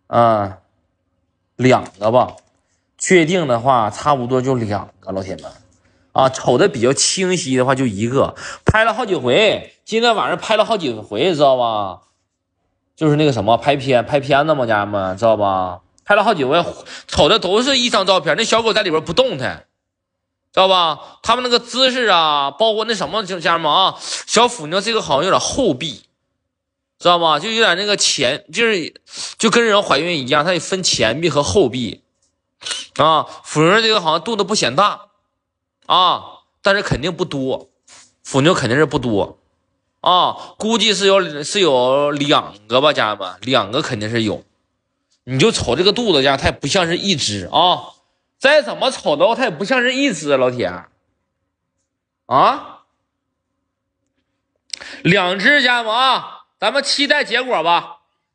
啊，2个吧。确定的话，差不多就2个，老铁们。啊，瞅的比较清晰的话就1个，拍了好几回，今天晚上拍了好几回，知道吧？就是那个什么拍片子嘛，家人们知道吧？拍了好几回，瞅的都是一张照片，那小狗在里边不动弹，知道吧？他们那个姿势啊，包括那什么，家人们啊，小虎妞这个好像有点后臂，知道吗？就有点那个就跟人怀孕一样，它得分前臂和后臂啊。虎妞这个好像肚子不显大啊，但是肯定不多，虎妞肯定是不多啊，估计是有2个吧，家人们，2个肯定是有。你就瞅这个肚子，家它也不像是一只啊，再怎么瞅的话，它也不像是一只，老铁啊，2只，家人们啊，咱们期待结果吧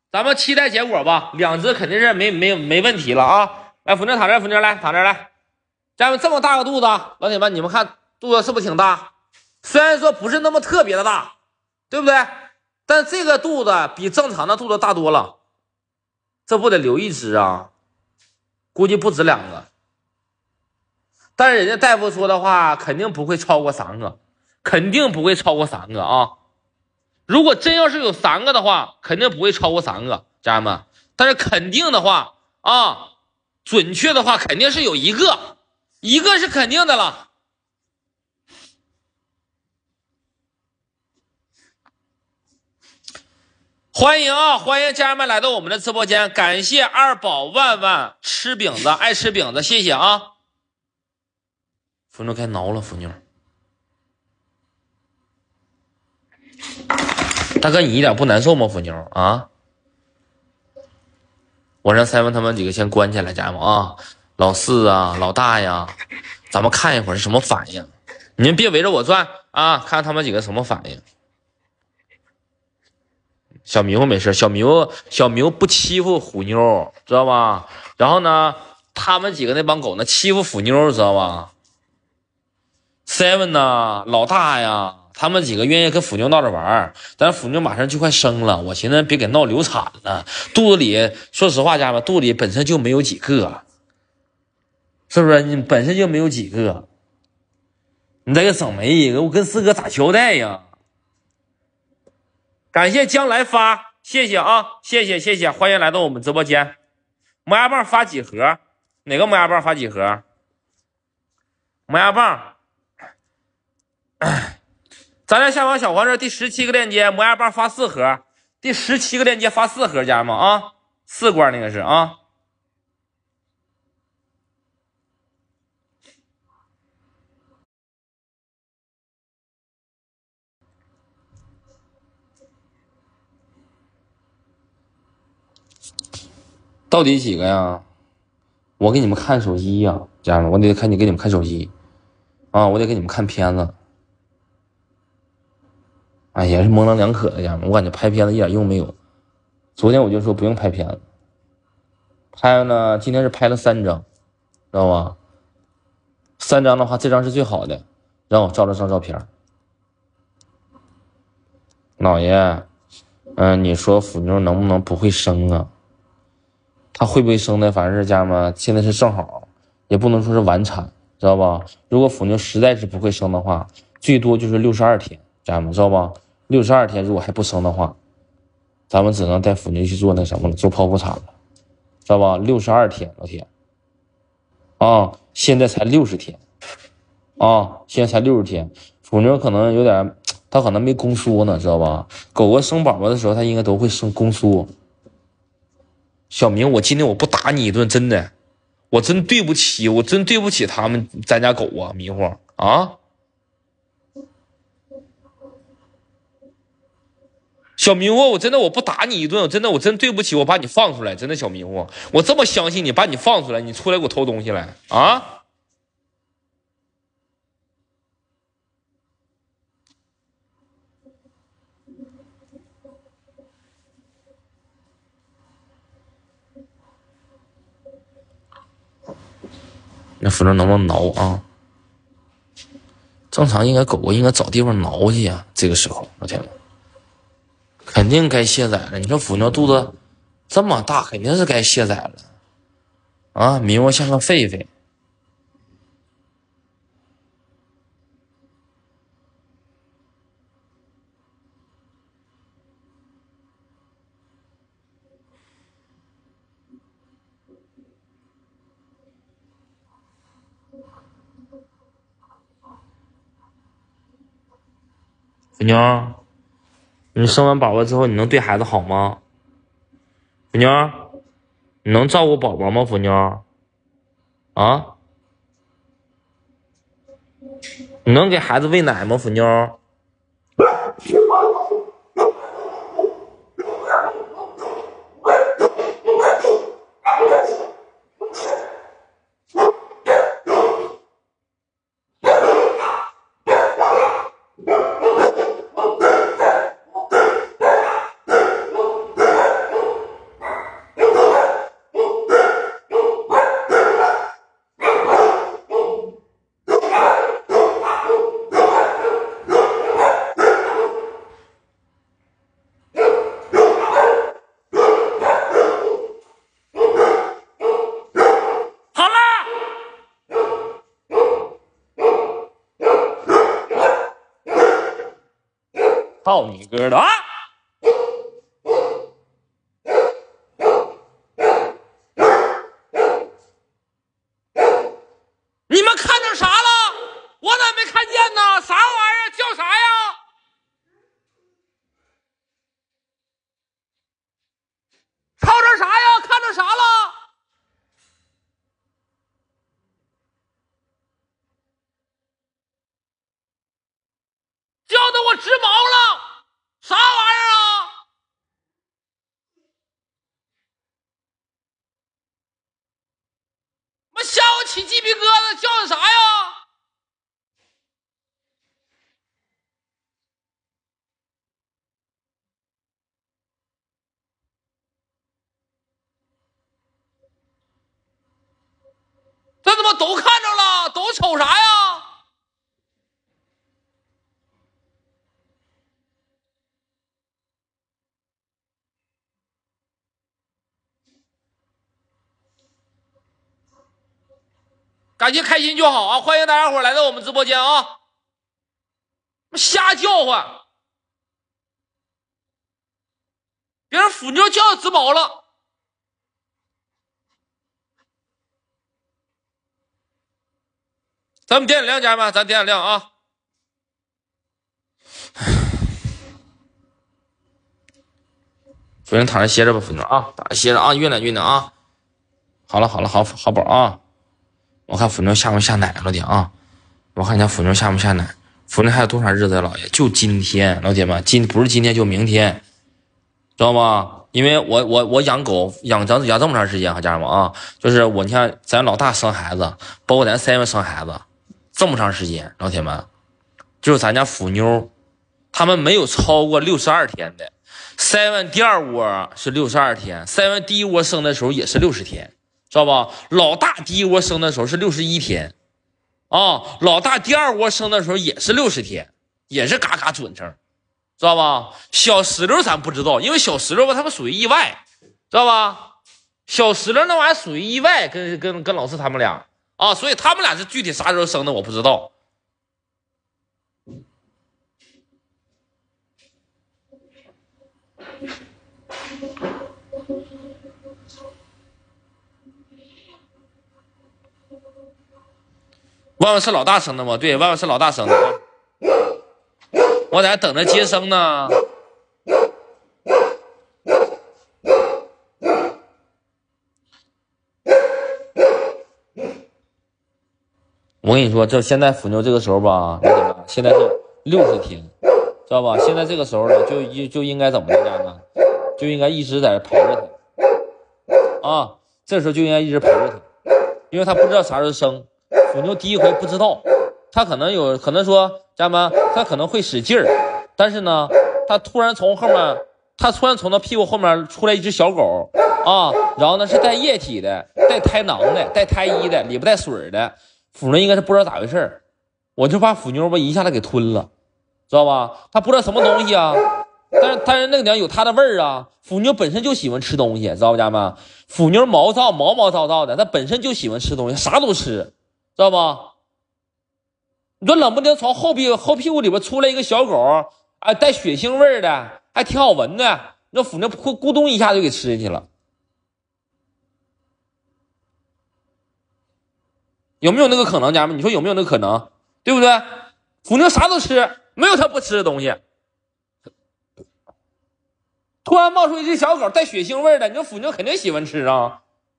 ，2只肯定是没问题了啊。来，虎妞躺这儿，虎妞来躺这儿来，家人们这么大个肚子，老铁们你们看肚子是不是挺大？虽然说不是那么特别的大，对不对？但这个肚子比正常的肚子大多了，这不得留1只啊？估计不止2个，但是人家大夫说的话，肯定不会超过3个，肯定不会超过3个啊！如果真要是有3个的话，肯定不会超过3个，家人们。但是肯定的话啊，准确的话肯定是有1个是肯定的了。欢迎啊！欢迎家人们来到我们的直播间，感谢二宝万万吃饼子，爱吃饼子，谢谢啊！福妞该挠了，福妞，大哥你一点不难受吗？福妞啊，我让Seven他们几个先关起来，家人们啊，老4啊，老大呀，咱们看一会儿是什么反应，你们别围着我转啊，看看他们几个什么反应。小迷糊没事，小迷糊不欺负虎妞，知道吧？然后呢，他们几个那帮狗呢欺负虎妞，知道吧 ？Seven 呢，老大呀，他们几个愿意跟虎妞闹着玩，但是虎妞马上就快生了，我寻思别给闹流产了，肚子里说实话，家人们肚子里本身就没有几个，是不是？你本身就没有几个，你再给整没一个，我跟4哥咋交代呀？感谢将来发，谢谢啊，谢谢，欢迎来到我们直播间。磨牙棒发几盒？哪个磨牙棒发几盒？磨牙棒，咱俩下方小黄车第17个链接，磨牙棒发4盒，第17个链接发4盒，家人们啊，4罐那个是啊。到底几个呀？我给你们看手机呀，家人们，我得给你们看手机啊，我得给你们看片子。哎呀，是模棱两可的，家人们，我感觉拍片子一点用没有。昨天我就说不用拍片子，拍呢，今天是拍了3张，知道吧？3张的话，这张是最好的，让我照了张照片。老爷，你说虎妞能不能不会生啊？他会不会生的，反正是家人们现在是正好，也不能说是晚产，知道吧？如果虎妞实在是不会生的话，最多就是62天，家人们知道吧？62天如果还不生的话，咱们只能带虎妞去做那什么了，做剖腹产了，知道吧？62天，老铁啊，现在才60天啊，现在才60天，虎妞可能有点，他可能没宫缩呢，知道吧？狗狗生宝宝的时候，它应该都会生宫缩。小明，我今天我不打你一顿，真的，我真对不起，我真对不起他们咱家狗啊，迷糊啊！小迷糊，我真的我不打你一顿，我真对不起，我把你放出来，真的小迷糊，我这么相信你，把你放出来，你出来给我偷东西来啊！那福妞能不能挠啊？正常应该狗狗应该找地方挠去呀，这个时候，老天们，肯定该卸载了。你说福妞肚子这么大肯定是该卸载了啊！迷糊像个狒狒。虎妞，你生完宝宝之后，你能对孩子好吗？虎妞，你能照顾宝宝吗？虎妞，啊，你能给孩子喂奶吗？虎妞，操你哥的啊！你们看着啥了？我咋没看见呢？啥玩意儿？叫啥呀？吵着啥呀？看着啥了？叫的我直毛了！啥玩意儿啊？我吓我起鸡皮疙瘩，叫的啥呀？这他妈都看着了，都瞅啥呀？感谢开心就好啊！欢迎大家伙来到我们直播间啊！瞎叫唤，别人腐妞叫的直毛了。咱们点点亮，家人们，咱点点亮啊！腐妞躺着歇着吧，腐妞啊，躺着歇着啊，酝酿酝酿啊。好了好了，好宝啊！我看腐妞下没下奶，老铁啊！我看一下腐妞下没下奶。腐妞还有多少日子呀，老爷？就今天，老铁们，不是今天就明天，知道吗？因为我养狗养这么长时间哈，家人们啊，就是你看咱老大生孩子，包括咱7生孩子，这么长时间，老铁们，就是咱家腐妞，他们没有超过62天的。7第二窝是62天，7第一窝生的时候也是60天，知道吧？老大第一窝生的时候是61天，啊，老大第二窝生的时候也是60天，也是嘎嘎准成。知道吧？小石榴咱不知道，因为小石榴吧，他们属于意外，知道吧？小石榴那玩意儿属于意外，跟老四他们俩啊，所以他们俩是具体啥时候生的我不知道。万万是老大生的吗？对，万万是老大生的。我在等着接生呢。我跟你说，这现在腐妞这个时候吧，现在是60天，知道吧？现在这个时候呢，就应该怎么的呢？就应该一直在这陪着他啊，这时候就应该一直陪着他，因为他不知道啥时候生。腐妞第一回不知道，他可能说，家人们，他可能会使劲儿，但是呢，他突然从他屁股后面出来一只小狗啊，然后呢是带液体的，带胎囊的，带胎衣的，里不带水的。腐妞应该是不知道咋回事，我就把腐妞吧一下子给吞了，知道吧？他不知道什么东西啊， 但是那个娘有它的味儿啊。腐妞本身就喜欢吃东西，知道不家们？腐妞毛躁躁的，它本身就喜欢吃东西，啥都吃，知道吧？你说冷不丁从后屁股里边出来一个小狗，哎，带血腥味的，还挺好闻的，那腐妞咕咚一下就给吃进去了。有没有那个可能，家们？你说有没有那个可能？对不对？腐妞啥都吃，没有它不吃的东西。突然冒出一只小狗带血腥味的，你说腐妞肯定喜欢吃啊。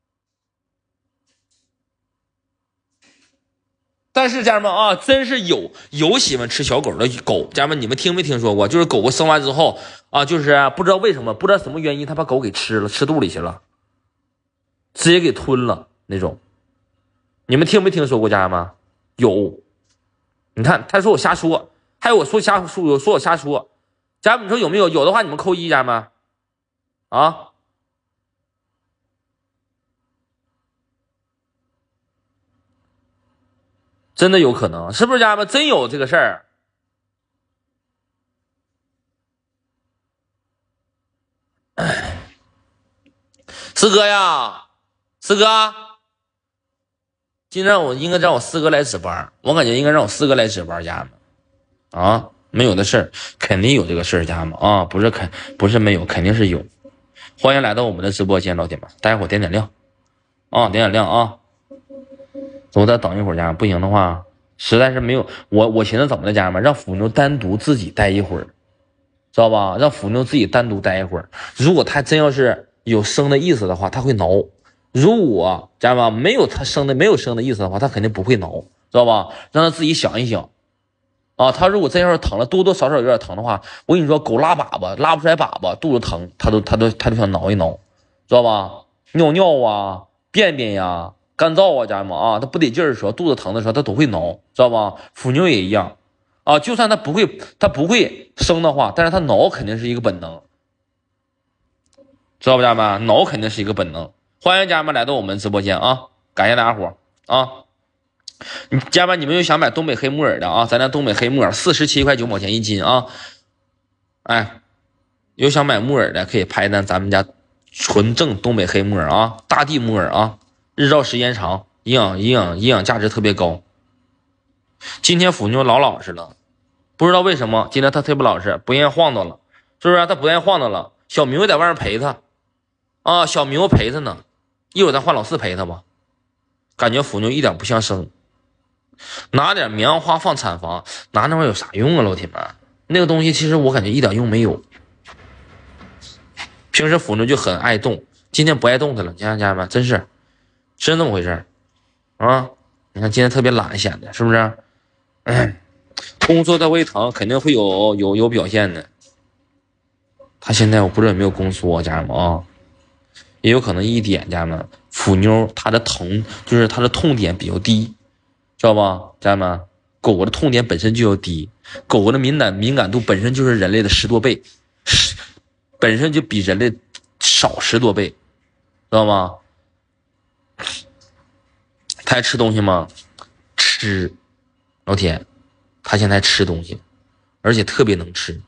但是家人们啊，真是有喜欢吃小狗的狗，家人们你们听没听说过？就是狗狗生完之后啊，就是不知道为什么，不知道什么原因，它把狗给吃了，吃肚里去了，直接给吞了那种。你们听没听说过，家人们？有。你看他说我瞎说，还有我说瞎说，有说我瞎说。家人们你说有没有？有的话你们扣一，家人们啊。真的有可能，是不是家人们？真有这个事儿。四哥呀，四哥，今天我应该让我四哥来值班，我感觉应该让我四哥来值班，家人们啊，没有的事儿，肯定有这个事儿，家人们啊，不是没有，肯定是有。欢迎来到我们的直播间，老铁们，大家伙点点亮啊，点点亮啊！我再等一会儿，家人们，不行的话，实在是没有我寻思怎么的，家人们，让腐妞单独自己待一会儿，知道吧？让腐妞自己单独待一会儿。如果他真要是有生的意思的话，他会挠；如果家人们没有生的意思的话，他肯定不会挠，知道吧？让他自己想一想啊。他如果真要是疼了，多多少少有点疼的话，我跟你说，狗拉粑粑拉不出来粑粑，肚子疼，他都想挠一挠，知道吧？尿尿啊，便便呀，干燥啊，家人们啊，他不得劲儿的时候，肚子疼的时候，他都会挠，知道吧？腐妞也一样啊，就算他不会生的话，但是他挠肯定是一个本能，知道不，家人们？挠肯定是一个本能。欢迎家人们来到我们直播间啊，感谢大家伙啊！家人们，你们有想买东北黑木耳的啊？咱家东北黑木耳47块9毛钱一斤啊！哎，有想买木耳的可以拍单，咱们家纯正东北黑木耳啊，大地木耳啊，日照时间长，营养价值特别高。今天腐妞老实了，不知道为什么今天他特别老实，不愿意晃荡了，是不是？他不愿意晃荡了。小明在外面陪他啊，小明陪他呢，一会儿咱换老四陪他吧。感觉腐妞一点不像生，拿点棉花放产房，拿那玩意有啥用啊，老铁们？那个东西其实我感觉一点用没有。平时腐妞就很爱动，今天不爱动它了，你看家人们，真这么回事啊？你看今天特别懒，显得是不是？宫缩它会疼，肯定会有表现的。他现在我不知道有没有宫缩，家人们啊，也有可能一点，家人们，腐妞它的疼就是它的痛点比较低，知道吧？家人们，狗狗的痛点本身就要低，狗狗的敏感度本身就是人类的10多倍，本身就比人类少10多倍，知道吗？他还吃东西吗？吃，老铁，他现在吃东西，而且特别能吃。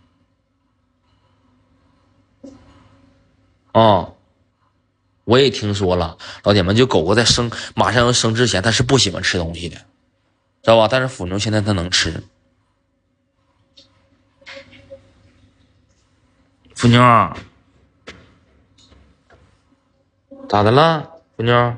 哦，我也听说了，老铁们，就狗狗在马上要生之前，它是不喜欢吃东西的，知道吧？但是腐妞现在它能吃。腐妞，咋的了，腐妞？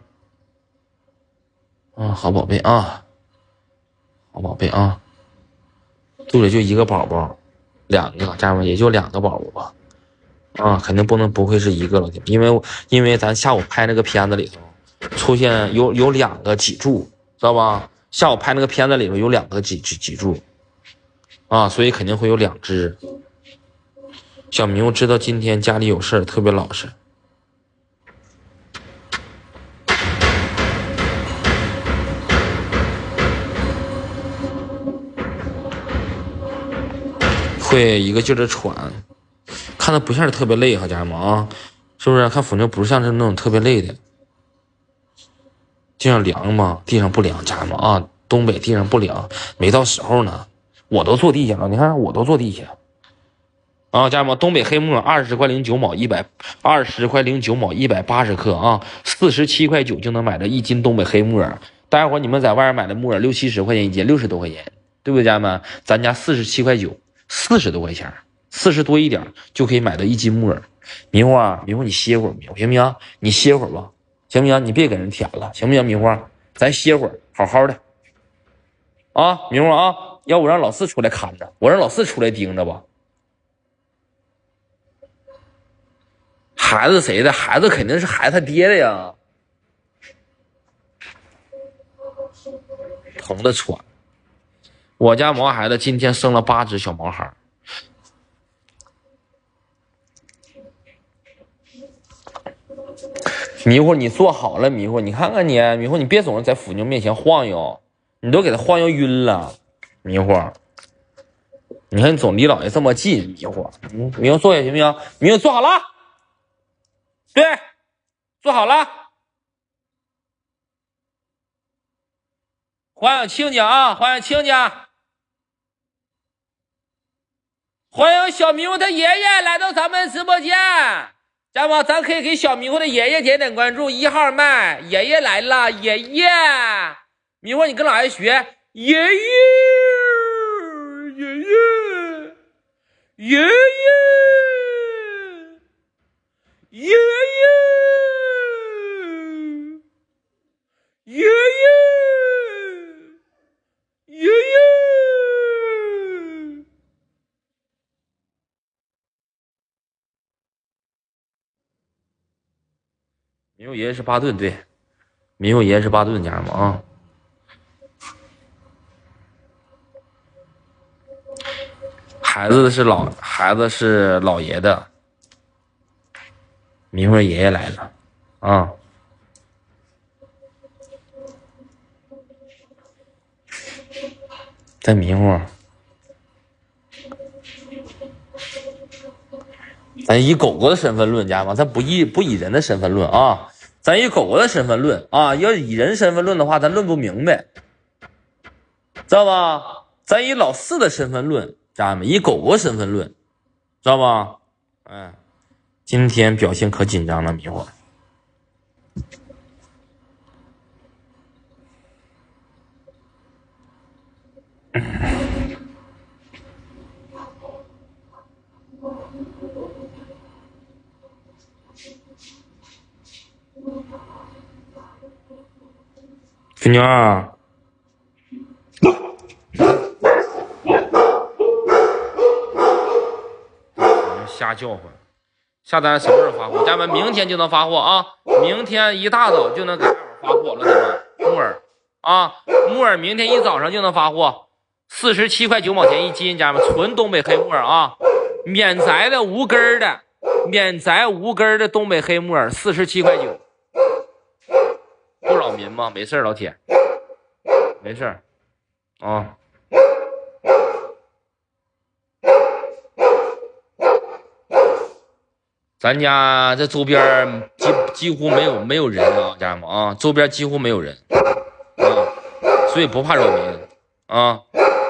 好宝贝啊，好宝贝啊，肚里就一个宝宝，2个，家人们也就2个宝宝吧。肯定不会是一个了，因为咱下午拍那个片子里头出现有2个脊柱，知道吧？下午拍那个片子里头有2个脊柱啊，所以肯定会有2只。小明知道今天家里有事儿，特别老实。会一个劲儿的喘，看他不像是特别累，家人们啊，是不是？看腐妞不像是那种特别累的。地上凉吗？地上不凉，家人们啊，东北地上不凉，没到时候呢。我都坐地下了，你看我都坐地下。 啊，家人们，东北黑木耳20块09毛，20块09毛，180克啊，47块9就能买到1斤东北黑木耳。待会儿你们在外面买的木耳60、70块钱一斤，60多块钱，对不对，家人们？咱家47块9，40多块钱，40多一点就可以买到1斤木耳。迷糊啊，迷糊，你歇会儿，迷糊行不行？你歇会儿吧，行不行？你别跟人舔了，行不行？迷糊，咱歇会儿，好好的啊，迷糊啊，要我让老四出来看着，我让老四出来盯着吧。孩子谁的？孩子肯定是孩子他爹的呀，疼的喘。我家毛孩子今天生了8只小毛孩。迷糊，你坐好了，迷糊，你看看你，迷糊，你别总是在腐妞面前晃悠，你都给他晃悠晕了，迷糊。你看你总离老爷这么近，迷糊，迷糊坐下行不行？迷糊坐好了，对，坐好了。欢迎亲家啊，欢迎亲家，欢迎小迷糊他爷爷来到咱们直播间。家人们，咱可以给小迷糊的爷爷点点关注，1号麦，爷爷来了，爷爷，迷糊你跟老爷学，爷爷，爷爷，爷爷，爷爷，爷爷，爷爷。迷糊爷爷是巴顿，对，迷糊爷爷是巴顿，家人们啊。孩子是老爷的，迷糊爷爷来了啊。在迷糊，咱以狗狗的身份论，家人们，咱不以人的身份论啊。咱以狗狗的身份论啊，要以人身份论的话，咱论不明白，知道吧？咱以老四的身份论，家人们，以狗狗身份论，知道吧？哎，今天表现可紧张了，迷糊。肥妞儿，瞎叫唤。下单什么时候发货？家人们，明天就能发货啊！明天一大早就能给大伙发货了，咱们木耳啊，木耳明天一早上就能发货，47块9毛钱1斤，家人们，纯东北黑木耳啊，免摘的无根的，免摘无根的东北黑木耳，47块9。不扰民吗？没事，老铁，没事啊。咱家这周边几乎没有人啊，家人们啊，周边几乎没有人啊，所以不怕扰民啊。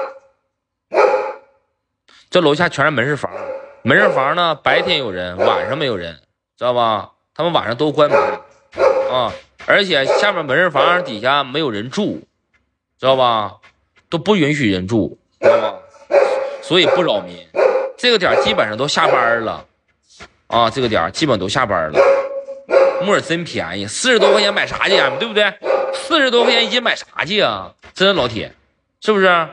这楼下全是门市房，门市房呢白天有人，晚上没有人，知道吧？他们晚上都关门啊，而且下面门市房底下没有人住，知道吧？都不允许人住，知道吧？所以不扰民。这个点基本上都下班了。啊，这个点基本都下班了。木耳真便宜，40多块钱买啥去啊？对不对？40多块钱1斤买啥去啊？真老铁，是不是？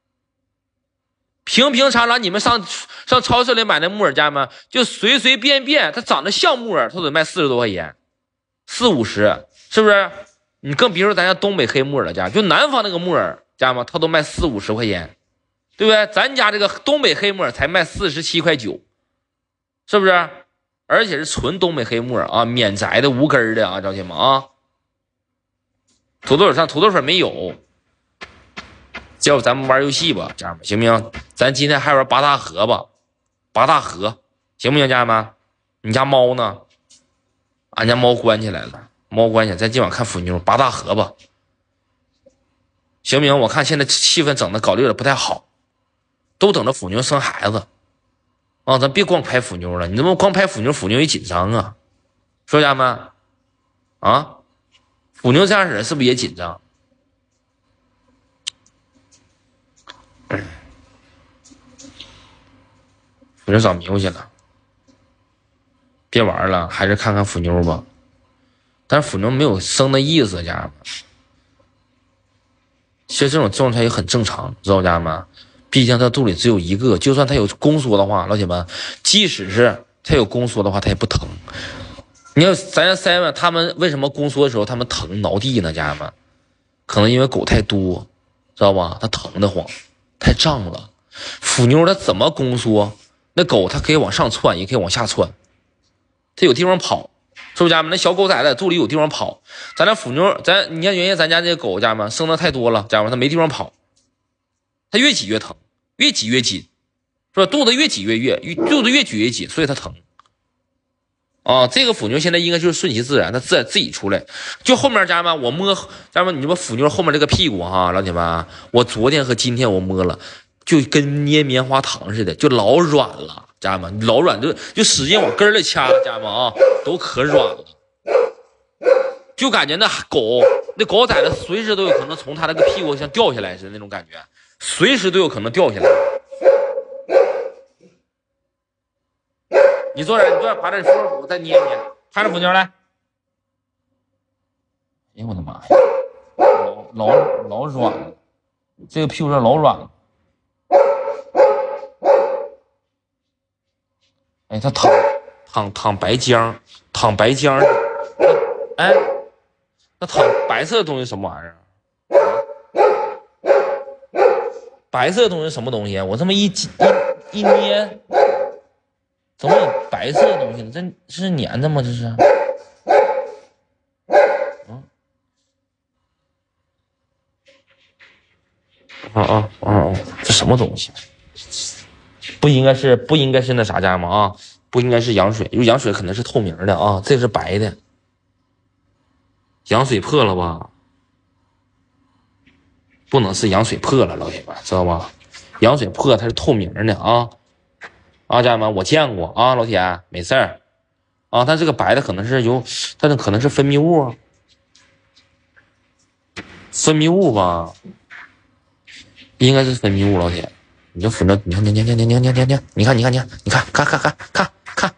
平平常常你们上超市里买那木耳，家人们就随随便便，它长得像木耳，它得卖40多块钱，40、50，是不是？你更别说咱家东北黑木耳了，家就南方那个木耳，家人们它都卖40、50块钱，对不对？咱家这个东北黑木耳才卖47块9，是不是？而且是纯东北黑木耳啊，免摘的无根的啊，赵铁们啊。土豆上土豆粉没有，叫咱们玩游戏吧，家人们，行不行？咱今天还玩拔大河吧，拔大河行不行，家人们？你家猫呢？俺家猫关起来了，猫关起来，咱今晚看腐妞拔大河吧，行不行？我看现在气氛整的搞得有点不太好，都等着腐妞生孩子。 啊，咱别光拍腐妞了，你这么光拍腐妞，腐妞也紧张啊，说家们啊，腐妞这样式是不是也紧张？腐妞找迷糊去了，别玩了，还是看看腐妞吧。但是腐妞没有生的意思，家人们。其实这种状态也很正常，知道家人们？毕竟他肚里只有一个，就算他有宫缩的话，老铁们，即使是他有宫缩的话，他也不疼。你要咱7他们为什么宫缩的时候他们疼挠地呢？家人们，可能因为狗太多，知道吧？它疼得慌，太胀了。腐妞它怎么宫缩？那狗它可以往上窜，也可以往下窜，它有地方跑。是不是家们？那小狗崽子肚里有地方跑，咱那腐妞，你看原先咱家这些狗家们生的太多了，家们它没地方跑，它越挤越疼，越挤越紧，是吧？肚子越挤肚子越挤越紧，所以它疼。啊，这个腐妞现在应该就是顺其自然，它自己出来。就后面家们我摸家们，你说腐妞后面这个屁股哈，老铁们，我昨天和今天我摸了，就跟捏棉花糖似的，就老软了。家人们，老软就使劲往根里掐，家人们啊，都可软了，就感觉那狗崽子随时都有可能从他那个屁股像掉下来似的那种感觉，随时都有可能掉下来。你坐这，把这扶手再捏捏，拍着腐妞来。哎呦我的妈呀，老软了，这个屁股上老软了。哎，他躺白浆，躺白浆，哎，那躺白色的东西什么玩意儿？白色的东西什么东西？我这么一捏，怎么有白色的东西呢？这是粘的吗？这是？这什么东西？不应该是那啥家吗？啊，不应该是羊水，因为羊水可能是透明的啊，这是白的。羊水破了吧？不能是羊水破了，老铁们知道吧？羊水破它是透明的啊，家人们我见过啊，老铁没事儿啊，但这个白的可能是但是可能是分泌物，吧，应该是分泌物，老铁。你就抚着，你看，看，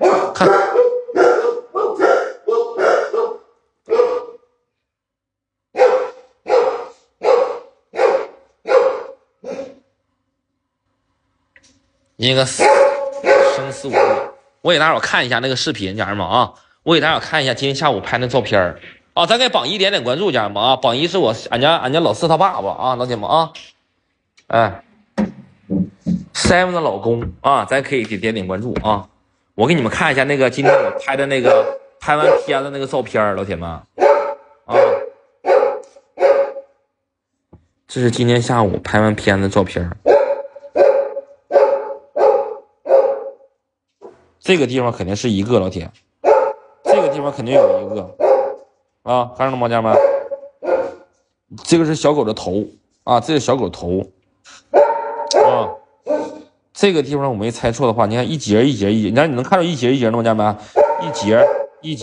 一个生死无论。我给大伙看一下那个视频，家人们啊，我给大伙看一下今天下午拍那照片啊，咱给榜一点点关注，家人们啊，榜一是俺家老四他爸爸啊，老铁们啊，哎。7的老公啊，咱可以点点关注啊！我给你们看一下那个今天我拍的那个拍完片的那个照片，老铁们啊，这是今天下午拍完片的照片。这个地方肯定是一个老铁，这个地方肯定有一个啊，看着了吗，家人们？这个是小狗的头啊，这是小狗头啊。这个地方我没猜错的话，你看一节，你看你能看到一节的吗，家人们？一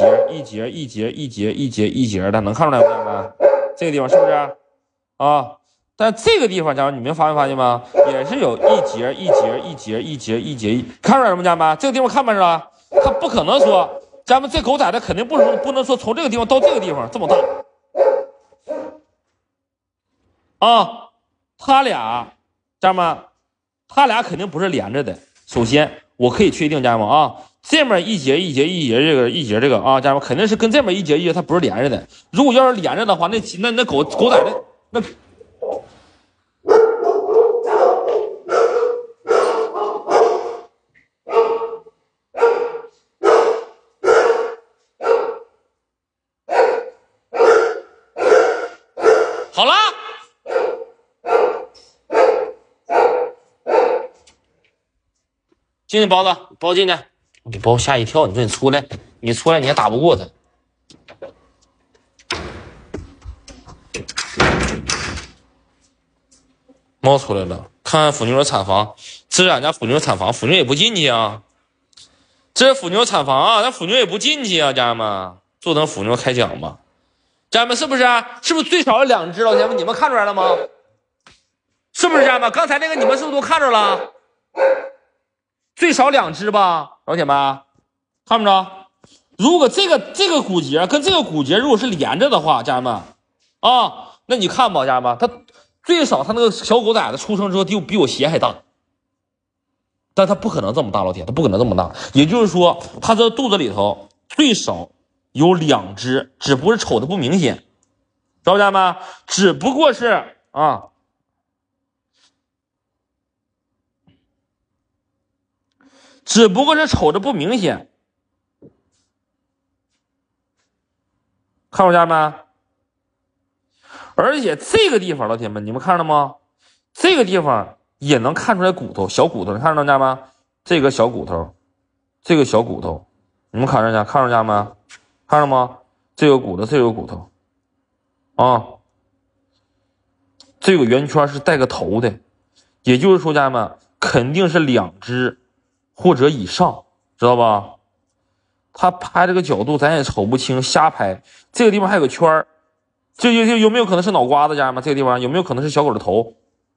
节的，能看出来吗，家人们？这个地方是不是啊？但这个地方，家人们，你们发现吗？也是有一节，看出来了吗，家人们？这个地方看不出来？他不可能说，家人们，这狗崽子肯定不能说从这个地方到这个地方这么大啊！他俩，家人们。他俩肯定不是连着的。首先，我可以确定，家人们啊，这面一节这个啊，家人们肯定是跟这面一节它不是连着的。如果要是连着的话，那狗崽子那。好了。进去，包子，包进去。你把我吓一跳，你说你出来你也打不过他。猫出来了， 看看腐牛的产房，这是俺家腐牛产房，腐牛也不进去啊。这是腐牛产房啊，那腐牛也不进去啊，家人们，坐等腐牛开奖吧。家人们是不是？是不是最少有2只？老铁们，你们看出来了吗？是不是家人们？刚才那个你们是不是都看着了？最少2只吧，老铁们，看不着？如果这个骨节跟这个骨节如果是连着的话，家人们啊，那你看吧，家人们，它最少它那个小狗崽子出生之后就比我鞋还大。但它不可能这么大，老铁，它不可能这么大。也就是说，它这肚子里头最少有2只，只不过是瞅的不明显，知道家人们？只不过是啊，只不过是瞅着不明显，看着家人们。而且这个地方，老铁们，你们看着吗？这个地方也能看出来骨头，小骨头，你看着家吗？这个小骨头，这个小骨头，你们看着家，看着家吗？看着吗？这个骨头，这个骨头，啊，这个圆圈是带个头的，也就是说，家人们肯定是2只或者以上，知道吧？他拍这个角度咱也瞅不清，瞎拍。这个地方还有个圈儿，这有没有可能是脑瓜子，家人们？这个地方有没有可能是小狗的头？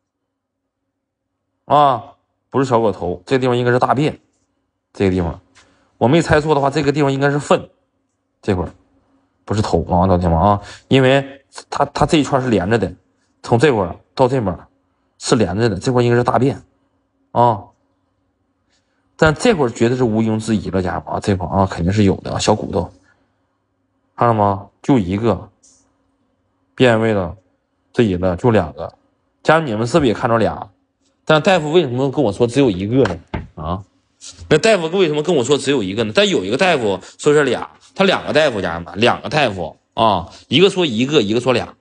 啊，不是小狗头，这个地方应该是大便。这个地方，我没猜错的话，这个地方应该是粪。这块不是头啊，老铁们啊，因为它这一圈是连着的，从这块到这边是连着的，这块应该是大便啊。但这块绝对是毋庸置疑了，家人们啊，这块啊肯定是有的啊，小骨头，看到吗？就一个变位了，这一个就2个，家人你们是不是也看着俩？但大夫为什么跟我说只有一个呢？啊，那大夫为什么跟我说只有一个呢？但有一个大夫说是俩，他2个大夫，家人们，2个大夫啊，一个说一个，一个说俩，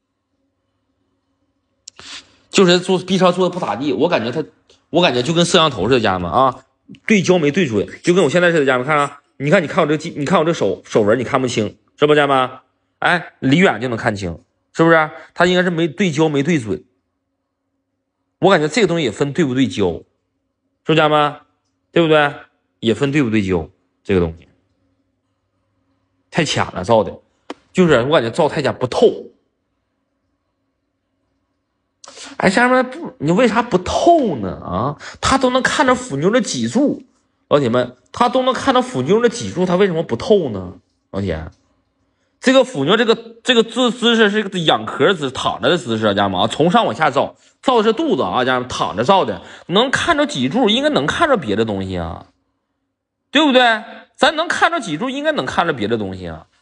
就是做 B 超做的不咋地，我感觉就跟摄像头似的，家人们啊，对焦没对准，就跟我现在似的，家人们看啊，你看我这手纹你看不清，是不家人们？哎，离远就能看清，是不是？他应该是没对焦没对准。我感觉这个东西也分对不对焦，是不是家人们？对不对？也分对不对焦，这个东西太浅了，照的，就是我感觉照太浅不透。哎，家人们不，你为啥不透呢？啊，他都能看着腐妞的脊柱，老铁们，他都能看到腐妞的脊柱，他为什么不透呢？老铁，这个腐妞这个姿势是一个仰壳姿，躺着的姿势啊，家人们啊，从上往下照，照的是肚子啊，家人们躺着照的，能看着脊柱，应该能看着别的东西啊，对不对？咱能看着脊柱，应该能看着别的东西啊，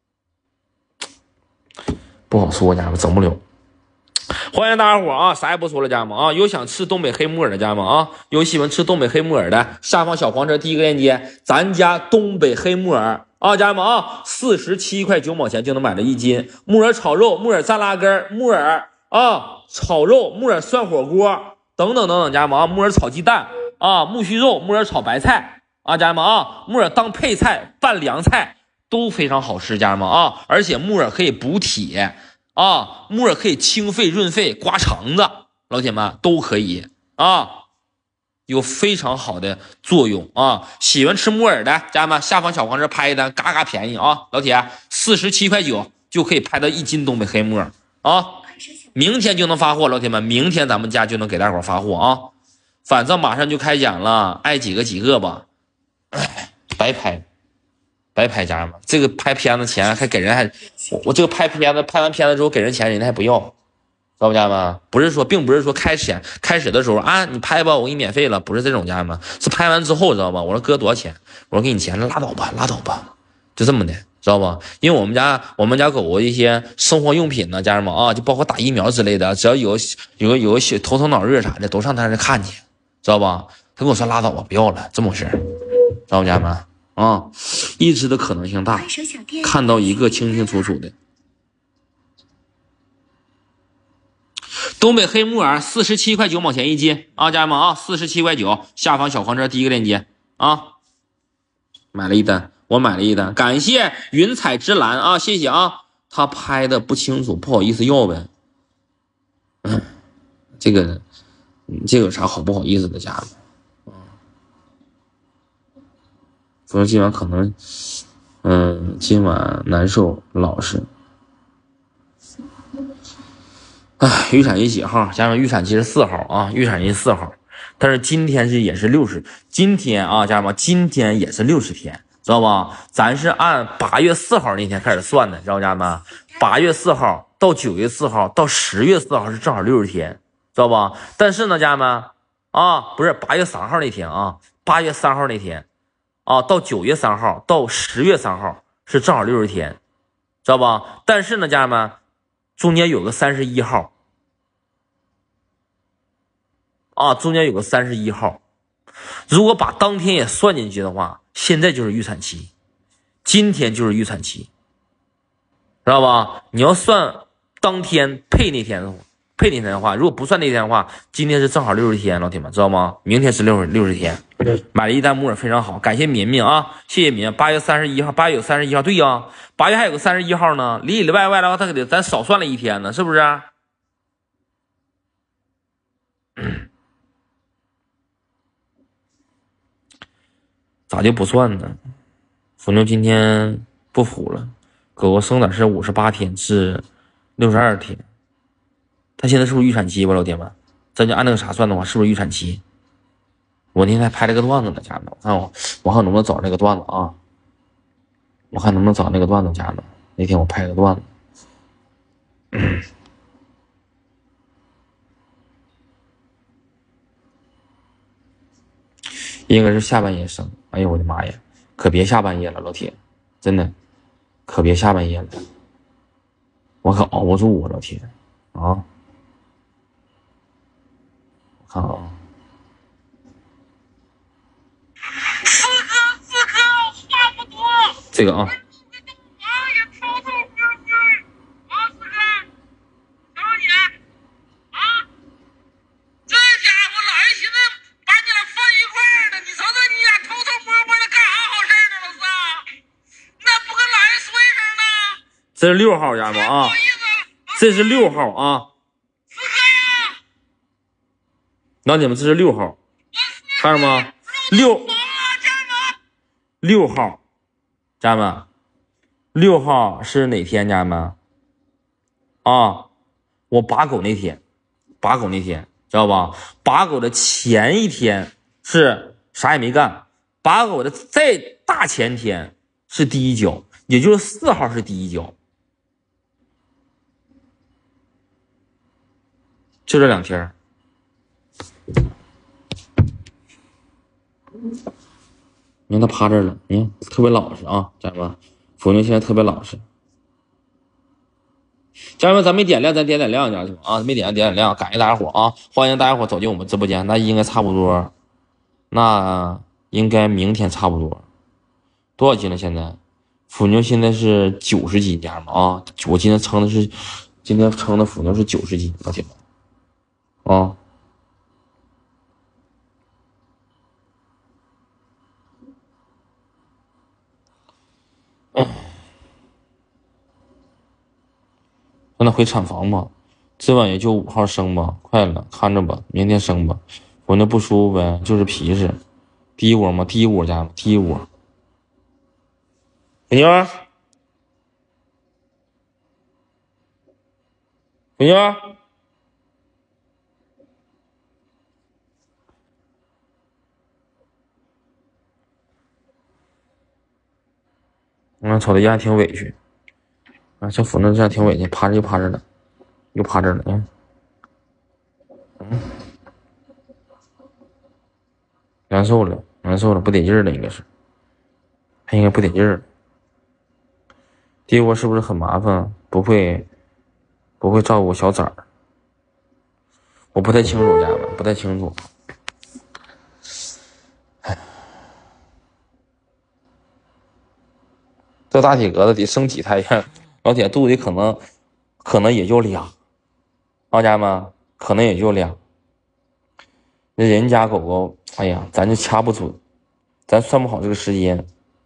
不好说，家人们整不了。欢迎大家伙啊，啥也不说了，家人们啊，有想吃东北黑木耳的家人们啊，有喜欢吃东北黑木耳的，下方小黄车第一个链接，咱家东北黑木耳啊，家人们啊，47块9毛钱就能买了1斤木耳炒肉、木耳蘸拉根、木耳啊炒肉、木耳涮火锅等等等等，家人们啊，木耳炒鸡蛋啊，木须肉、木耳炒白菜啊，家人们啊，木耳当配菜拌凉菜都非常好吃，家人们啊，而且木耳可以补铁。啊，木耳可以清肺润肺、刮肠子，老铁们都可以啊，有非常好的作用啊！喜欢吃木耳的家人们，下方小黄车拍一单，嘎嘎便宜啊！老铁，47块9就可以拍到1斤东北黑木耳啊！明天就能发货，老铁们，明天咱们家就能给大伙发货啊！反正马上就开奖了，爱几个几个吧，白拍。白拍，家人们，这个拍片子钱还给人还，我这个拍完片子之后给人钱，人家还不要，知道不，家人们？不是说，并不是说开始的时候啊，你拍吧，我给你免费了，不是这种，家人们，是拍完之后，知道吧？我说哥多少钱？我说给你钱，拉倒吧，就这么的，知道吧？因为我们家狗狗一些生活用品呢，家人们啊，就包括打疫苗之类的，只要有个小头疼脑热啥的，都上他那看去，知道吧？他跟我说拉倒吧，不要了，这么回事，知道不，家人们？啊，一只的可能性大，看到一个清清楚楚的。东北黑木耳47块9毛钱1斤啊，家人们啊，47块9，下方小黄车第一个链接啊，买了一单，我买了一单，感谢云彩之蓝啊，谢谢啊，他拍的不清楚，不好意思要呗，这个这个有啥好不好意思的，家人们？所以今晚可能，今晚难受，老实。预产期几号？家人们，预产期是4号啊，预产期4号。但是今天也是60，今天啊，家人们，今天也是60天，知道吧？咱是按8月4号那天开始算的，知道家人们？8月4号到9月4号到10月4号是正好60天，知道吧？但是呢，家人们啊，不是8月3号那天啊，8月3号那天啊，到9月3号到10月3号是正好60天，知道吧？但是呢，家人们，中间有个31号。中间有个31号，如果把当天也算进去的话，现在就是预产期，今天就是预产期，知道吧？你要算当天配那天的话，如果不算那天的话，今天是正好60天，老铁们知道吗？明天是60天。买了一单木耳非常好，感谢民民啊，谢谢民。8月31号，8月有31号，对呀，8月还有个31号呢，里里外外的话，他给咱少算了一天呢，是不是？咋就不算呢？福妞今天不服了，狗狗生产是58天至62天，他现在是不是预产期吧，老铁们？咱就按那个啥算的话，是不是预产期？我那天还拍了个段子呢，家人们，我看能不能找那个段子啊？我看能不能找那个段子，家人们，那天我拍了个段子。应该是下半夜生。哎呦我的妈呀，可别下半夜了，老铁，真的，可别下半夜了，我可熬不住啊，老铁啊！我看啊， 四颗，话不多。 这个啊。这是6号，家人们啊，这是6号啊，老姐们，这是6号，看着吗？6号，家人们，6号是哪天，家人们？啊，我把狗那天，知道吧？把狗的前一天是啥也没干，把狗的再大前天是第一脚，也就是4号是第一脚。就这2天，你看他趴这儿了，你看特别老实啊，家人们，福妞现在特别老实。家人们，咱没点亮，咱点亮，家人们啊，没点亮，感谢大家伙啊，欢迎大家伙走进我们直播间。那应该差不多，那应该明天差不多。多少斤了？现在福妞现在是90斤，家人们啊，我今天称的福妞是90斤，老铁们。啊，让他回产房吧，今晚也就5号生吧，快了，看着吧，明天生吧。我那不舒服呗，就是皮实。第一窝吗？第一窝，家人们，第一窝。美妞，美妞，瞅他家挺委屈。这福妞这样挺委屈，趴着又趴着了，又趴这儿了，难受了，不得劲儿了，应该是，他应该不得劲儿。第一窝是不是很麻烦？不会照顾小崽儿？我不太清楚，家人们，不太清楚。这大体格子得生几胎呀？老铁肚子里可能也就俩，家人们，可能也就俩。那人家狗狗，哎呀，咱就掐不准，咱算不好这个时间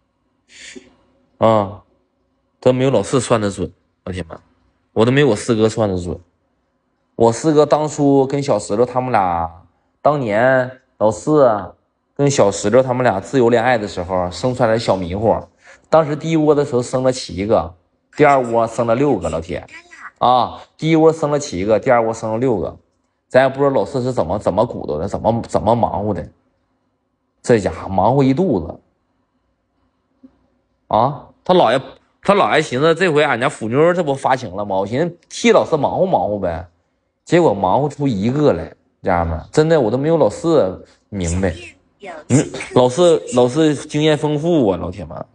啊，都没有老四算的准，老铁们，我都没有我四哥算的准。我四哥当初跟小石头他们俩当年老四跟小石榴他们俩自由恋爱的时候生出来的小迷糊，当时第一窝的时候生了7个，第二窝生了6个，老铁啊，第一窝生了7个，第二窝生了6个，咱也不知道老四是怎么鼓捣的，怎么忙活的，这家伙忙活一肚子啊！他姥爷寻思这回俺家腐妞这不发情了吗？我寻思替老四忙活呗，结果忙活出1个来，家人们，真的我都没有老四明白。老四经验丰富啊，老铁们。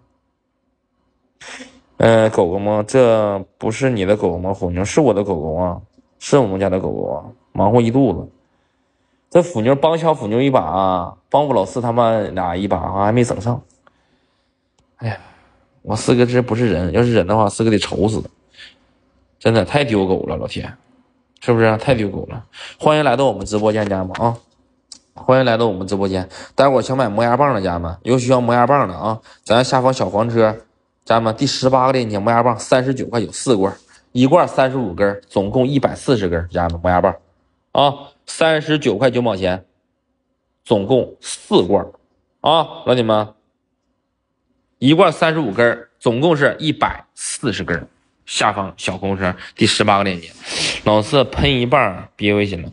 狗狗吗？这不是你的狗狗吗？虎妞是我的狗狗啊，是我们家的狗狗啊，忙活一肚子。这虎妞帮小虎妞一把啊，帮我老四他们俩一把啊，还没整上。哎呀，我四哥这不是人，要是人的话，四哥得愁死，真的太丢狗了，老铁，是不是太丢狗了？欢迎来到我们直播间，家人们啊！欢迎来到我们直播间。待会儿想买磨牙棒的家人们，有需要磨牙棒的啊，咱下方小黄车，家人们第18个链接，磨牙棒39块9 4罐，1罐35根，总共140根，家人们磨牙棒啊，39块9毛钱，总共4罐啊，老铁们，1罐35根，总共是140根。下方小红车第18个链接，老四喷一半憋回去了，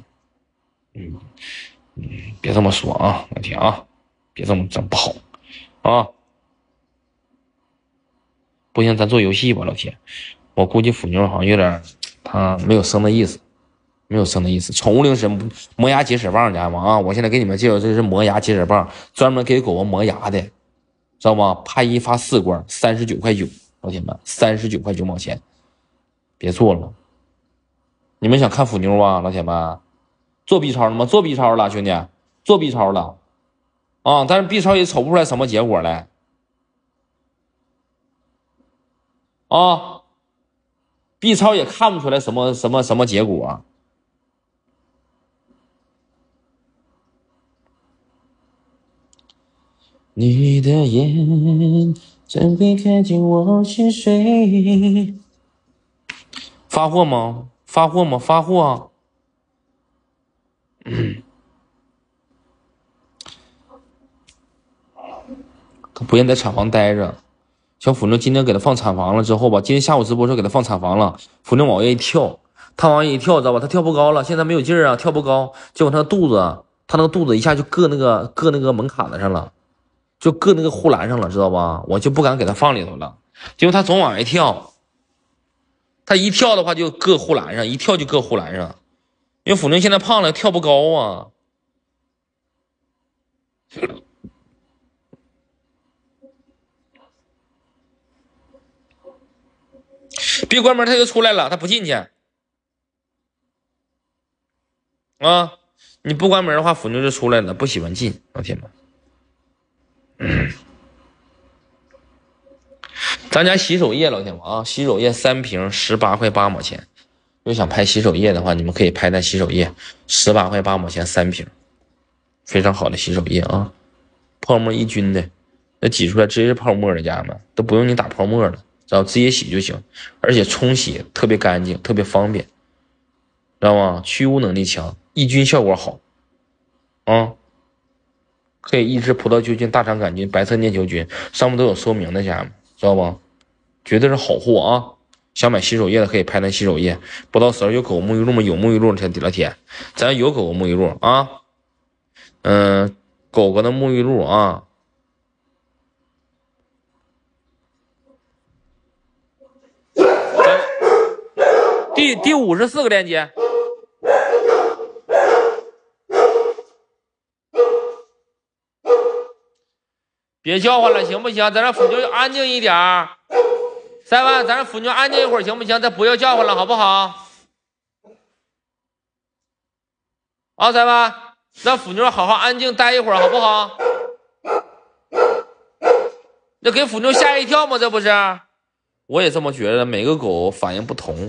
别这么说啊，老铁啊，别这么整不好啊！不行，咱做游戏吧，老铁。我估计腐妞好像有点，他没有生的意思，没有生的意思。宠物灵神磨牙结石棒，家人们啊！我现在给你们介绍，这是磨牙结石棒，专门给狗狗磨牙的，知道吗？拍一发4罐，39块9，老铁们，39块9毛钱，别做了。你们想看腐妞啊，老铁们？做 B 超了吗？做 B 超了，兄弟，做 B 超了啊！但是 B 超也瞅不出来什么结果来啊 ，B 超也看不出来什么结果。你的眼真会看见我是谁？发货吗？发货吗？发货。他不愿在产房待着。小腐妞今天给他放产房了之后吧，今天下午直播时候给他放产房了，腐妞往外一跳，他往外一跳，知道吧？他跳不高了，现在没有劲儿啊，跳不高，结果他那个肚子一下就硌那个门槛子上了，就硌那个护栏上了，知道吧？我就不敢给他放里头了，结果他总往外跳，他一跳的话就硌护栏上，一跳就硌护栏上，因为腐妞现在胖了，跳不高啊。别关门，他就出来了，他不进去啊！你不关门的话，腐妞就出来了，不喜欢进，老铁们。咱家洗手液，老铁们啊，洗手液3瓶18块8毛钱。有想拍洗手液的话，你们可以拍那洗手液，18块8毛钱3瓶，非常好的洗手液啊，泡沫抑菌的，那挤出来直接是泡沫的，家人们都不用你打泡沫了。只要直接洗就行，而且冲洗特别干净，特别方便，知道吗？去污能力强，抑菌效果好，啊，可以抑制葡萄球菌、大肠杆菌、白色念球菌，上面都有说明的，家人们知道吗？绝对是好货啊！想买洗手液的可以拍那洗手液，不到时候有狗沐浴露吗？有沐浴露，老铁，咱有狗狗沐浴露啊，狗狗的沐浴露啊。第54个链接，别叫唤了，行不行？咱让腐妞安静一点儿。3万，咱让腐妞安静一会儿，行不行？咱不要叫唤了，好不好？啊，3万，让腐妞好好安静待一会儿，好不好？这给腐妞吓一跳吗？这不是？我也这么觉得，每个狗反应不同。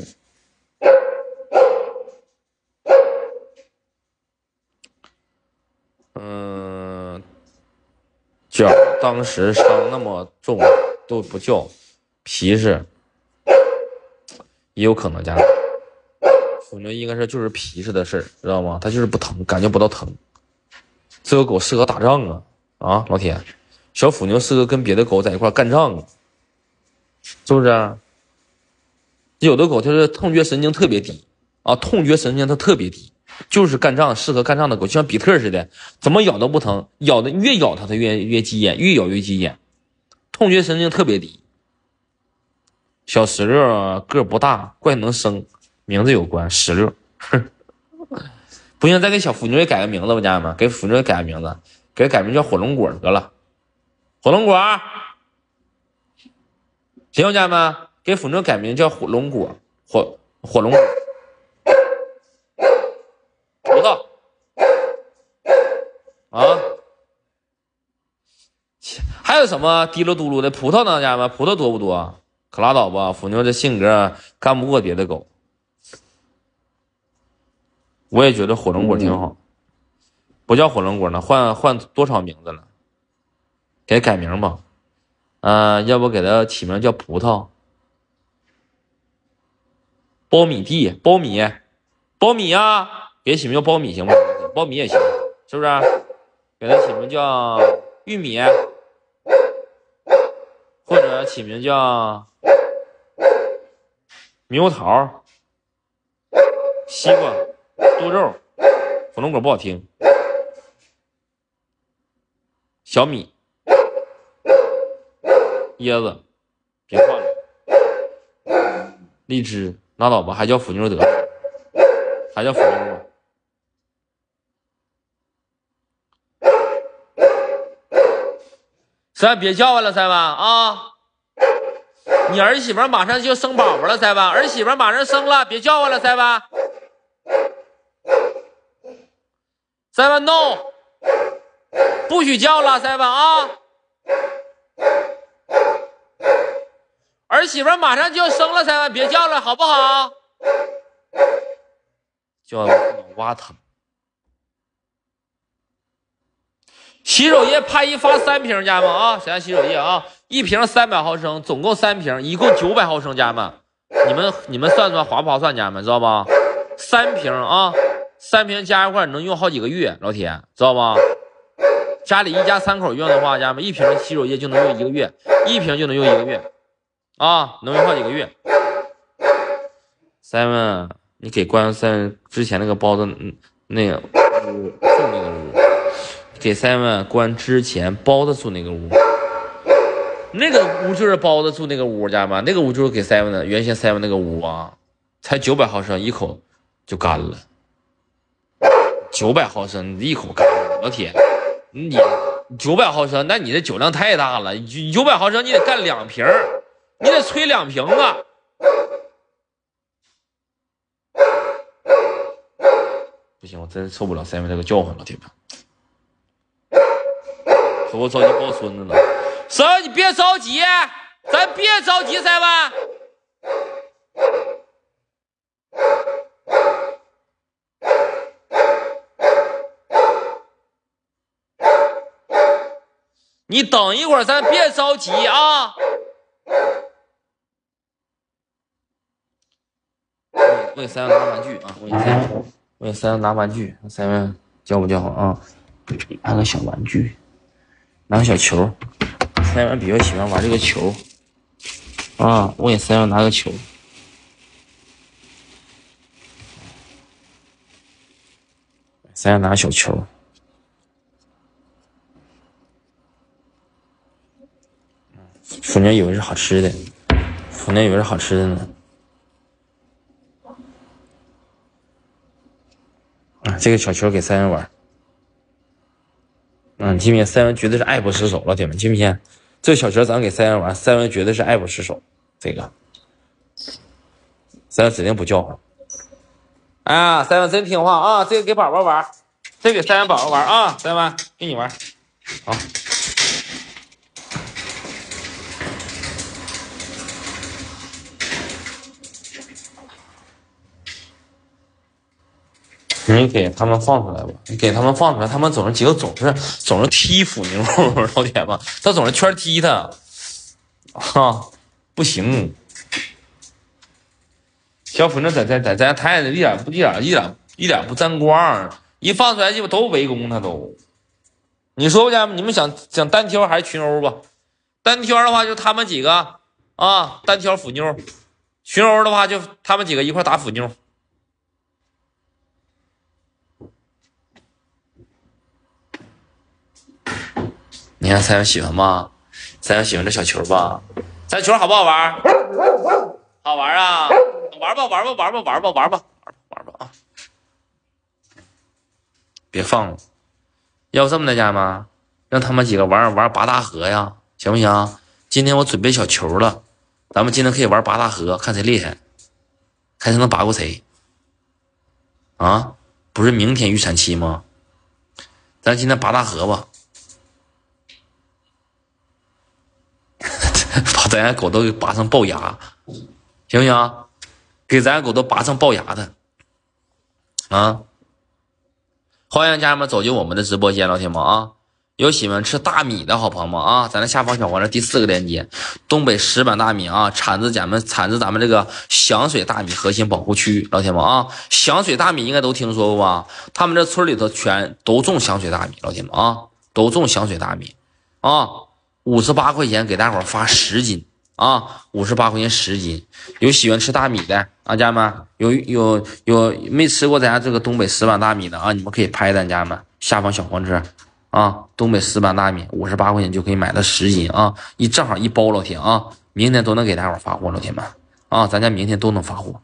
叫当时伤那么重都不叫，皮实也有可能家人，腐妞应该是就是皮实的事儿，知道吗？它就是不疼，感觉不到疼， 这个狗适合打仗啊！啊，老铁，小腐牛适合跟别的狗在一块干仗，是不是啊？有的狗它是痛觉神经特别低啊，痛觉神经它特别低，就是干仗适合干仗的狗，就像比特似的，怎么咬都不疼，咬的越咬它越急眼，越咬越急眼，痛觉神经特别低。小石榴个不大，怪能生，名字有关，石榴。不行，再给小腐牛也改个名字吧，家人们，给腐牛也改个名字，给它改名叫火龙果得了。火龙果，行，家人们，给腐牛改名叫火龙果，火龙果，葡萄啊，还有什么滴噜嘟噜的葡萄呢？家人们，葡萄多不多？可拉倒吧，腐牛这性格干不过别的狗。我也觉得火龙果挺好，不叫火龙果呢，换多少名字了？给它改名吧，要不给它起名叫葡萄、苞米地、苞米啊，给它起名叫苞米行吗？苞米也行，是不是？给它起名叫玉米，或者起名叫猕猴桃、西瓜、多肉。火龙果不好听，小米、椰子，别换了。荔枝拉倒吧，还叫腐牛得了，还叫腐牛吗？三别叫唤了，三万啊！你儿媳妇马上就生宝宝了，三万，儿媳妇马上生了，别叫唤了，三万。三万 no， 不许叫了，三万啊！儿媳妇马上就要生了，三万，别叫了，好不好？叫脑瓜疼。洗手液拍一发3瓶，家人们啊，谁家洗手液啊？一瓶300毫升，总共3瓶，一共900毫升，家人们，你们算算划不划算，家人们知道吧？3瓶啊，3瓶加一块能用好几个月，老铁知道吧？家里一家3口用的话，家人们一瓶洗手液就能用1个月，一瓶就能用1个月啊，能用好几个月。Simon， 你给关3之前那个包子那个屋住那个屋，给 Simon 关之前包子住那个屋。那个屋就是包子住那个屋，家人们，那个屋就是给 Simon 的，原先 Simon 那个屋啊，才900毫升，一口就干了。900毫升，一口干了，老铁，你900毫升，那你这酒量太大了，900毫升你得干2瓶，你得吹2瓶啊。不行，我真受不了 Simon 这个叫唤，老铁们，说我着急抱孙子了。Simon，你别着急，咱别着急，Simon。你等一会儿，咱别着急啊。我给Simon拿玩具啊，我给Simon拿玩具，Simon叫不叫好啊？拿个小玩具，拿个小球。Simon比较喜欢玩这个球啊，我给Simon拿个球。Simon拿个小球。腐牛以为是好吃的，腐牛以为是好吃的呢。这个小球给Simon玩。今天Simon绝对是爱不释手，老铁们，今天这个小球咱给Simon玩，Simon绝对是爱不释手。这个Simon指定不叫唤。哎呀，Simon真听话啊！这个给宝宝玩，这个给Simon宝宝玩啊！Simon给你玩，好。你给他们放出来吧，你给他们放出来，他们几个总是踢腐牛，老铁们，他总是圈踢他，不行。小腐牛在咱台上一点不沾光，一放出来就都围攻他都。 你说吧，家人们，你们想单挑还是群殴吧？单挑的话就他们几个啊，单挑腐妞；群殴的话就他们几个一块打腐妞。你看三友喜欢吗？三友喜欢这小球吧？咱球好不好玩？好玩啊！玩吧，玩吧，玩吧，玩吧，玩吧，玩吧啊！别放了，要不这么的，家人们，让他们几个玩拔大河呀，行不行？今天我准备小球了，咱们今天可以玩拔大河，看谁厉害，看谁能拔过谁。啊，不是明天预产期吗？咱今天拔大河吧。把咱家狗都给拔成龅牙，行不行？给咱家狗都拔成龅牙的啊！欢迎家人们走进我们的直播间，老铁们啊！有喜欢吃大米的好朋友们啊，咱的下方小黄人第4个链接，东北石板大米啊，产自咱们这个响水大米核心保护区，老铁们啊，响水大米应该都听说过吧？他们这村里头全都种响水大米，老铁们啊，都种响水大米啊，58块钱给大伙发10斤啊，58块钱10斤。有喜欢吃大米的啊，家人们，有没吃过咱家这个东北石板大米的啊？你们可以拍咱家人们下方小黄车。啊，东北石板大米58块钱就可以买到10斤啊，正好一包，老铁啊，明天都能给大伙发货，老铁们啊，咱家明天都能发货。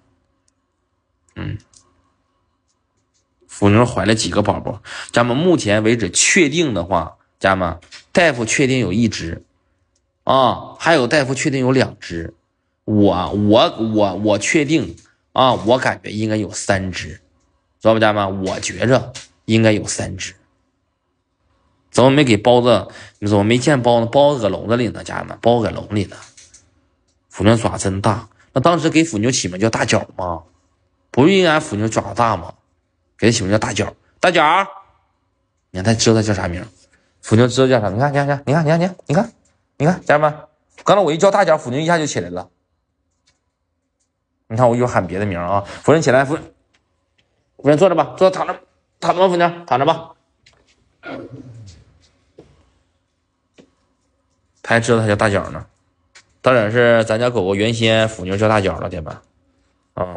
腐妞怀了几个宝宝？家们目前为止确定的话，家们大夫确定有1只啊，还有大夫确定有2只，我确定啊，我感觉应该有3只，知道不，家们？我觉着应该有3只。怎么没给包子？你怎么没见包子？包子搁笼子里呢，家人们，包子搁笼里呢。腐妞爪真大，那当时给腐妞起名叫大脚吗？不是应该腐妞爪大吗？给他起名叫大脚，大脚。你看他知道他叫啥名？腐妞知道叫啥？你看，你看，家人们，刚才我一叫大脚，腐妞一下就起来了。你看我又喊别的名啊，腐妞起来，腐妞坐着吧，躺着吧，腐妞躺着吧。他还知道他叫大脚呢，当然是咱家狗狗原先腐妞叫大脚了，铁们啊。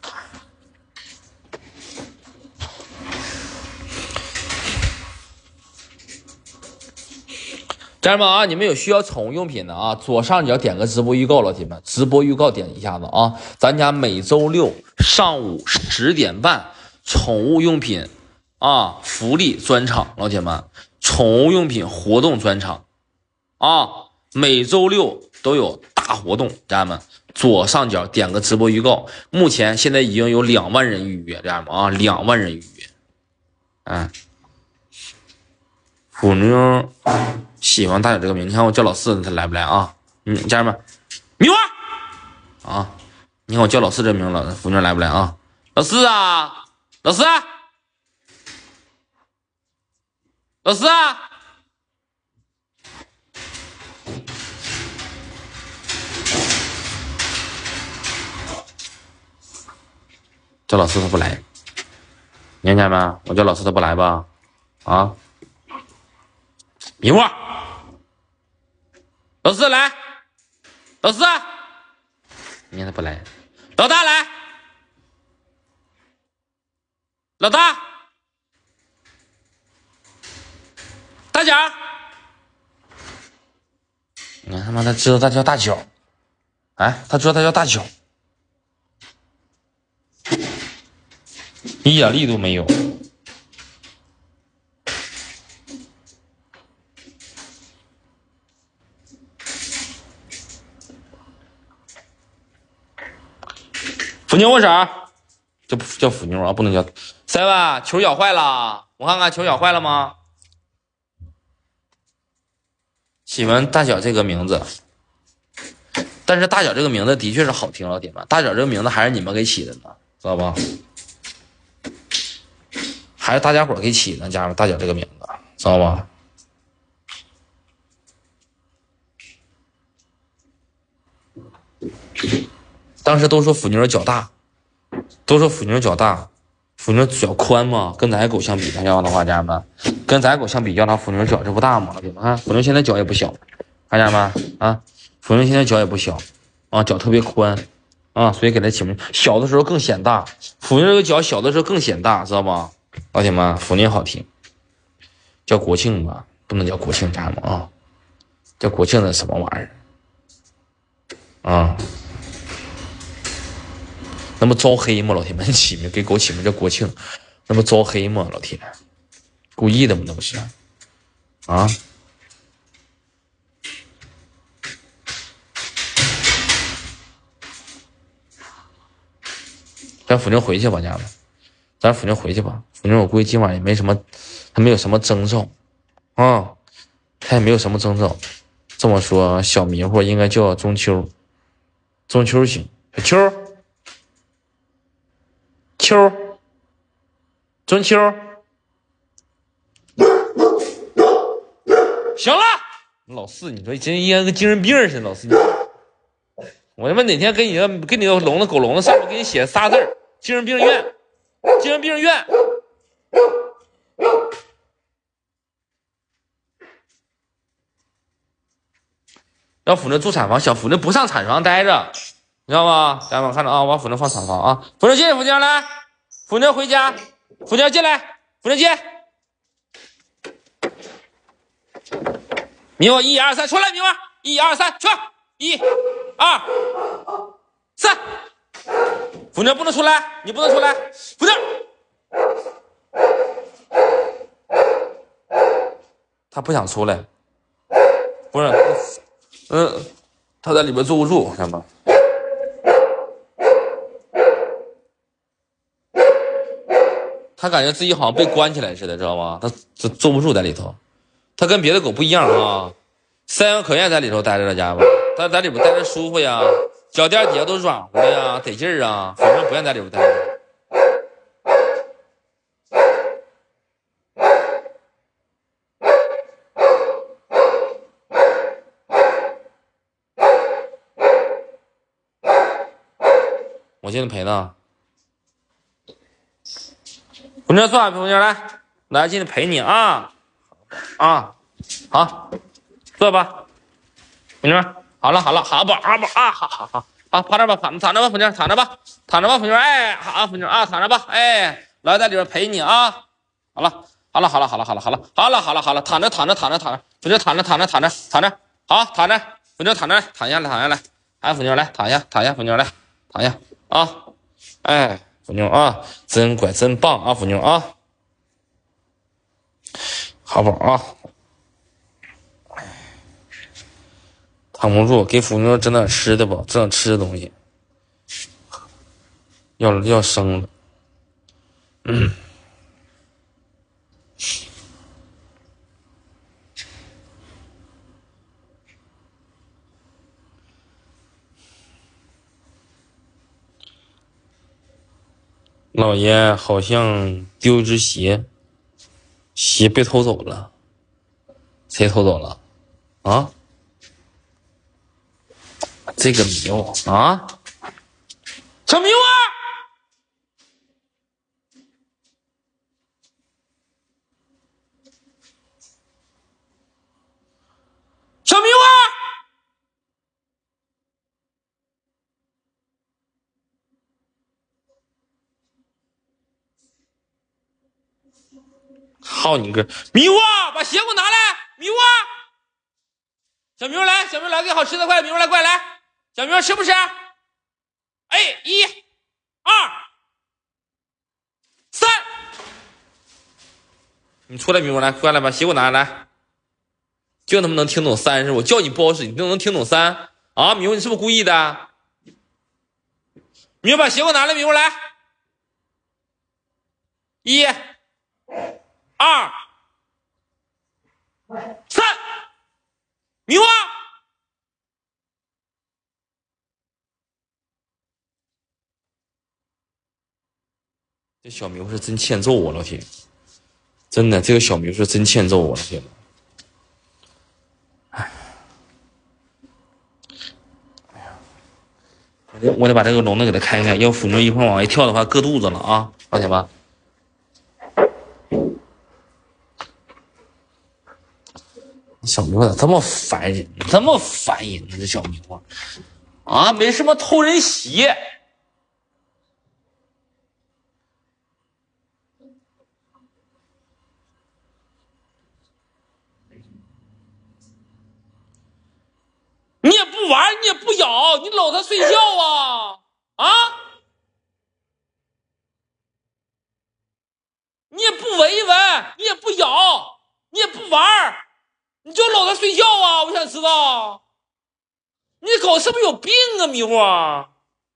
家人们啊，你们有需要宠物用品的啊，左上角点个直播预告，老铁们，直播预告点一下子啊，咱家每周6上午10点半，宠物用品啊福利专场，老铁们，宠物用品活动专场。啊，每周6都有大活动，家人们，左上角点个直播预告。目前现在已经有2万人预约，家人们啊，2万人预约。腐妞喜欢大脚这个名，你看我叫老4，他来不来啊？家人们，米花啊，你看我叫老4这名了，腐妞来不来啊？老4啊，老4啊，老4啊。叫老4他不来，你看见没？我叫老4他不来吧？啊，迷糊，老4来，老4，你看他不来，老大来，老大，大脚，你看他妈他知道他叫大脚，哎，他知道他叫大脚。一点力度没有，腐妞我啥？这不叫腐妞啊，不能叫。7球咬坏了，我看看球咬坏了吗？喜欢大脚这个名字，但是大脚这个名字的确是好听，老铁们，大脚这个名字还是你们给起的呢，知道吧？还是大家伙给起的，家人们，大脚这个名字，知道吧？当时都说腐妞脚大，都说腐妞脚大， 腐妞脚宽嘛，跟咱狗相比，他要的话，家人们，跟咱狗相比，要它腐妞脚这不大吗？你们看，腐妞现在脚也不小，看家人们啊，腐妞现在脚也不小啊，脚特别宽啊，所以给它起名，小的时候更显大，腐妞这个脚小的时候更显大，知道吗？老铁们，腐妞好听，叫国庆吧，不能叫国庆，家人们啊，叫国庆的什么玩意儿啊？那不招黑吗？老铁们起名给狗起名叫国庆，那不招黑吗？老铁，故意的吗？那不是啊？咱腐妞回去吧，家人们，咱腐妞回去吧。腐妞我估计今晚也没什么，还没有什么征兆啊，他也没有什么征兆。这么说，小迷糊应该叫中秋，中秋行，小秋。秋，中秋，行了，老四，你说真应该跟精神病似的，老四，我他妈哪天给你个笼子狗笼子上面给你写仨字儿，精神病院，精神病院。让腐妞住产房，小腐妞不上产房待着，你知道吗？家人们看着啊，我把腐妞放产房啊，腐妞进来，腐妞来，腐妞回家，腐妞进来，腐妞进。迷糊1、2、3，出来，迷糊1、2、3，出，1、2、3。腐妞不能出来，你不能出来，腐妞。他不想出来，不是，他在里边坐不住，看吧。他感觉自己好像被关起来似的，知道吗？他坐不住在里头。他跟别的狗不一样啊，三阳可愿在里头待着了，家伙，他在里边待着舒服呀，脚垫底下都软乎的呀，得劲儿啊，反正不愿在里边待着。我现在陪呢，腐妞坐，腐妞来，进来陪你啊，好，坐吧，腐妞，好了，好吧，好，趴着吧，躺着吧，腐妞，躺着吧，腐妞，哎，好，腐妞啊，躺着吧，哎，老在里边陪你啊，好了，躺着，腐妞躺着，好，躺着，腐妞躺下来，哎，腐妞来，躺下，腐妞来，躺下啊，哎，腐妞啊，真乖，真棒啊，腐妞啊，好宝啊。躺不住，给腐妞整点吃的吧，整点吃的东西。要生了，老爷好像丢一只鞋，鞋被偷走了，谁偷走了？啊？这个迷糊啊，小迷糊，小迷糊，好你个迷糊，把鞋给我拿来，迷糊，小迷糊来，给好吃的，快，迷糊来，快来，小迷糊吃不吃？哎，1、2、3，你出来，迷糊来，快来把鞋给我拿来。就他妈能听懂3是我叫你不好使，你都能听懂3啊？迷糊，你是不是故意的？迷糊把鞋给我拿来，迷糊来，1、2、3，迷糊。这小迷糊是真欠揍啊！老铁，真的，这个小迷糊是真欠揍啊！老铁，哎呀，我得把这个笼子给它开开，要腐妞一会儿往外跳的话，硌肚子了啊！老铁们， 小牛咋这么烦人？这么烦人呢？这小牛啊，没什么偷人鞋。你也不玩，你也不咬，你搂他睡觉啊？啊？你也不闻一闻，你也不咬，你也不玩，你就搂他睡觉啊？我想知道，你这狗是不是有病啊？迷糊啊！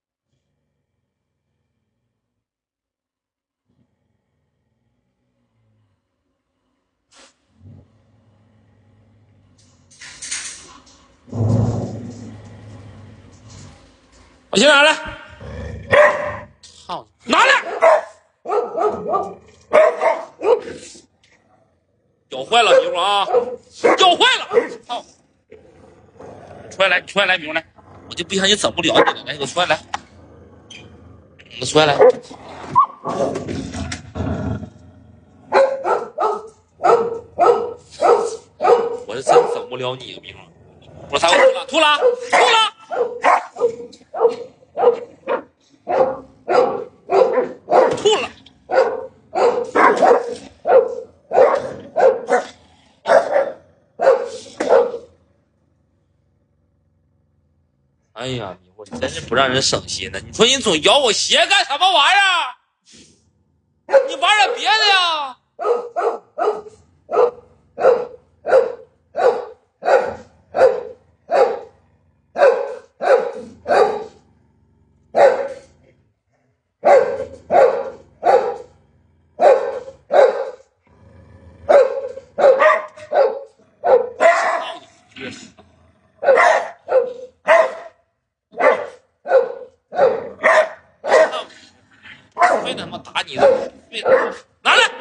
我先拿来，操，拿来！咬坏了，迷糊啊！咬坏了，操！出来来，你出来来，迷糊来，我就不相信整不了你了，来，给我出来来，你出来来。我是真整不了你，迷糊。我啥？我吐了，吐了，吐了。哎呀，迷糊，你真是不让人省心呢！你说你总咬我鞋干什么玩意儿？你玩点别的呀！非他妈打你的，拿来！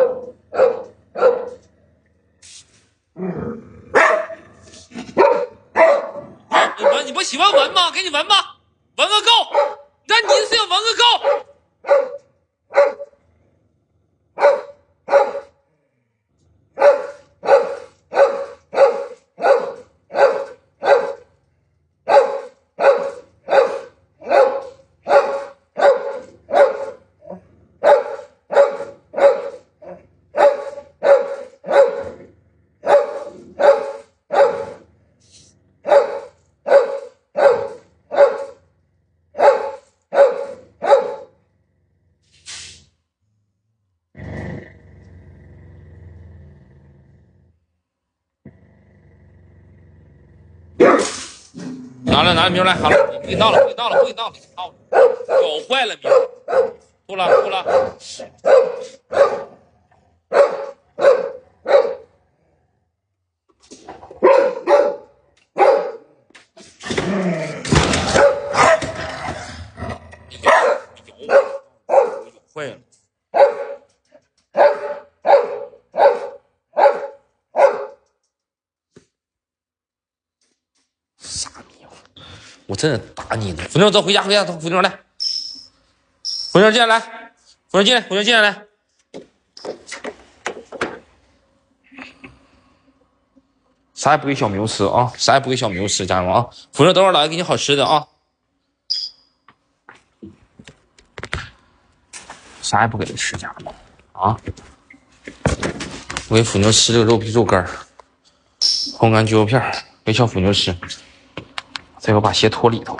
你不喜欢闻吗？给你闻吧，闻个够！那你是要闻个够！拿来，明来，好了，不给倒了，咬坏了，明，吐了。咬坏了。傻逼！我真的打你呢！福妞，走，回家，走，福妞来，福妞进来，福妞进来，啥也不给小牛吃啊！啥也不给小牛吃，家人们啊！福妞，等会儿老爷给你好吃的啊！啥也不给他吃，家人们啊！我给福妞吃这个肉皮肉干，红干猪肉片，给小福妞吃。再给我把鞋脱里头。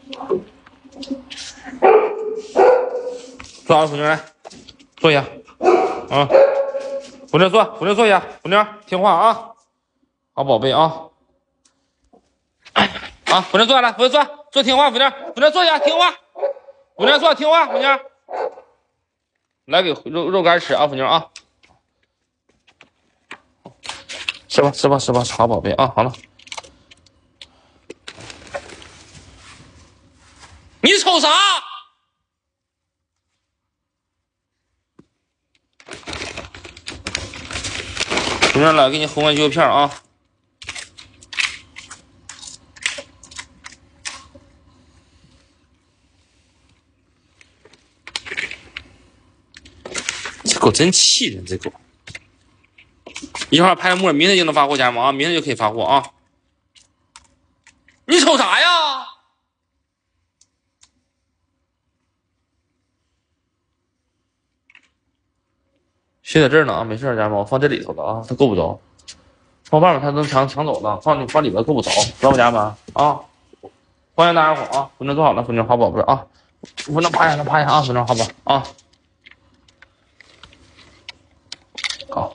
坐好，福妞来，坐下。啊，福妞坐下。福妞听话啊，好宝贝啊。啊，福妞坐下来，福妞坐听话，福妞坐下听话。福妞坐听话，福妞。来给肉干吃啊，福妞啊。吃吧，好宝贝啊，好了。你瞅啥？福妞来，给你红干鸡肉片啊。这狗真气人，这狗。 一会儿拍木耳，明天就能发货，家人们啊，明天就可以发货啊。你瞅啥呀？写在这儿呢啊，没事，家人们，我放这里头了啊，它够不着。放外面它能抢走了，放里边够不着，知道不，家人们啊？欢迎大家伙啊！粉针做好了，粉针好宝贝啊！粉针趴下，趴下啊！粉针好宝啊！好。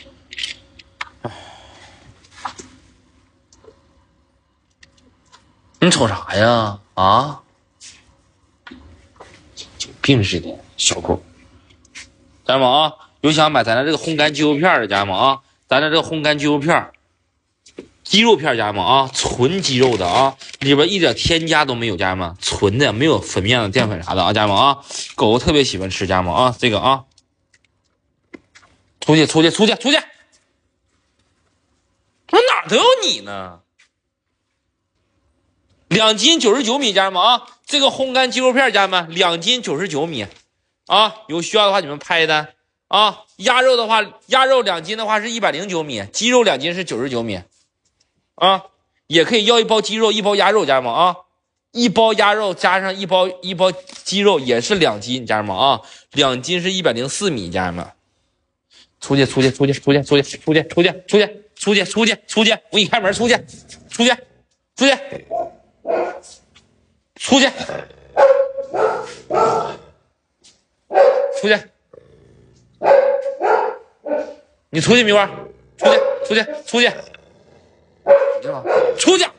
你瞅啥呀？啊！有病似的，小狗。家人们啊，有想买咱的这个烘干鸡肉片的家人们啊，咱的这个烘干鸡肉片。鸡肉片，家人们啊，纯鸡肉的啊，里边一点添加都没有，家人们，纯的，没有粉面的淀粉啥的啊，家人们啊，狗特别喜欢吃，家人们啊，这个啊，出去，怎么哪都有你呢？2斤99米，家人们啊，这个烘干鸡肉片，家人们，2斤99米啊，有需要的话你们拍单啊。鸭肉的话，鸭肉2斤的话是109米，鸡肉2斤是99米。啊，也可以要1包鸡肉，1包鸭肉，家人们啊，1包鸭肉加上一包鸡肉也是2斤，家人们啊，2斤是104米，家人们，出去，我给你开门，出去，你出去，米花，出去。出去！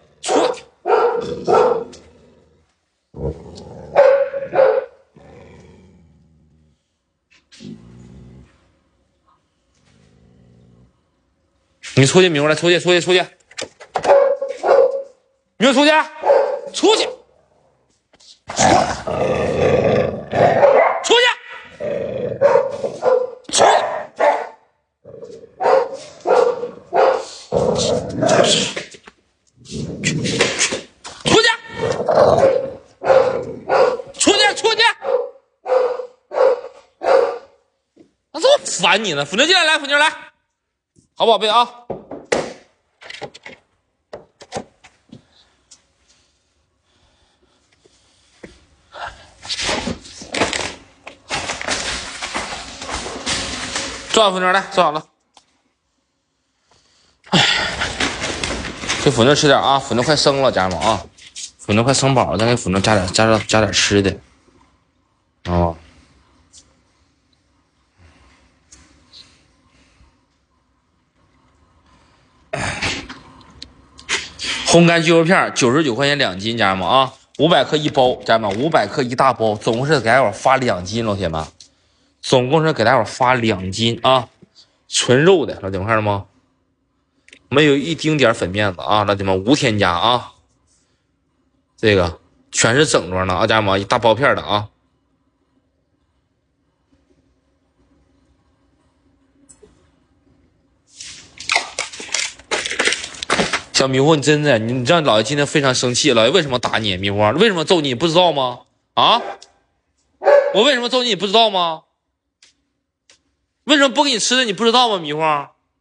你出去，明白了？出去！明白出去！那这么烦你呢？粉针进来，粉针来，好宝贝啊！做好粉针来，做好了。哎，给粉针吃点啊！粉针快生了，家人们啊！粉针快生饱了，再给粉针加点吃的。哦。烘干鸡肉片99块钱2斤，家人们啊，500克1包，家人们，500克1大包，总共是给大伙发2斤，老铁们，总共是给大伙发2斤啊，纯肉的，老铁们看着吗？没有一丁点粉面子啊，老铁们，无添加啊，这个全是整装的啊，家人们，一大包片的啊。小迷糊，你真的，你让老爷今天非常生气。老爷为什么打你？迷糊，为什么揍你？你不知道吗？啊，我为什么揍你？你不知道吗？为什么不给你吃的？你不知道吗？迷糊，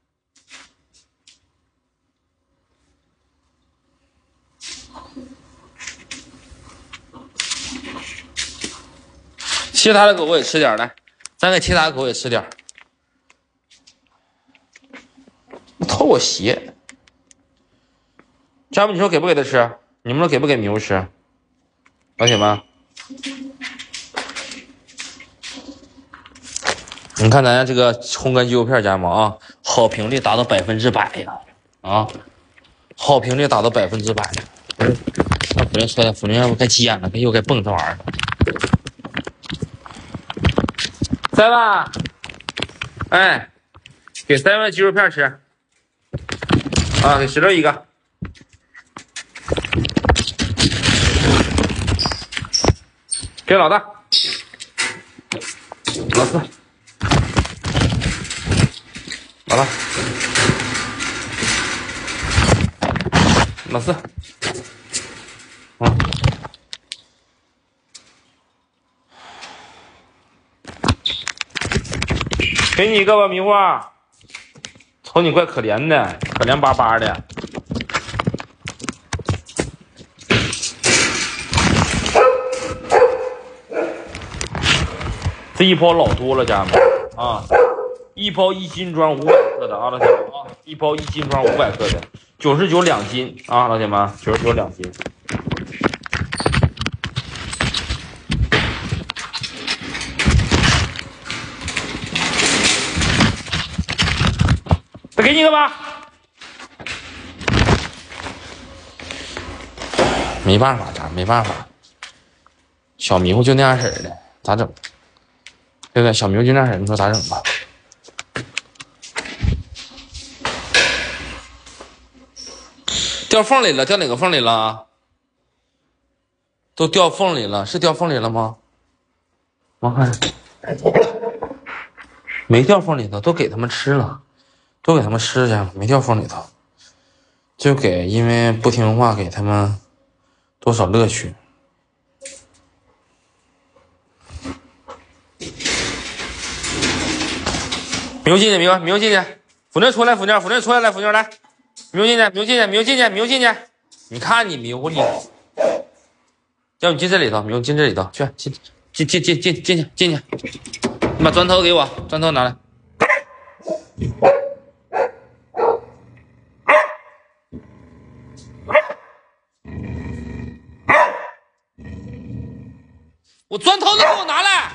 其他的狗我也吃点，来，咱给其他的狗也吃点。偷我鞋。家人们，你说给不给他吃？你们说给不给迷糊吃？老铁们，你看咱家这个烘干鸡肉片，家人们啊，好评率达到100%呀！啊，好评率达到100%。那不能说了，不能要不该急眼了，又该蹦这玩意儿。7，哎，给7鸡肉片吃啊，给石头一个。给老大，老四，老大，老四，给你一个吧，迷糊，瞅瞅你怪可怜的，可怜巴巴的。这一包老多了，家人们啊！一包1斤装500克的啊，老铁们啊！一包1斤装500克的，992斤啊，老铁们，992斤。再给你一个吧。没办法，家没办法，小迷糊就那样式的，咋整？对不对？小迷糊就那样式，你说咋整吧？掉缝里了，掉哪个缝里了？都掉缝里了，是掉缝里了吗？我看没掉缝里头，都给他们吃了，都给他们吃去，没掉缝里头，就给因为不听话给他们多少乐趣。迷糊进去，迷糊进去，腐妞出来，腐妞出来，腐妞来，迷糊进去，迷糊进去，迷糊进去，迷糊进去。你看你迷糊你，要你进这里头，迷糊进这里头去，进去。你把砖头给我，砖头拿来。我砖头都给我拿来。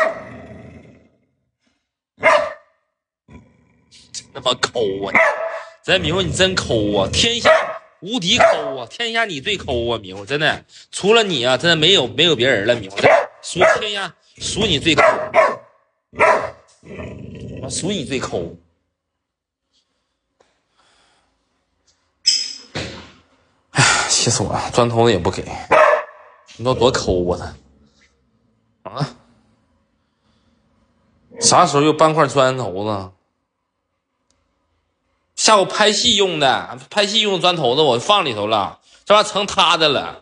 那么抠啊！真迷糊，你真抠啊！天下无敌抠啊！天下你最抠啊！迷糊，真的，除了你啊，真的没有别人了。迷糊，数天下数你最抠，我数你最抠。哎呀，气死我了！砖头子也不给，你知道多抠啊他啊！啥时候又搬块砖头子？下午拍戏用的，拍戏用的砖头子我放里头了，这玩意成他的了。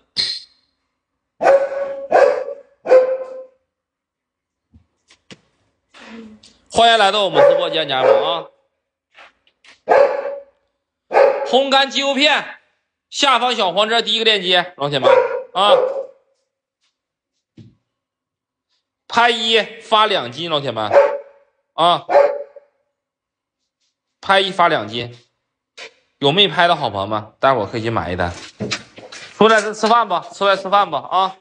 欢迎来到我们直播间，家人们啊！烘干鸡肉片，下方小黄车第一个链接，老铁们啊！拍1发2斤，老铁们啊！拍1发2斤，有没拍的好朋友们，待会儿可以去买一单。出来吃饭吧，出来吃饭吧啊！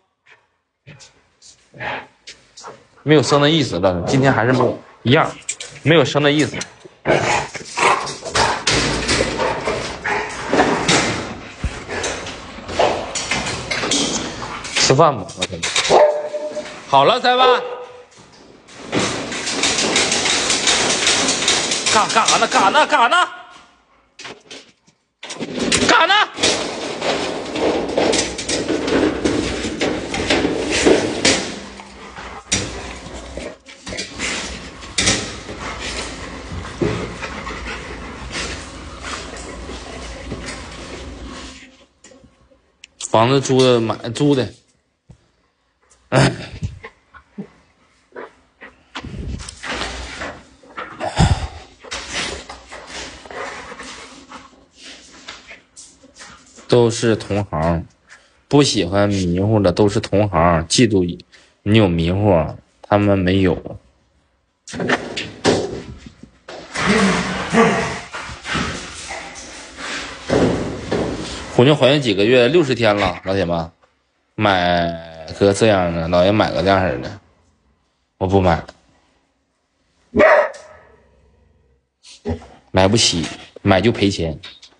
没有生的意思了，今天还是没有一样，没有生的意思。吃饭吧，老铁们。好了，再问。干啥呢？干啥呢？房子租的买租的，都是同行，不喜欢迷糊的都是同行，嫉妒你有迷糊，他们没有。虎妞怀孕几个月？60天了，老铁们，买个这样的，老爷买个这样式的，我不买，买不起，买就赔钱。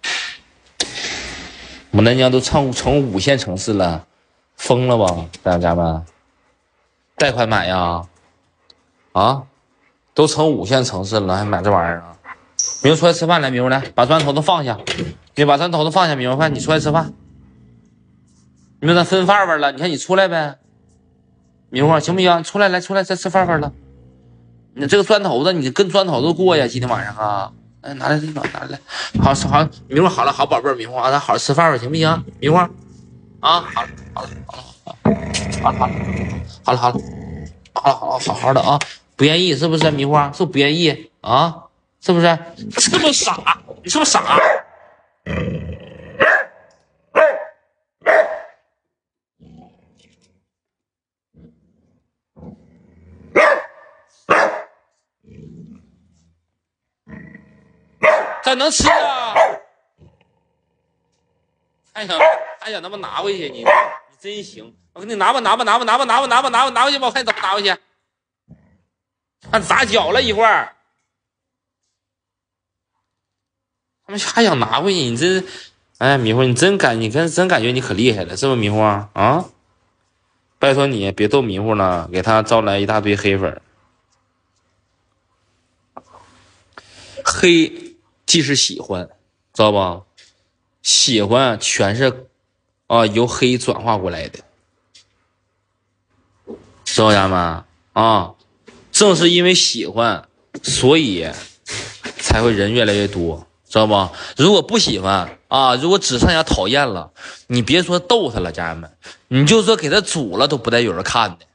牡丹江都成5线城市了，疯了吧，大家们？贷款买呀？啊，都成5线城市了，还买这玩意儿啊？明儿出来吃饭来，明儿来，把砖头都放下，你把砖头都放下，明儿饭，你出来吃饭。明儿咱分饭饭了，你看你出来呗，明儿行不行？出来来，出来再吃饭饭了。你这个砖头子，你跟砖头子过呀？今天晚上啊。哎，拿来，拿来，好，明儿好了，好宝贝儿，明儿咱好好吃饭吧，行不行？明儿啊，好了，好好的啊，不愿意是不是？明儿是不愿意啊？ 是不是？是不是傻？你是不是傻？咋能吃啊？还想他妈拿回去你真行！我给你拿吧，拿回去吧，我看你怎么拿回去。看砸脚了一会儿，他们还想拿回去，你这，哎，迷糊，你真感觉你可厉害了，是不是迷糊啊？啊！拜托你别逗迷糊了，给他招来一大堆黑粉。黑既是喜欢，知道吧？喜欢全是由黑转化过来的，知道家们啊？正是因为喜欢，所以才会人越来越多，知道不？如果不喜欢啊，如果只剩下讨厌了，你别说逗他了，家人们，你就说给他煮了都不带有人看的。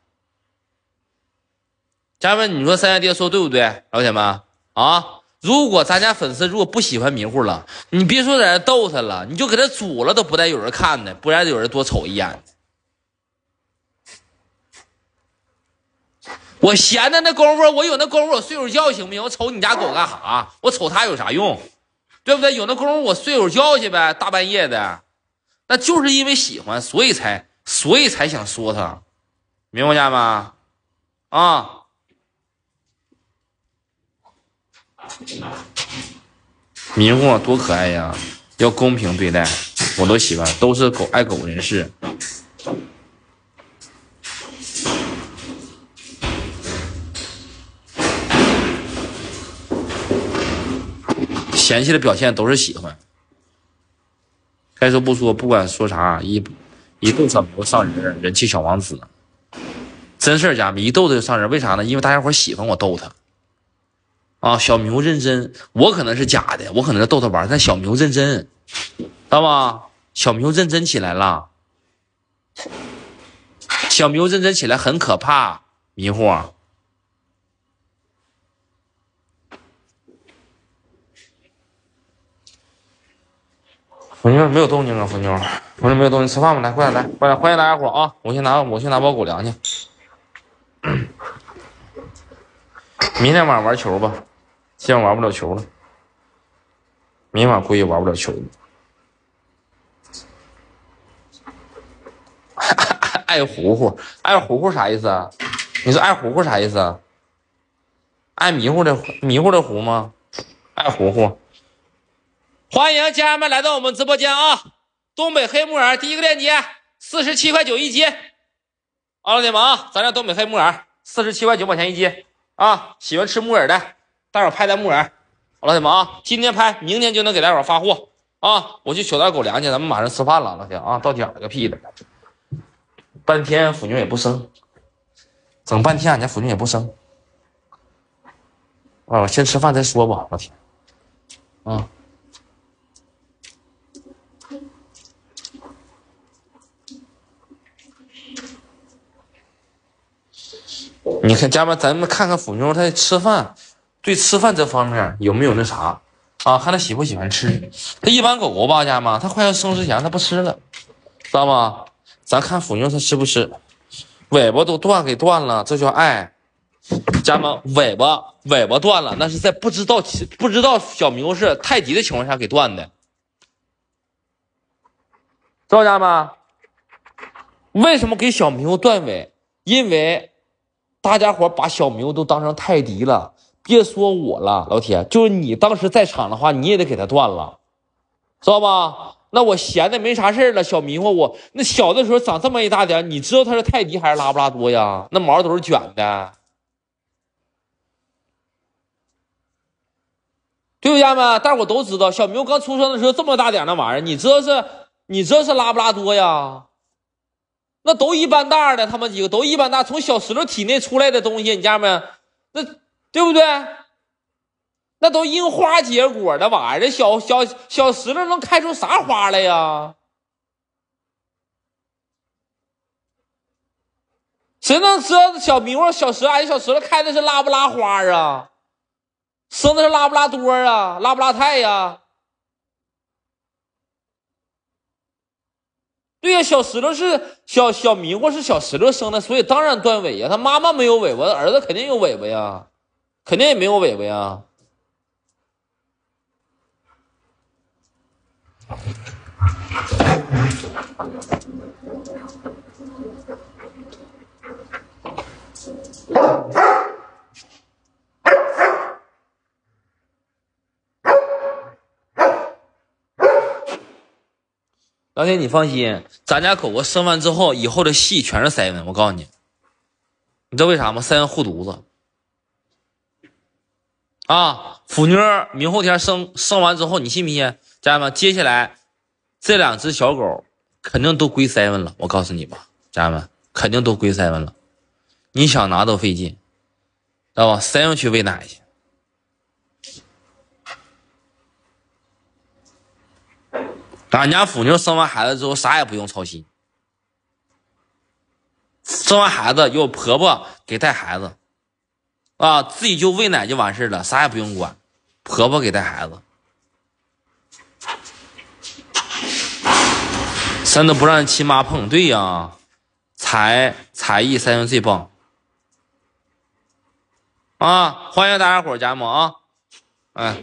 家人们，你说三家爹说对不对？老铁们啊，如果咱家粉丝如果不喜欢迷糊了，你别说在这逗他了，你就给他煮了都不带有人看的，不然有人多瞅一眼。我闲的那功夫，我有那功夫我睡会儿觉行不行？我瞅你家狗干啥？我瞅它有啥用？对不对？有那功夫我睡会儿觉去呗，大半夜的。那就是因为喜欢，所以才想说他，明白家吗？啊！迷糊多可爱呀！要公平对待，我都喜欢，都是爱狗人士。嫌弃的表现都是喜欢。该说不说，不管说啥，一逗小牛上人，人气小王子。真事儿，家们一逗他就上人，为啥呢？因为大家伙喜欢我逗他。啊，小牛认真，我可能是假的，我可能是逗他玩，但小牛认真，知道吗？小牛认真起来了，小牛认真起来很可怕，迷糊。虎妞没有动静啊，虎妞没有动静，吃饭吧，来，快点来，快点，欢迎大家伙啊！我去拿包狗粮去。明天晚上玩球吧，今晚玩不了球了，明晚估计玩不了球了。爱糊糊，爱糊糊啥意思啊？你说爱糊糊啥意思啊？爱迷糊的糊吗？爱糊糊。欢迎家人们来到我们直播间啊！东北黑木耳第一个链接47.9块一斤，老铁们啊，咱这东北黑木耳47.9块钱一斤啊！喜欢吃木耳的，待会儿拍咱木耳，老铁们啊，今天拍，明天就能给大伙发货啊！我去取点狗粮去，咱们马上吃饭了，老铁啊，到点了个屁的，半天腐妞也不生，整半天俺家腐妞也不生，我先吃饭再说吧，老铁啊。你看家人们，咱们看看腐妞她吃饭，对吃饭这方面有没有那啥啊？看她喜不喜欢吃。她一般狗狗吧，家人们，她快要生之前她不吃了，知道吗？咱看腐妞她吃不吃，尾巴都给断了，这叫爱。家人们，尾巴断了，那是在不知道小牛是泰迪的情况下给断的，知道家人们？为什么给小牛断尾？因为大家伙把小牛都当成泰迪了，别说我了，老铁，就是你当时在场的话，你也得给他断了，知道吧？那我闲的没啥事了，小迷糊我那小的时候长这么一大点，你知道他是泰迪还是拉布拉多呀？那毛都是卷的，对不家人们？大伙都知道，小牛刚出生的时候这么大点的玩意儿，你知道是拉布拉多呀？那都一般大的，他们几个都一般大，从小石头体内出来的东西，你家人们，那对不对？那都樱花结果的玩意儿，小石头能开出啥花来呀？谁能知道小迷糊小石头开的是拉不拉花啊？ 生的是拉布拉多啊，拉布拉泰呀。对呀，小石头是小迷糊是小石头生的，所以当然断尾呀。他妈妈没有尾巴，儿子肯定有尾巴呀，肯定也没有尾巴呀。老铁，你放心，咱家狗狗生完之后，以后的戏全是塞文。我告诉你，你知道为啥吗？塞文护犊子啊！腐妞明后天生完之后，你信不信？家人们，接下来这两只小狗肯定都归塞文了。我告诉你吧，家人们，肯定都归塞文了。你想拿都费劲，知道吧？塞文去喂奶去。俺家腐妞生完孩子之后啥也不用操心，生完孩子有婆婆给带孩子啊，自己就喂奶就完事了，啥也不用管，婆婆给带孩子，真的不让亲妈碰。对呀，才艺塞文最棒啊！欢迎大家伙家人们啊！哎，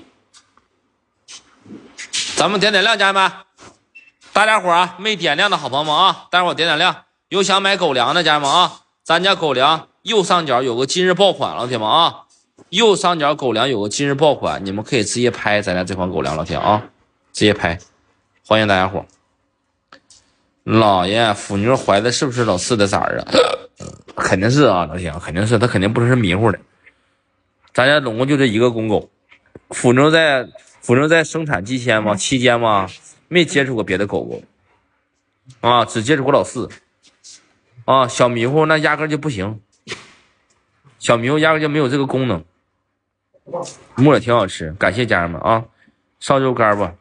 咱们点点亮，家人们。大家伙啊，没点亮的好朋友们啊，待会儿点点亮。有想买狗粮的家人们啊，咱家狗粮右上角有个今日爆款，老铁们啊，右上角狗粮有个今日爆款，你们可以直接拍咱家这款狗粮，老铁啊，直接拍，欢迎大家伙。老爷，腐妞怀的是不是老四的崽儿啊？肯定是啊，老铁，肯定是，他肯定不是迷糊的。咱家总共就这一个公狗，腐妞在生产期间嘛，没接触过别的狗狗啊，只接触过老四啊。小迷糊那压根就不行，小迷糊压根就没有这个功能。木耳挺好吃，感谢家人们啊！烧肉干吧，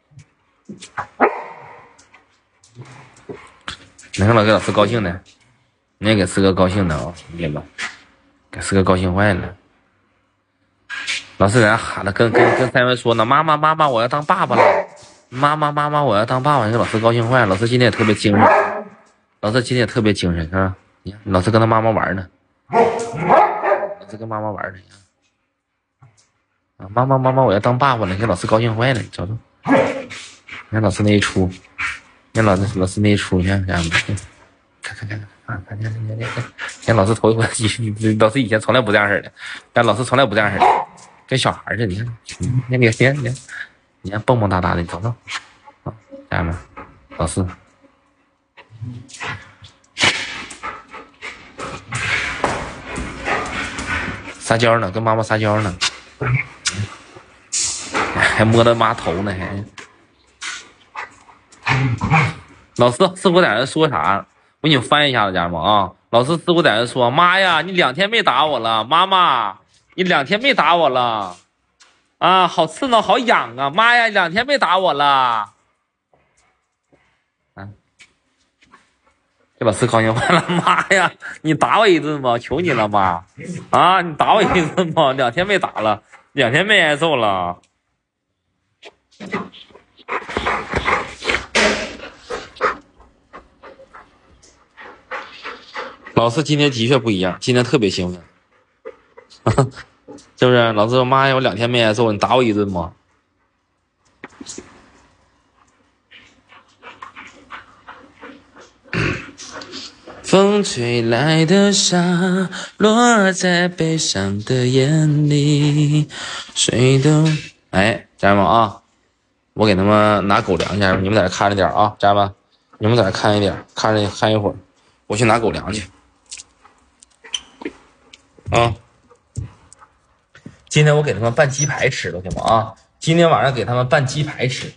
你看给老四高兴的，你也给四哥高兴的啊，兄弟们，给四哥高兴坏了。老四在那喊了，跟塞文说呢，妈妈，我要当爸爸了。妈妈，我要当爸爸，给老师高兴坏了。老师今天也特别精神，是吧？你看，老师跟他妈妈玩呢，老师跟妈妈玩呢。啊，妈妈，我要当爸爸了，给老师高兴坏了。你瞅瞅，你看老师那一出，你看老师那一出，你看看，看老师头一回，老师以前从来不这样式的，但老师从来不这样式的，跟小孩似的。你看，你看蹦蹦哒哒的，你瞅瞅啊，家人们，老四撒娇呢，跟妈妈撒娇呢，还摸他妈头呢，老四似乎在那说啥？我给你翻译一下子，家人们啊，老四似乎在那说：“妈呀，你2天没打我了，妈妈，你2天没打我了。”啊，好刺挠，好痒啊！妈呀，2天没打我了。啊，这老四高兴坏了。妈呀，你打我一顿吧，求你了，妈！啊，你打我一顿吧，2天没打了，2天没挨揍了。老四今天的确不一样，今天特别兴奋。是不是？老子说妈呀，我2天没挨揍，你打我一顿吗？风吹来的沙，落在悲伤的眼里，谁都……哎，家人们啊，我给他们拿狗粮去，你们在这看着点啊，家人们，你们在这看一点，看一会儿，我去拿狗粮去。啊。今天我给他们拌鸡排吃，老铁们啊！今天晚上给他们拌鸡排吃。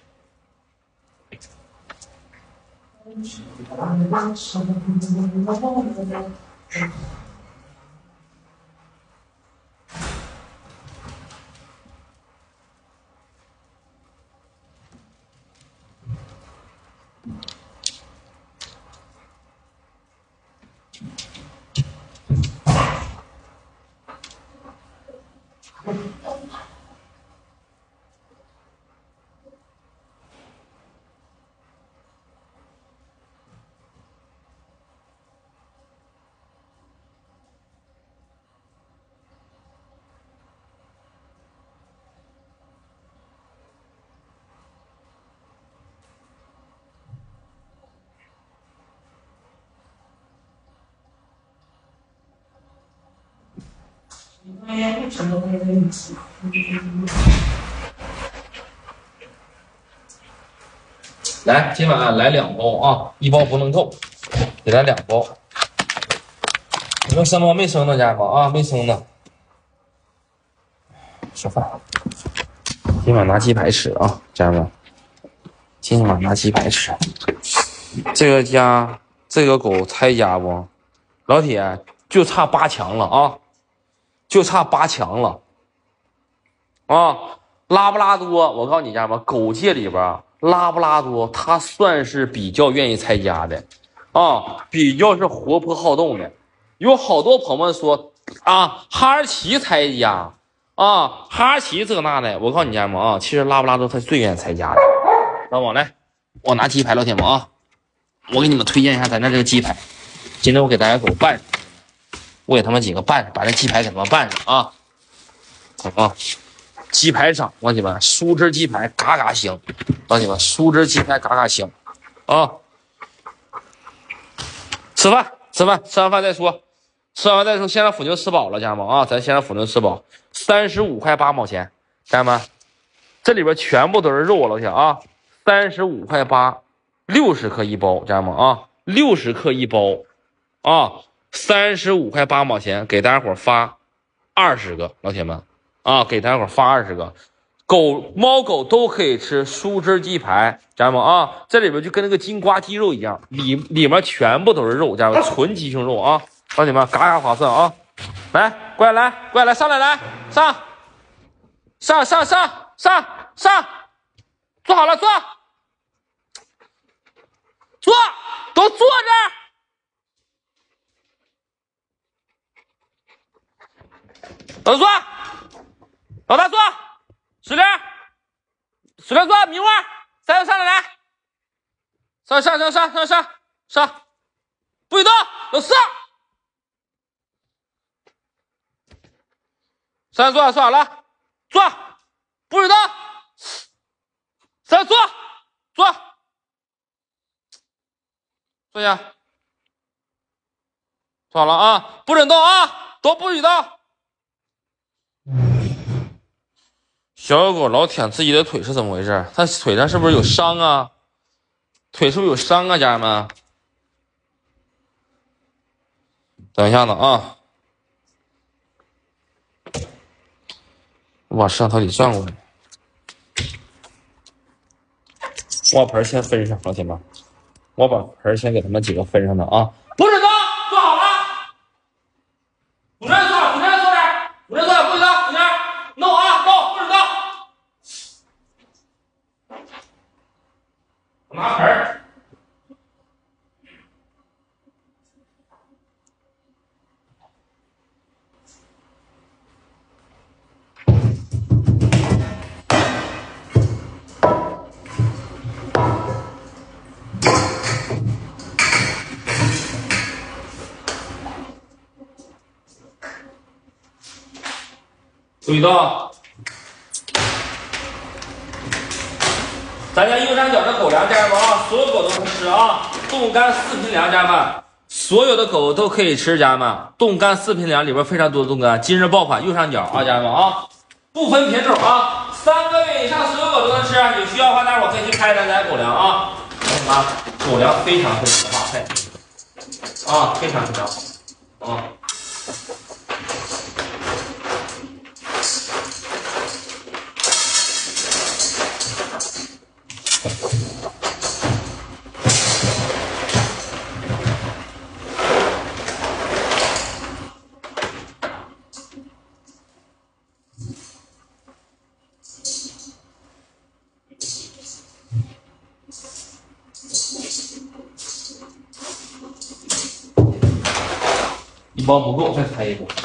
来，今晚来2包啊，1包不能够，给咱2包。你们生吗？没生呢，家人们啊，没生呢。吃饭。今晚拿鸡排吃啊，家人们。今晚拿鸡排吃。这个家，这个狗拆家不？老铁就差8强了啊，就差8强了啊！拉布拉多，我告诉你家人们，狗界里边。拉布拉多，它算是比较愿意拆家的，啊，比较是活泼好动的。有好多朋友们说啊，哈士奇拆家，啊，哈士奇这那的。我告诉你家人们啊，其实拉布拉多它最愿意拆家的。老王来，我拿鸡排，老铁们啊，我给你们推荐一下咱这个鸡排。今天我给大家拌上，我给他们几个拌上，把这鸡排给他们拌上啊，好吗？鸡排上，老铁们，酥汁鸡排嘎嘎香，老铁们，酥汁鸡排嘎嘎香啊！吃饭，吃完饭再说，吃完饭再说。先让腐牛吃饱了，家人们啊，咱先让腐牛吃饱。35块8毛钱，家人们，这里边全部都是肉，老铁啊，35块8，60克1包，家人们啊，60克1包啊，35块8毛钱，给大家伙发20个，老铁们。啊，给大家伙发20个，猫狗都可以吃酥汁鸡排，家人们啊，这里边就跟那个金瓜鸡肉一样，里面全部都是肉，家人们，纯鸡胸肉啊，老铁们，嘎嘎划算啊！来，过来，上来，来，上，坐好了，坐，都坐这儿，都坐。老大坐，使劲坐，明花，再上来，上，不许动，都上，坐好了，坐，不许动，坐下，坐好了啊，不准动啊，都不许动。小狗老舔自己的腿是怎么回事？它腿上是不是有伤啊？腿是不是有伤啊，家人们？等一下子啊，我把摄像头给转过来，我把盆先分上，老铁们，我把盆先给他们几个分上的啊。不准动，坐好了，主任坐这，不许动，主任弄啊，弄，不许动。拿盆儿，注意到，咱家右上角的狗粮，家人们啊，所有狗都能吃啊，冻干4品粮，家人们，所有的狗都可以吃，家人们，冻干4品粮里边非常多的冻干，今日爆款右上角啊，家人们啊，不分品种啊，3个月以上所有狗都能吃，有需要的话大伙可以去开咱家狗粮啊，狗粮非常的哇塞啊，非常好啊。1包不够，再拆1包。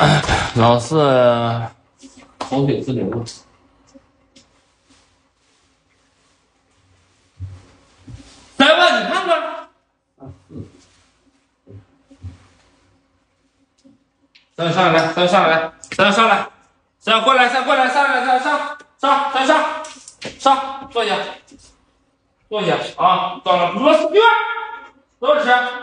老四口水自流。来吧，你看看。咱上来，咱上来，咱上来，咱过来，咱过来，上来，咱上，咱上，坐下，坐下啊！到了，螺丝钉，多少吃？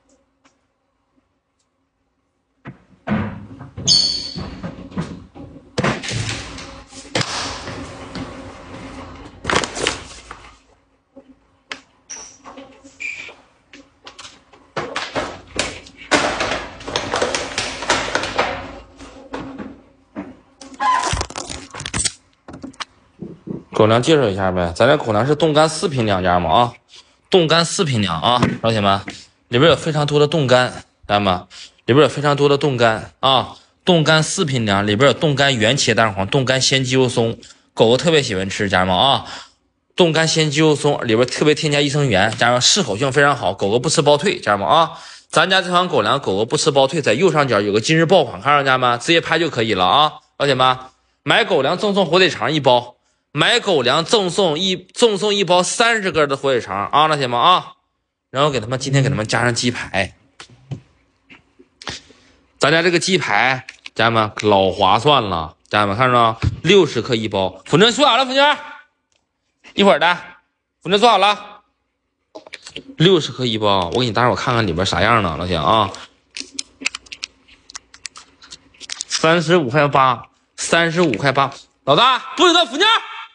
狗粮介绍一下呗，咱这狗粮是冻干4品2家嘛啊，冻干4品2啊，老铁们，里边有非常多的冻干，家人们，里边有非常多的冻干啊，冻干4品2里边有冻干原茄蛋黄、冻干鲜鸡肉松，狗狗特别喜欢吃，家人们啊，冻干鲜鸡肉松里边特别添加益生元，家人们适口性非常好，狗狗不吃包退，家人们啊，咱家这款狗粮狗狗不吃包退，在右上角有个今日爆款，看上家人们直接拍就可以了啊，老铁们，买狗粮赠送火腿肠1包。买狗粮赠送一包30根的火腿肠啊，老铁们啊，然后今天给他们加上鸡排，咱家这个鸡排，家人们老划算了，家人们看着没？60克1包。辅助做好了，辅助，一会儿的，辅助做好了，60克1包，我给你待会儿看看里边啥样呢，老铁啊，35块8，35块8，老大不许动，辅助。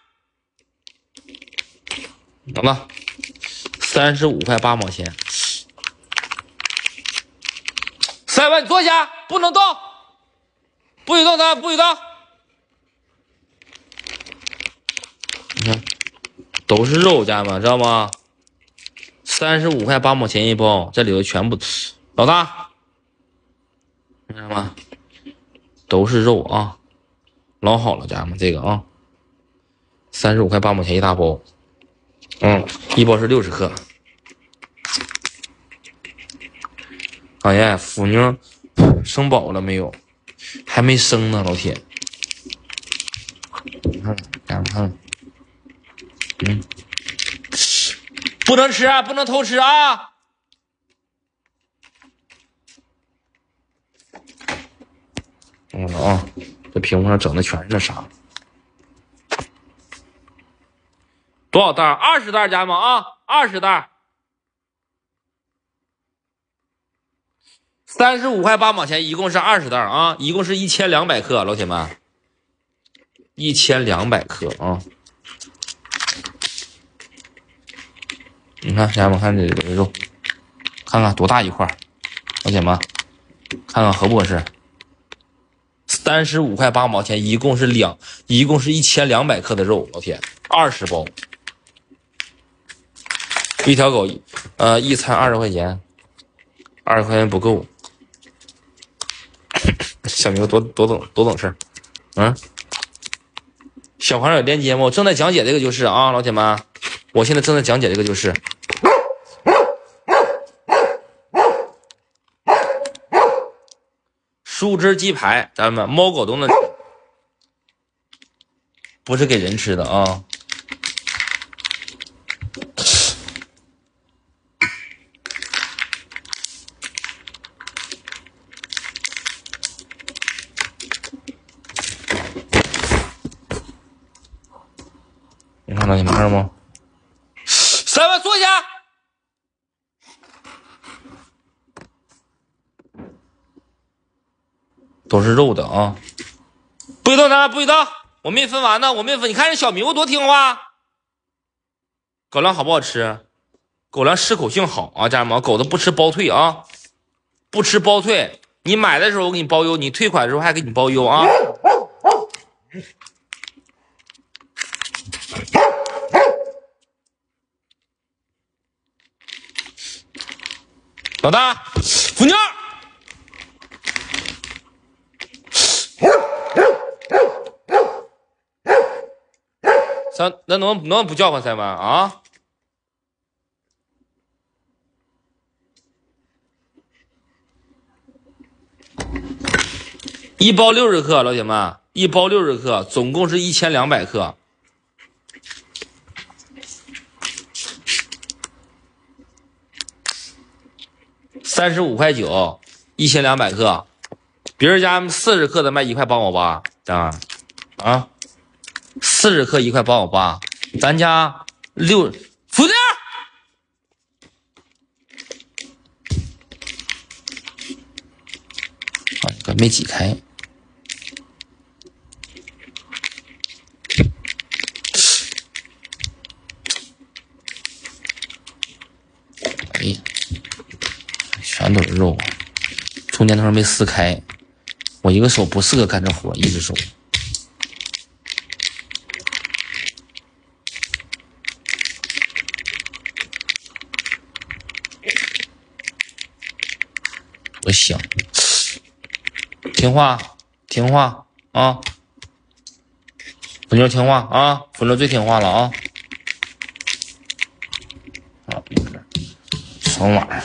好了，35块8毛钱。塞文，你坐下，不能动，不许动他，不许动。你看，都是肉，家人们知道吗？35块8毛钱1包，这里头全部，老大，你知道吗？都是肉啊，老好了，家人们，这个啊，35块8毛钱1大包。1包是60克。哎呀，腐妞生宝了没有？还没生呢，老铁。你看，家人们，不能吃啊，不能偷吃啊！这屏幕上整的全是那啥。多少袋？20袋，家人们啊，20袋，35块8毛钱，一共是20袋啊，一共是1200克，老铁们，1200克啊。你看，家人们看这个肉，看看多大一块，老铁们，看看合不合适？35块8毛钱，一共是1200克的肉，老铁，20包。一条狗，一餐20块钱，20块钱不够。小牛多懂事，小黄有链接吗？我正在讲解这个就是啊，老铁们，我现在正在讲解这个就是树枝鸡排，咱们猫狗都能吃，不是给人吃的啊。你看到你们看着吗？3万坐下。都是肉的啊！不许动他，不许动！我没分完呢，我没分。你看这小迷糊多听话。狗粮好不好吃？狗粮适口性好啊，家人们，狗子不吃包退啊，不吃包退。你买的时候我给你包邮，你退款的时候还给你包邮啊。老大，福妞。那能不能不叫唤3万啊？ 一包60克，老铁们，一包60克，总共是1200克。35.9块，1200克，别人家40克的卖1块8毛8，啊，40克1块8毛8，咱家福点啊，没挤开。哎呀，全都是肉，中间那块没撕开，我一个手不适合干这活，一只手。我想听话啊，福妞听话啊，福妞最听话了啊。什么玩意儿？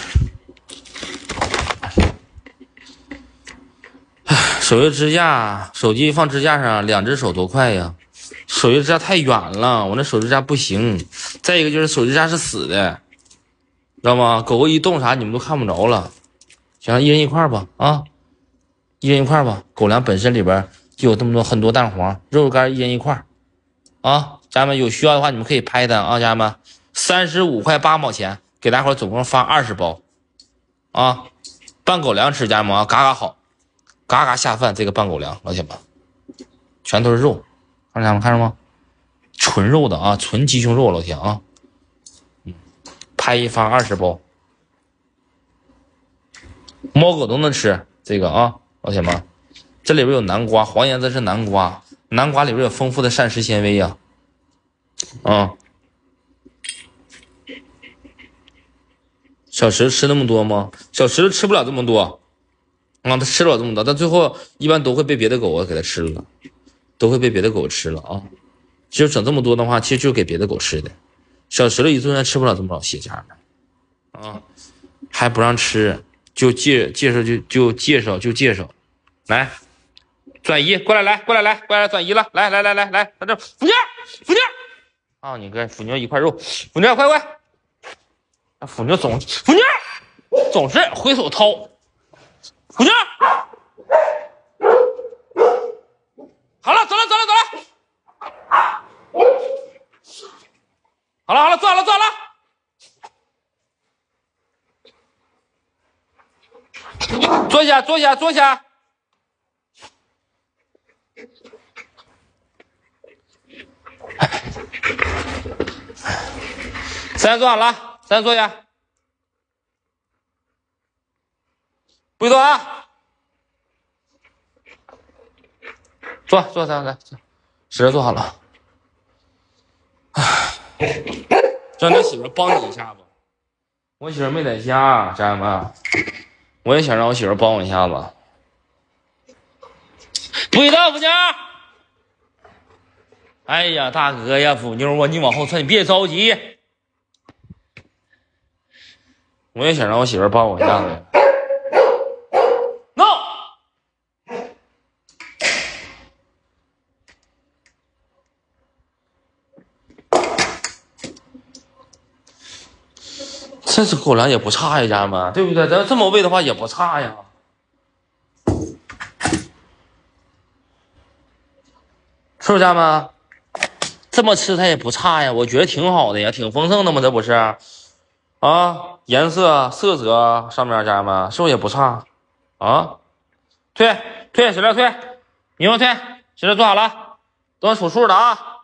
手机支架，手机放支架上，2只手多快呀！手机支架太远了，我那手机支架不行。再一个就是手机支架是死的，知道吗？狗狗一动啥你们都看不着了。行，一人一块吧啊，一人一块吧。狗粮本身里边就有这么多很多蛋黄，肉干一人一块啊。家人们有需要的话你们可以拍单啊，家人们35块8毛钱。给大伙总共发20包，啊，拌狗粮吃，家人们啊，嘎嘎好，嘎嘎下饭。这个拌狗粮，老铁们，全都是肉，家人们看着吗？纯肉的啊，纯鸡胸肉，老铁啊，拍一发20包，猫狗都能吃这个啊，老铁们，这里边有南瓜，黄颜色是南瓜，南瓜里边有丰富的膳食纤维呀，啊。小石吃那么多吗？小石吃不了这么多啊，他吃不了这么多，但最后一般都会被别的狗给他吃了，都会被别的狗吃了啊。其实整这么多的话，其实就是给别的狗吃的。小石头一顿吃不了这么少血，家人们啊，还不让吃，就介绍，来，转移过来，转移了，来，在这福妞啊，你跟福妞一块肉，福妞快。福妞总是回手掏，福妞，好了，走了，好了，坐好了，坐下，三坐好了。咱坐下，不许动啊！坐，来，石头坐好了。让你媳妇帮你一下吧。我媳妇没在家，家人们，我也想让我媳妇帮我一下子。不许动，福妞！哎呀，大哥呀，福妞啊，你往后撤，你别着急。我也想让我媳妇帮我一下子。No， 这是狗粮也不差呀，家人们，对不对？咱这么喂的话也不差呀，是不是，家人们？这么吃它也不差呀，我觉得挺好的呀，挺丰盛的嘛，这不是？啊，颜色、色泽上面，家人们是不是也不差？啊，退，谁来退？你给我退，谁来做好了？都是数数的啊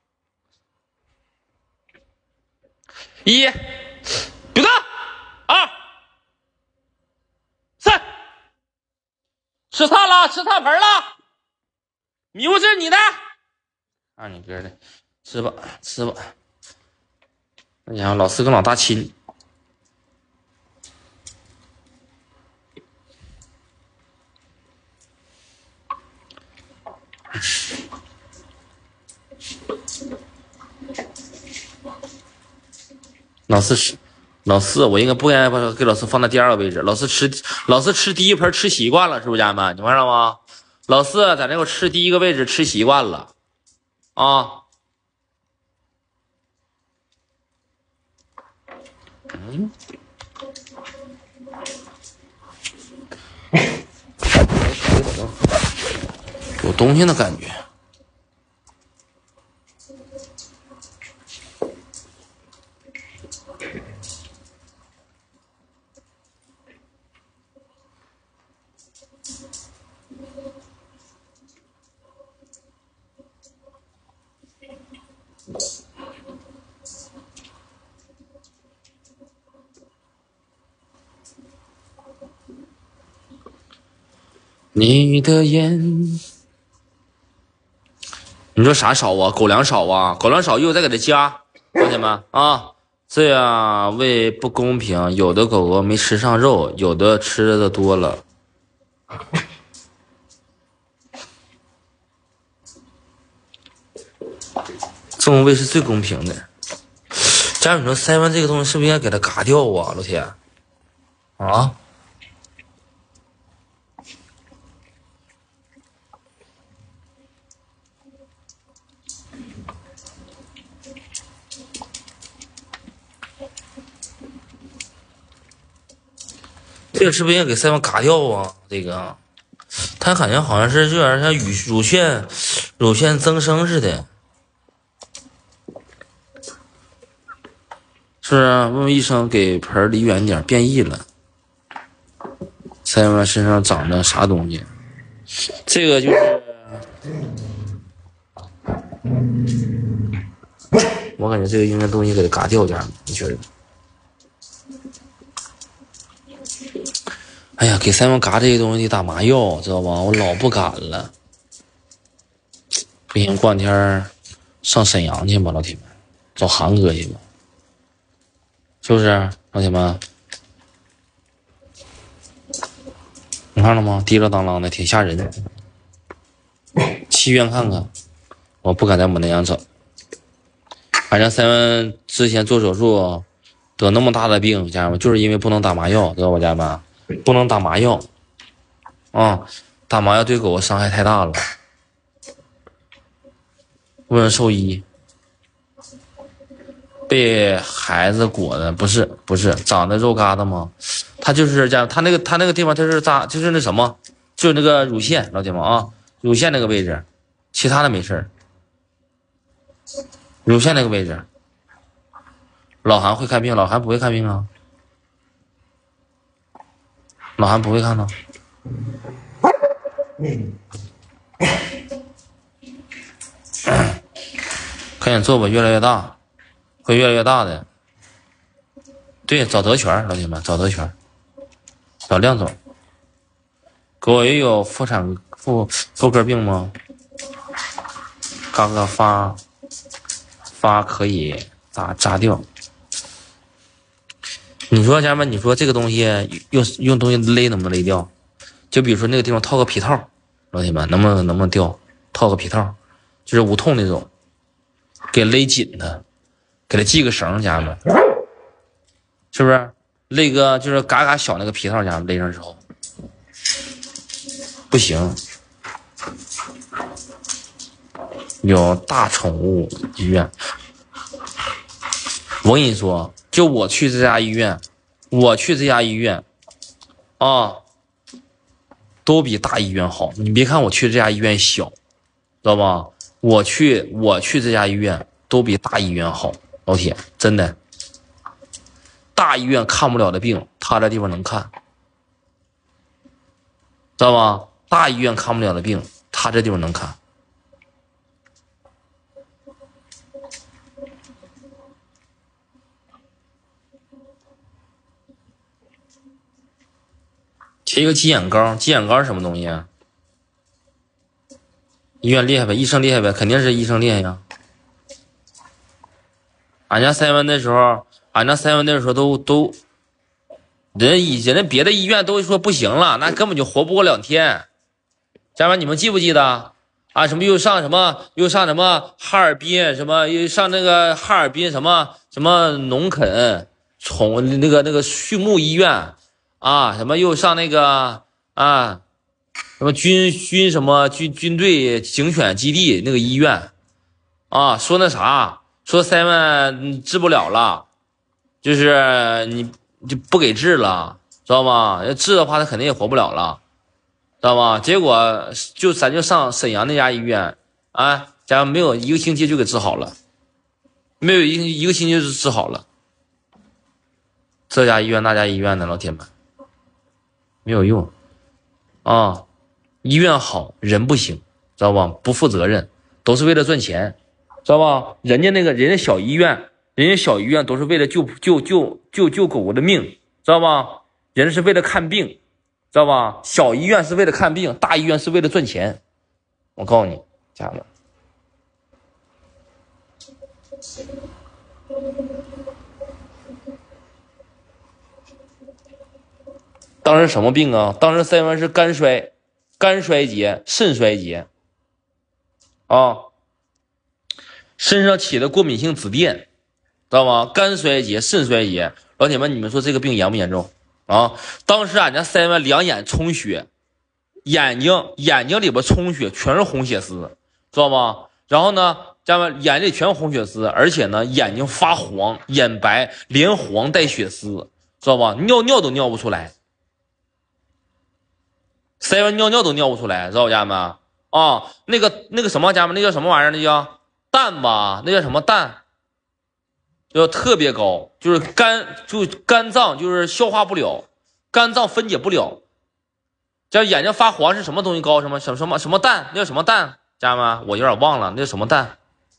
！1，别动！2，吃菜了，吃菜盆了，迷糊是你的，让你哥的，吃吧。那家伙老四跟老大亲。老四，我应该不应该给老四放在第2个位置？老四吃第一盆吃习惯了，是不是，家人们？你看到吗？ 老四在那块吃第一个位置吃习惯了啊。有东西的感觉。你的眼，你说啥少啊？狗粮少啊？狗粮少又再给它加，同学们啊，这样为不公平，有的狗狗没吃上肉，有的吃的多了。这种喂是最公平的。家人说7-Eleven这个东西是不是应该给它嘎掉啊？老铁啊？这个是不是应该给7-Eleven嘎掉啊？这个，它感觉好像是有点像乳腺增生似的。是啊，问问医生给盆离远点，变异了。7-Eleven身上长的啥东西？这个就是，我感觉这个应该东西给它嘎掉点，你觉得？哎呀，给7-Eleven嘎这些东西得打麻药，知道吧？我老不敢了。不行，过两天上沈阳去吧，老铁们，找韩哥去吧。是不是，老铁们？你看了吗？滴了当啷的，挺吓人的。去医院看看，我不敢再那样整。反正7-Eleven之前做手术得那么大的病，家人们就是因为不能打麻药，知道吧，家人们？不能打麻药啊！打麻药对狗伤害太大了。问兽医。被孩子裹的不是长的肉疙瘩吗？他就是这样，他那个地方他是扎，就是那什么，就是那个乳腺，老铁们啊，乳腺那个位置，其他的没事。乳腺那个位置，老韩会看病，老韩不会看病啊，老韩不会看呢。快点做吧，越来越大。会越来越大的，对，找德全，老铁们，找德全，找亮总。狗也有妇科病吗？嘎嘎发可以扎掉。你说家人们，你说这个东西用东西勒能不能勒掉？就比如说那个地方套个皮套，老铁们能不能掉？套个皮套，就是无痛那种，给勒紧它。给他系个绳，家人们，是不是？勒个就是嘎嘎小那个皮套，家人们勒上之后，不行。有大宠物医院，我跟你说，就我去这家医院，啊，都比大医院好。你别看我去这家医院小，知道吧？我去这家医院都比大医院好。老铁，真的，大医院看不了的病，他这地方能看，知道吧？大医院看不了的病，他这地方能看。贴一个鸡眼膏，鸡眼膏是什么东西啊？医院厉害呗，医生厉害呗，肯定是医生厉害呀。俺家7-Eleven那时候都，人家别的医院都说不行了，那根本就活不过2天。家人们，你们记不记得啊？什么又上什么哈尔滨，什么又上那个哈尔滨什么农垦那个畜牧医院啊，什么又上那个啊什么军队警犬基地那个医院啊，说那啥，说7治不了了，就是你就不给治了，知道吗？要治的话，他肯定也活不了了，知道吗？结果咱就上沈阳那家医院啊，家没有1个星期就给治好了，没有一个星期就治好了。这家医院那家医院的老铁们没有用啊，医院好人不行，知道吧？不负责任，都是为了赚钱，知道吧？人家小医院，都是为了救狗狗的命，知道吧？人家是为了看病，知道吧？小医院是为了看病，大医院是为了赚钱。我告诉你，家人们。当时什么病啊？当时7是肝衰竭、肾衰竭啊，身上起的过敏性紫癜，知道吗？肝衰竭、肾衰竭，老铁们，你们说这个病严不严重啊？当时俺家7两眼充血，眼睛里边充血，全是红血丝，知道吗？然后呢，家人们眼里全是红血丝，而且呢，眼睛发黄，眼白，连黄带血丝，知道吧？尿都尿不出来。尿都尿不出来，知道家人们啊？那个什么家人们，那叫什么玩意儿？那叫氮吧？那叫什么氮？就特别高，就是肝脏就是消化不了，肝脏分解不了。叫眼睛发黄是什么东西高？什么氮？那叫什么氮？家人们，我有点忘了，那叫什么氮？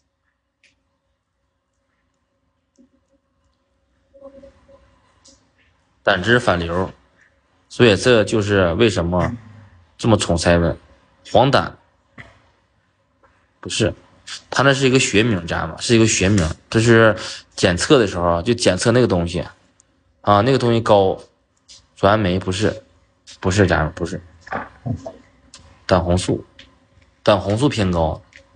胆汁反流。所以这就是为什么这么宠7，黄疸不是，它那是一个学名，家人们，是一个学名。这是检测的时候就检测那个东西啊，那个东西高，转氨酶不是，家人们不是，胆红素偏高，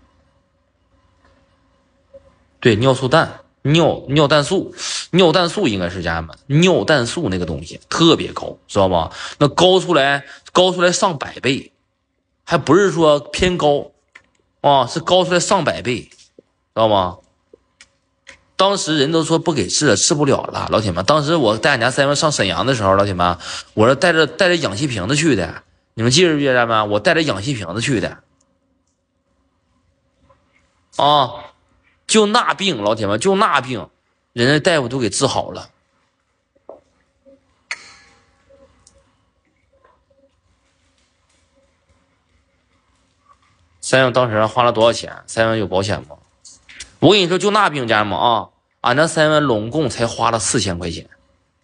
对，尿蛋素应该是家人们，尿蛋素那个东西特别高，知道吗？那高出来上100倍，还不是说偏高啊，是高出来上100倍，知道吗？当时人都说不给治了，治不了了，老铁们。当时我带俺家7上沈阳的时候，老铁们，我是带着氧气瓶子去的，你们记着家人们，我带着氧气瓶子去的啊。就那病，老铁们，就那病，人家大夫都给治好了。7当时花了多少钱？7有保险吗？我跟你说，就那病，家人们啊，俺那7拢共才花了4000块钱，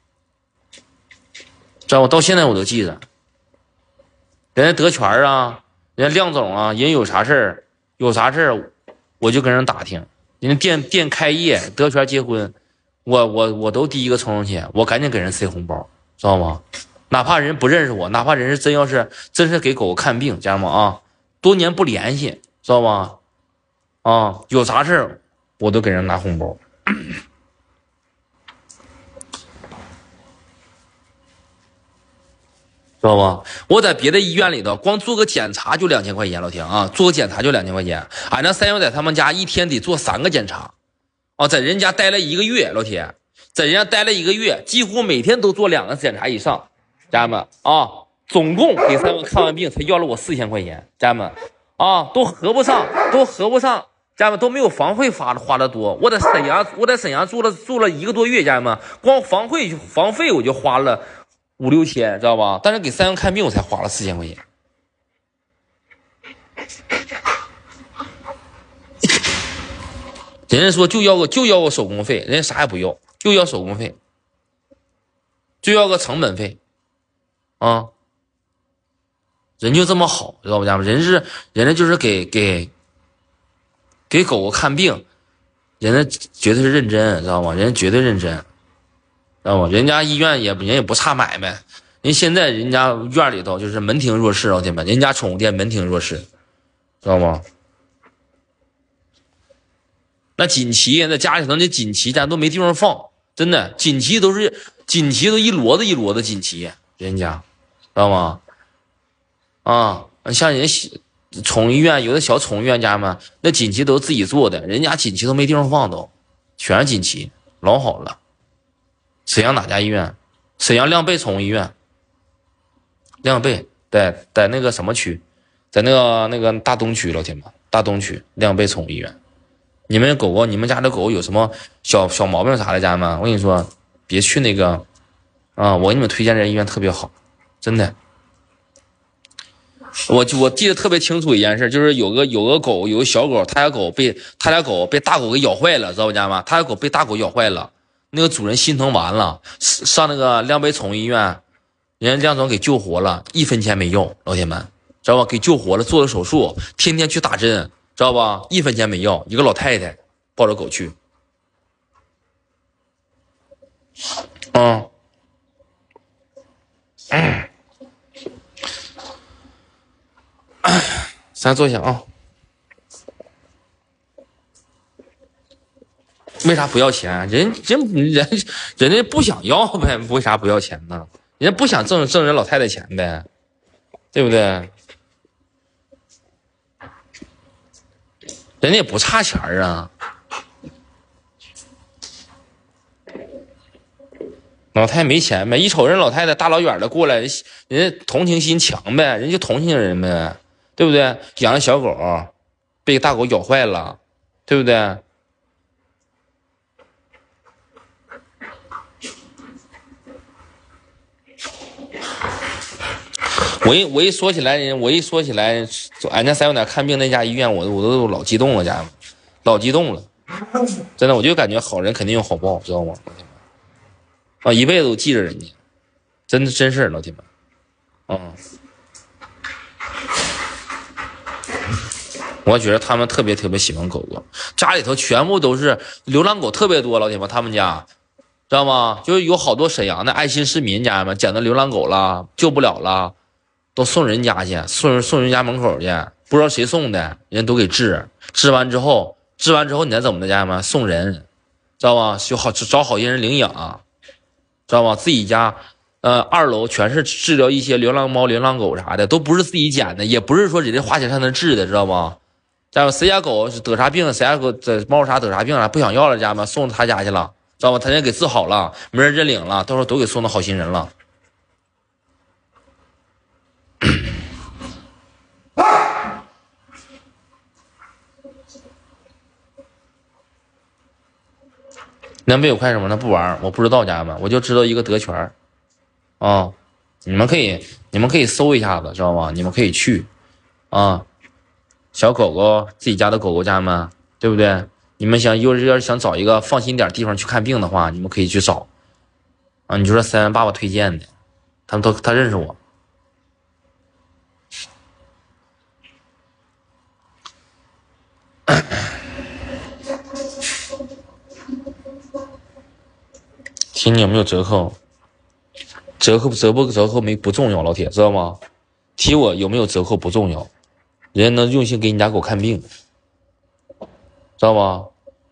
知道吗？到现在我都记着。人家得权啊，人家亮总啊，人有啥事儿，我就跟人打听。人家店开业，得权结婚，我都第一个冲上去，我赶紧给人塞红包，知道吗？哪怕人不认识我，哪怕人是真是给狗看病，家人们啊，多年不联系，知道吗？啊，有啥事儿我都给人拿红包，知道吧？我在别的医院里头，光做个检查就2000块钱，老铁啊，做个检查就2000块钱。俺那7在他们家一天得做3个检查，啊，在人家待了1个月，老铁，在人家待了1个月，几乎每天都做2个检查以上，家人们啊，总共给7看完病才要了我4000块钱，家人们啊，都合不上，家人们都没有房费花的多。我在沈阳住了1个多月，家人们，光房费我就花了5、6千，知道吧？但是给7看病我才花了4000块钱。人家说就要个手工费，人家啥也不要，就要手工费，就要个成本费啊。人就这么好，知道不家人家就是给狗狗看病，人家绝对是认真，知道吗？人家绝对认真，知道吗？人家医院人也不差买卖，人现在人家院里头就是门庭若市，老铁们，人家宠物店门庭若市，知道吗？那锦旗那家里头那锦旗咱都没地方放，真的，锦旗都一摞子锦旗，人家知道吗？ 啊。像人宠物医院有的小宠物医院家们，那锦旗都是自己做的，人家锦旗都没地方放都，全是锦旗，老好了。沈阳哪家医院？沈阳亮贝宠物医院。亮贝在那个什么区，在那个大东区，老铁们，大东区亮贝宠物医院。你们狗狗，你们家的狗有什么小毛病啥的，家人们，我跟你说，别去那个啊，我给你们推荐这医院特别好，真的。我记得特别清楚一件事，就是有个狗，有个小狗，他家狗被大狗给咬坏了，知道不，家人们？他家狗被大狗咬坏了，那个主人心疼完了，上那个亮贝宠物医院。人家亮总给救活了，1分钱没要，老铁们，知道吧？给救活了，做了手术，天天去打针，知道吧？1分钱没要，一个老太太抱着狗去，咱坐下啊。为啥不要钱？人家不想要呗，为啥不要钱呢？人家不想挣人老太太钱呗，对不对？人家也不差钱啊。老太太没钱呗，一瞅人老太太大老远的过来，人家同情心强呗，人就同情人呗，对不对？养了小狗，被大狗咬坏了，对不对？我一说起来，俺家3.9看病那家医院，我都老激动了，家人们，老激动了，真的，我就感觉好人肯定有好报，知道吗？啊，一辈子都记着人家，真事，老铁们，我觉得他们特别喜欢狗狗，家里头全部都是流浪狗，特别多，老铁们，他们家。知道吗？就是有好多沈阳的爱心市民家人们捡到流浪狗了，救不了了，都送人家去，送人家门口去，不知道谁送的，人都给治完之后，你再怎么的，家人们送人，知道吗？找好心人领养，知道吗？自己家2楼全是治疗一些流浪猫、流浪狗啥的，都不是自己捡的，也不是说人家花钱上那治的，知道吗？家人谁家狗得啥病，谁家狗猫啥得啥病了，不想要了，家人们送他家去了。知道吧？他家给治好了，没人认领了，到时候都给送到好心人了。南北有快什么？那不玩，我不知道，家人们，我就知道一个德全啊。你们可以搜一下子，知道吗？你们可以去啊。小狗狗，自己家的狗狗，家人们，对不对？你们要是想找一个放心点地方去看病的话，你们可以去找啊。你就说3爸爸推荐的，他认识我。提你有没有折扣？折扣不重要，老铁知道吗？提我有没有折扣不重要，人家能用心给你家狗看病，知道吗？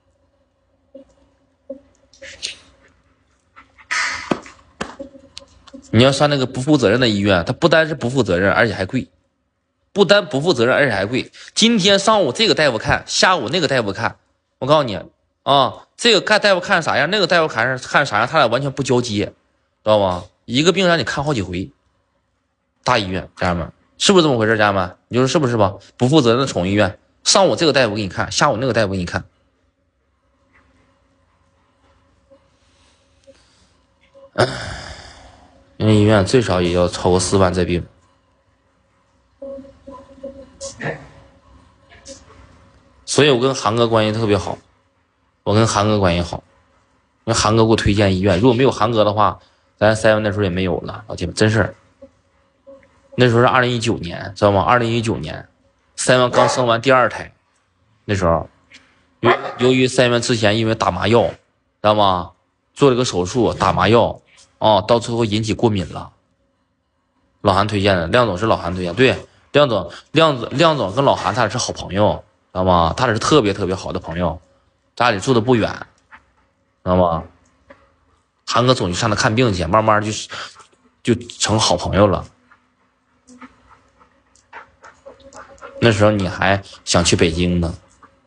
你要上那个不负责任的医院，它不单是不负责任，而且还贵。不单不负责任，而且还贵。今天上午这个大夫看，下午那个大夫看。我告诉你啊，这个大夫看啥样，那个大夫看啥样，他俩完全不交接，知道吗？一个病让你看好几回。大医院，家人们，是不是这么回事？家人们，你说是不是吧？不负责任的宠物医院，上午这个大夫给你看，下午那个大夫给你看。人家医院最少也要超过4万这病。所以我跟韩哥关系特别好，因为韩哥给我推荐医院，如果没有韩哥的话，咱7那时候也没有了，老铁们，真是。那时候是2019年，知道吗？2019年，7刚生完第2胎，那时候，由于7之前因为打麻药，知道吗？做了个手术打麻药，到最后引起过敏了。老韩推荐的，亮总是老韩推荐，对，亮总跟老韩他俩是好朋友。知道吗？他俩是特别好的朋友，家里住的不远，知道吗？韩哥总去上他看病去，慢慢就成好朋友了。 那时候你还想去北京呢。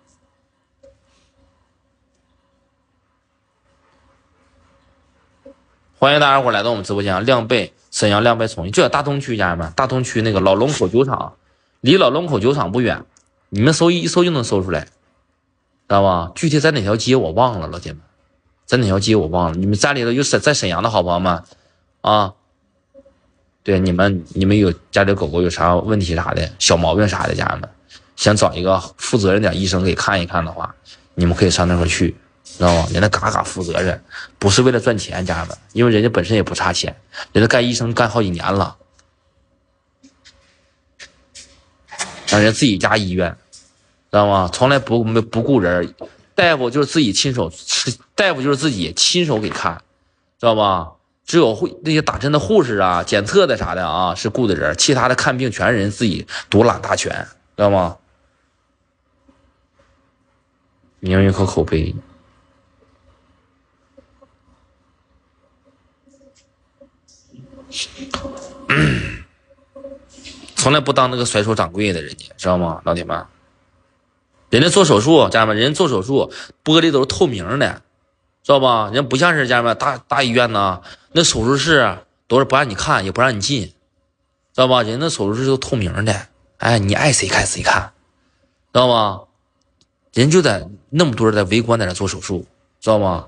欢迎大家伙来到我们直播间啊！亮贝，沈阳亮贝重庆就在大东区，家人们，大东区那个老龙口酒厂，离老龙口酒厂不远，你们一搜就能搜出来，知道吧？具体在哪条街我忘了，老铁们，在哪条街我忘了。你们家里头有在沈阳的好朋友们啊，对，你们有家里狗狗有啥问题啥的，小毛病啥的，家人们想找一个负责任点医生给看一看的话，你们可以上那块去。知道吗？人家嘎负责任，不是为了赚钱，家人们，因为人家本身也不差钱，人家干医生干好几年了，让人自己家医院，知道吗？从来不顾人，大夫就是自己亲手给看，知道吧？只有那些打针的护士啊、检测的啥的啊是顾的人，其他的看病全是人自己独揽大权，知道吗？名誉和口碑。从来不当那个甩手掌柜的，人家知道吗？老铁们，人家做手术，家人们，人家做手术玻璃都是透明的，知道吧？人家不像是家人们大医院呢，那手术室都是不让你看，也不让你进，知道吧？人家那手术室都透明的，哎，你爱谁看谁看，知道吗？人就在那么多人在围观在那做手术，知道吗？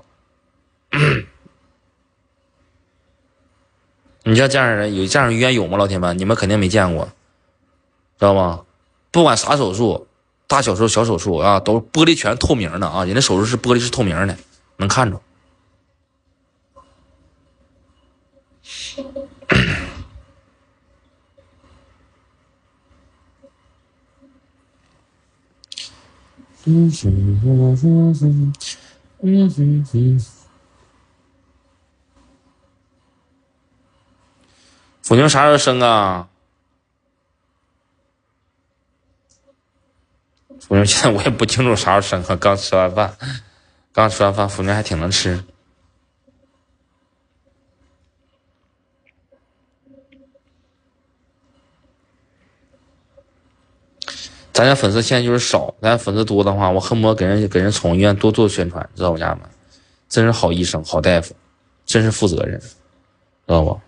你知道这样的人有这样的医院有吗？老铁们，你们肯定没见过，知道吗？不管啥手术，大小手小手术啊，都玻璃全透明的啊，人家手术室玻璃是透明的，能看着。虎妞啥时候生啊？虎妞现在我也不清楚啥时候生啊，刚吃完饭，虎妞还挺能吃。咱家粉丝现在就是少，咱粉丝多的话，我恨不得给人宠物医院多做宣传，知道我家吗？真是好医生、好大夫，真是负责任，知道不？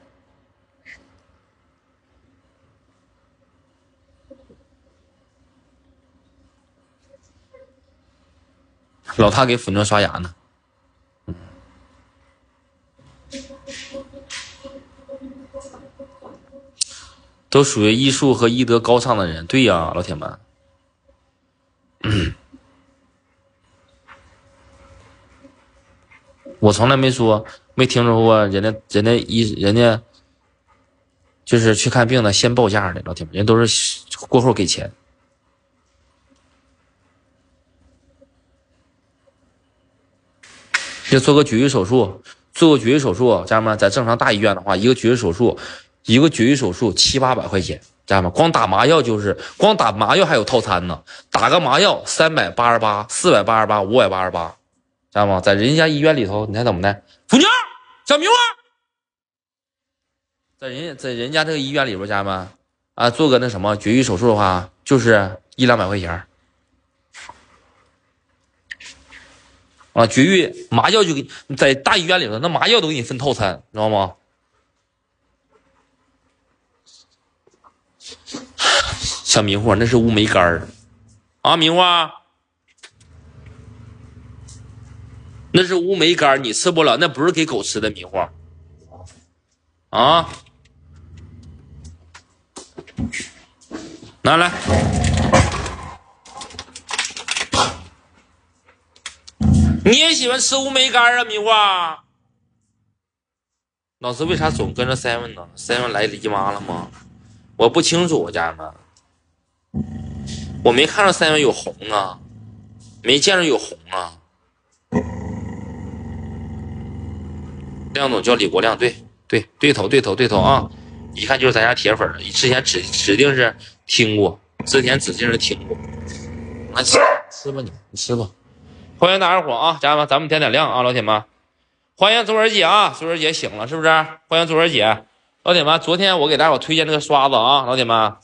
老大给虎妞刷牙呢。都属于医术和医德高尚的人，对呀，老铁们。我从来没听说过人家就是去看病的先报价的，老铁们，人都是过后给钱。就做个绝育手术，家人们，在正常大医院的话，一个绝育手术700-800块钱，家人们，光打麻药还有套餐呢，打个麻药388、488、588，家人们，在人家医院里头，你看怎么的？虎妞，小明啊，在人家这个医院里边，家人们啊，做个那什么绝育手术的话，就是100-200块钱。啊，绝育麻药就给你在大医院里头，那麻药都给你分套餐，知道吗？小迷糊，那是乌梅干儿啊，迷糊，那是乌梅干儿，你吃不了，那不是给狗吃的，迷糊啊，拿来。你也喜欢吃乌梅干啊，迷糊？老子为啥总跟着 Seven 呢 ？Seven 来姨妈了吗？我不清楚，我家人们，我没看到 Seven 有红啊，没见着有红啊。亮总叫李国亮，对头啊！一看就是咱家铁粉了，之前指定是听过，那吃吧你吃吧。欢迎大家伙啊，家人们，咱们点亮啊，老铁们，欢迎左耳姐啊，左耳姐醒了是不是？欢迎左耳姐，老铁们，昨天我给大伙推荐这个刷子啊，老铁们，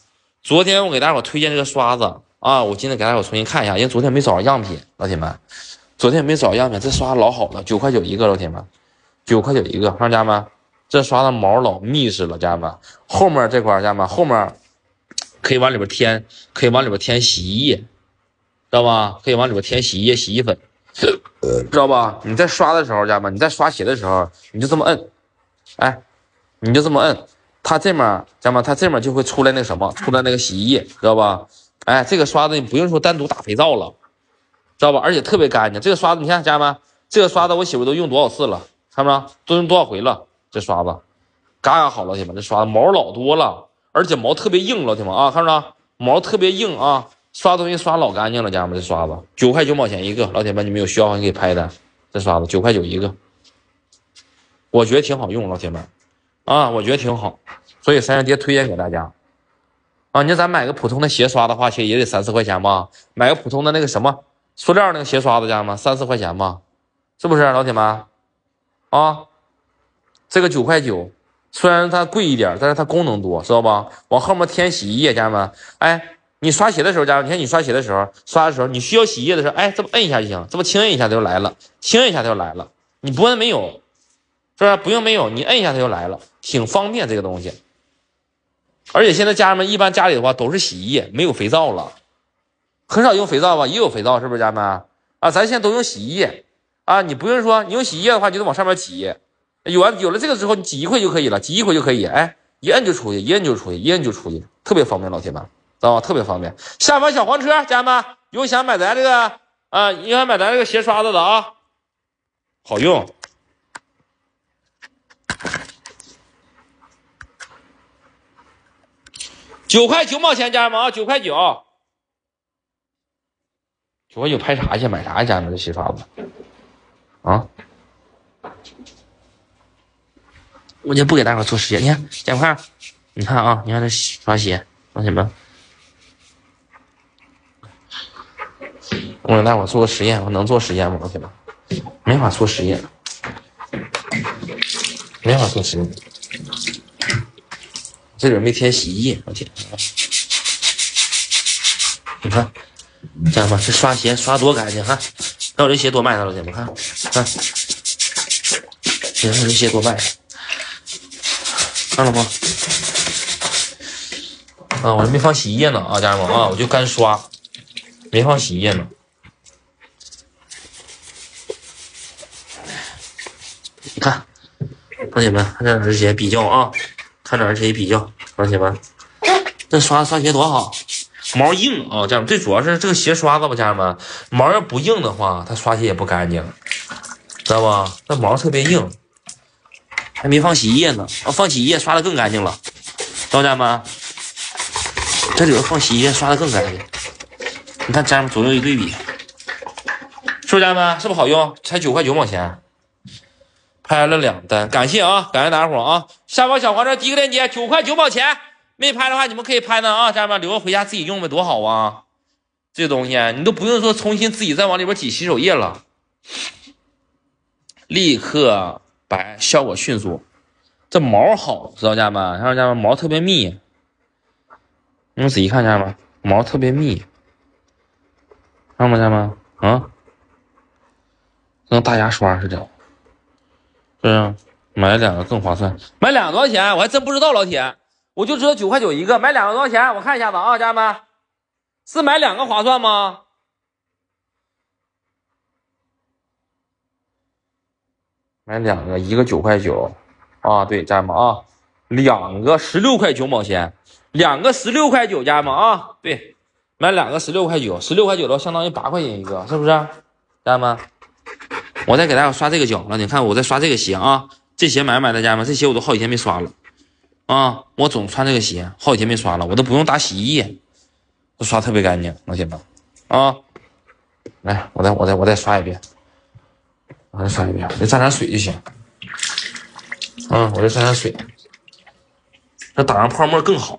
昨天我给大伙推荐这个刷子啊，我今天给大伙重新看一下，因为昨天没找着样品，老铁们，昨天没找着样品，这刷老好了，9.9块一个，老铁们，9.9块一个，看家人们，这刷的毛老密实了，家人们，后面这块家人们，后面可以往里边添，洗衣液，知道吧？可以往里边添洗衣液、洗衣粉，知道吧？你在刷的时候，家人们，你在刷鞋的时候，你就这么摁，哎，你就这么摁。它这面，家人们，它这面就会出来那什么，出来那个洗衣液，知道吧？哎，这个刷子你不用说单独打肥皂了，知道吧？而且特别干净。这个刷子你看，家人们，这个刷子我媳妇都用多少次了，看没？都用多少回了？这刷子，嘎好，老铁们，这刷子毛老多了，而且毛特别硬，老铁们啊，看着毛特别硬啊，刷东西刷老干净了，家人们，这刷子9.9块一个，老铁们，你们有需要你可以拍单，这刷子9.9块一个，我觉得挺好用，老铁们。啊，我觉得挺好，所以三元爹推荐给大家。啊，你说咱买个普通的鞋刷的话，其实也得3、4块钱吧？买个普通的那个什么塑料那个鞋刷子，家人们3、4块钱吧？是不是，老铁们？啊，这个9.9块，虽然它贵一点，但是它功能多，知道吧？往后面添洗衣液，家人们，哎，你刷鞋的时候，家人们，你看你刷鞋的时候，刷的时候你需要洗衣液的时候，哎，这么摁一下就行，这么轻摁一下它就来了，轻摁一下它就来了，你不摁没有。是不是？不用没有，你摁一下它就来了，挺方便这个东西。而且现在家人们一般家里的话都是洗衣液，没有肥皂了，很少用肥皂吧？也有肥皂，是不是家人们啊？咱现在都用洗衣液啊，你不用说你用洗衣液的话，你就往上面挤，有了这个之后，你挤一回就可以了，挤一回就可以，哎，一摁就出去，一摁就出去，一摁就出去，特别方便，老铁们，知道吧？特别方便。下方小黄车，家人们有想买咱这个有想买咱这个鞋刷子的啊，好用。9.9块，家人们啊，9.9，9.9拍啥去？买啥去？家人们这鞋刷子啊！我就不给大伙做实验，你看，家人们，你看啊，你看这刷鞋，老铁们，我给大伙做个实验，我能做实验吗？老铁们，没法做实验，没法做实验。这里没添洗衣液，老铁，你看，家人们，这刷鞋刷多干净，看，看我这鞋多卖的，老铁们，看，看，这鞋多卖，看了不？啊，我这没放洗衣液呢啊，家人们啊，我就干刷，没放洗衣液呢。你看，老铁们，看这鞋比较啊。看这鞋比较，老铁们，这刷鞋多好，毛硬啊！家人们，最主要是这个鞋刷子吧，家人们，毛要不硬的话，它刷鞋也不干净，知道吧？那毛特别硬，还没放洗衣液呢，放洗衣液刷的更干净了，知道家人们？这里边放洗衣液刷的更干净，你看家人们左右一对比，是不是家人们？是不是好用？才9.9块钱。拍了2单，感谢啊，感谢大家伙啊！下方小黄车第一个链接9.9块钱，没拍的话你们可以拍呢啊，家人们留着回家自己用呗，多好啊！这东西你都不用说重新自己再往里边挤洗手液了，立刻白，效果迅速。这毛好，知道家人们？看家人们毛特别密，你们仔细看家人们，毛特别密，看吗家人们啊？跟大牙刷似的。是啊，买2个更划算。买2个多少钱？我还真不知道，老铁，我就知道9.9一个。买2个多少钱？我看一下子啊，家人们，是买2个划算吗？买2个，一个9.9啊，对，家人们啊，2个16.9毛钱，2个16.9，家人们啊，对，买2个16.9，16.9的相当于8块钱一个，是不是？家人们。我再给大家刷这个脚了，你看我在刷这个鞋啊，这鞋买的家人们，这鞋我都好几天没刷了啊，我总穿这个鞋，好几天没刷了，我都不用打洗衣液，都刷特别干净，老铁们啊，来，我再刷一遍，我再刷一遍，我再蘸点水就行，啊，我再蘸点水，这打上泡沫更好，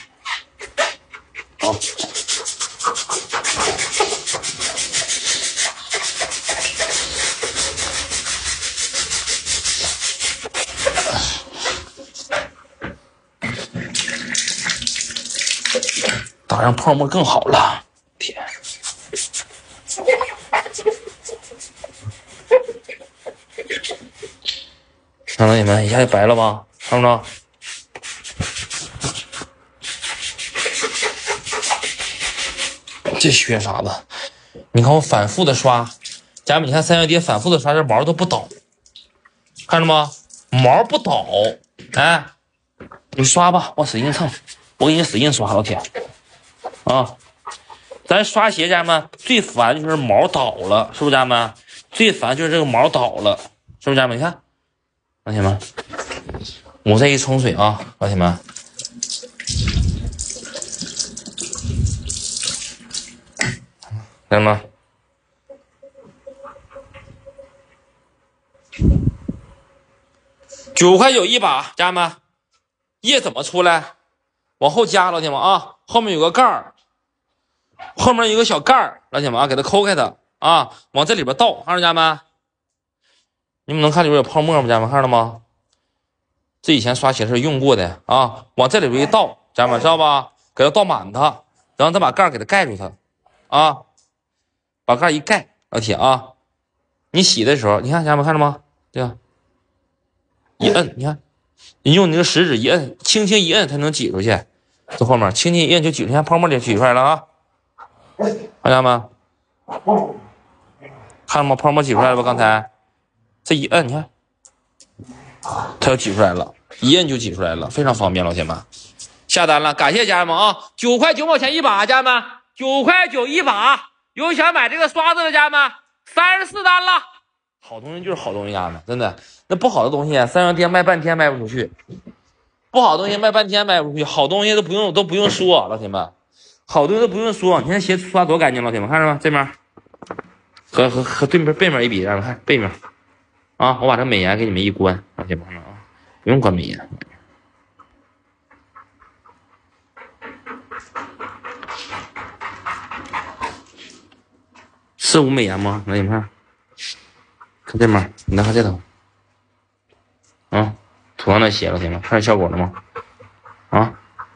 好。 打上泡沫更好了。天，看到你们一下就白了吧？看不着？这血啥子？你看我反复的刷，家人们，你看三元碟反复的刷，这毛都不倒，看着吗？毛不倒，哎，你刷吧，我使劲蹭，我给你使劲刷，老铁啊！咱刷鞋，家人们最烦的就是毛倒了，是不是家人们？最烦就是这个毛倒了，是不是家人们？你看，老铁们，我再一冲水啊，老铁们。看吗？9块9一把，家人们，液怎么出来？往后加，老铁们啊，后面有个盖儿，后面有个小盖儿，老铁们啊，给它抠开它啊，往这里边倒，看着家人们，你们能看里边有泡沫吗？家人们看到吗？这以前刷鞋时用过的啊，往这里边一倒，家人们知道吧？给它倒满它，然后再把盖儿给它盖住它啊。把盖一盖，老铁啊，你洗的时候，你看家人们看着吗？对吧？一摁，你看，你用你这个食指一摁，轻轻一摁，它能挤出去。这后面轻轻一摁就挤出去，看泡沫就挤出来了啊！看见吗？看到吗？泡沫挤出来了吧？刚才这一摁，你看，它就挤出来了，一摁就挤出来了，非常方便，老铁们。下单了，感谢家人们啊！9块9毛钱一把，家人们，9块9一把。有想买这个刷子的家人们，34单了。好东西就是好东西，家人们，真的。那不好的东西，三元店卖半天卖不出去，不好的东西卖半天卖不出去，好东西都不用说，老铁们，好东西都不用说。你看鞋刷多干净，老铁们看着吗？这面和对面背面一比，让你们看背面啊，我把这美颜给你们一关，老铁们看着啊，不用关美颜。是无美颜吗？来，你们看，看这面，你再看这头，啊，涂上那鞋了，铁们，看着效果了吗？啊，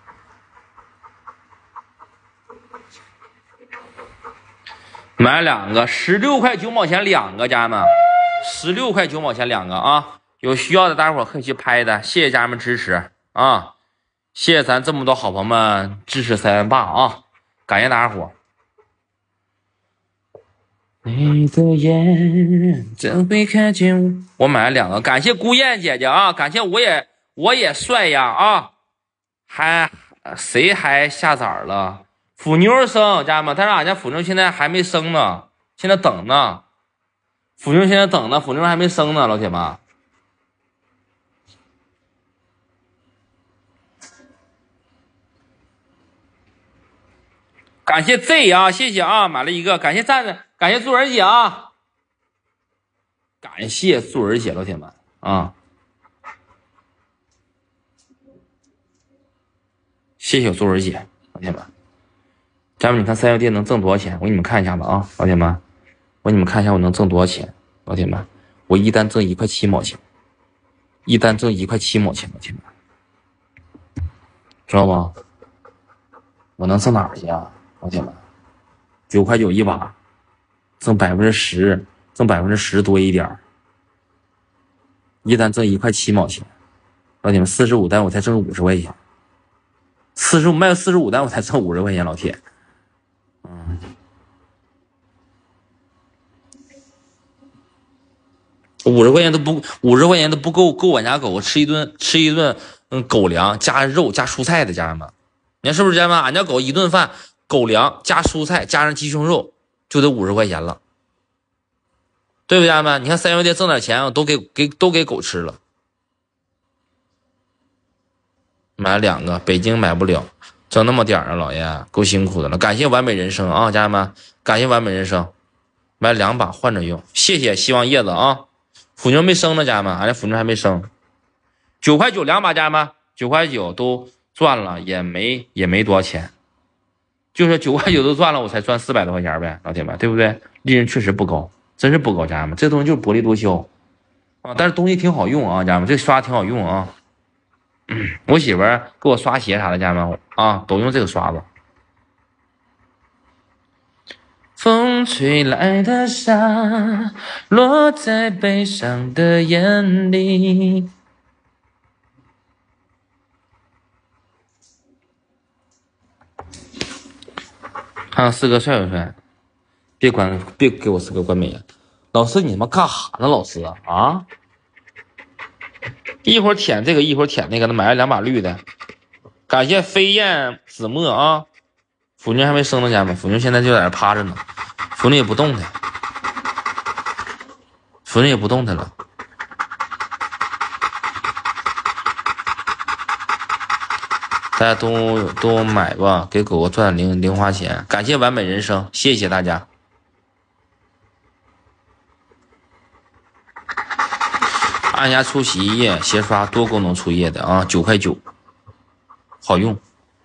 买2个，16块9毛钱2个，家人们，16块9毛钱2个啊！有需要的大伙可以去拍的，谢谢家人们支持啊！谢谢咱这么多好朋友们支持三元霸啊！感谢大家伙。你的眼怎会看见我？买了2个，感谢孤雁姐姐啊！感谢我也帅呀啊！谁还下崽了？腐妞生，家人们，但是俺家腐妞现在还没生呢，现在等呢。腐妞现在等呢，腐妞还没生呢，老铁们。感谢 Z 啊，谢谢啊，买了1个，感谢站着，感谢素人姐啊，感谢素人姐，老铁们啊，谢谢素人姐，老铁们，家人们，你看三元店能挣多少钱？我给你们看一下吧啊，老铁们，我给你们看一下我能挣多少钱，老铁们，我一单挣1块7毛钱，一单挣1块7毛钱，老铁们，知道吗？我能挣哪儿去啊？老铁们，9块9一把，挣10%，挣10%多一点，一单挣1块7毛钱，老铁们，45单我才挣50块钱，45卖45单我才挣50块钱，老铁，50块钱都不，50块钱都不够俺家狗吃一顿狗粮加肉加蔬菜的，家人们，你看是不是家人们？俺家狗一顿饭狗粮加蔬菜加上鸡胸肉就得50块钱了，对不对，家人们？你看三元店挣点钱都给狗吃了。买了2个，北京买不了，挣那么点啊，老爷够辛苦的了。感谢完美人生啊，家人们，感谢完美人生，买2把换着用，谢谢希望叶子啊。腐妞没生呢，家人们，俺这腐妞还没生。9块92把，家人们，9块9都赚了，也没多少钱，就是9块9都赚了，我才赚400多块钱呗，老铁们，对不对？利润确实不高，真是不高，家人们，这东西就是薄利多销啊，但是东西挺好用啊，家人们，这刷挺好用啊。我媳妇儿给我刷鞋啥的，家人们啊，都用这个刷子风吹来的沙，落在悲伤的眼里。看看四哥帅不帅？别给我四哥关美颜。老师，你他妈干啥呢？老师啊，一会儿舔这个，一会儿舔那个，买了2把绿的。感谢飞燕子墨啊，腐妞还没生呢，家人们，腐妞现在就在那趴着呢，腐妞也不动弹，腐妞也不动弹了。大家都买吧，给狗狗赚零花钱。感谢完美人生，谢谢大家。按压出洗衣液，鞋刷多功能除液的啊，9块9，好用。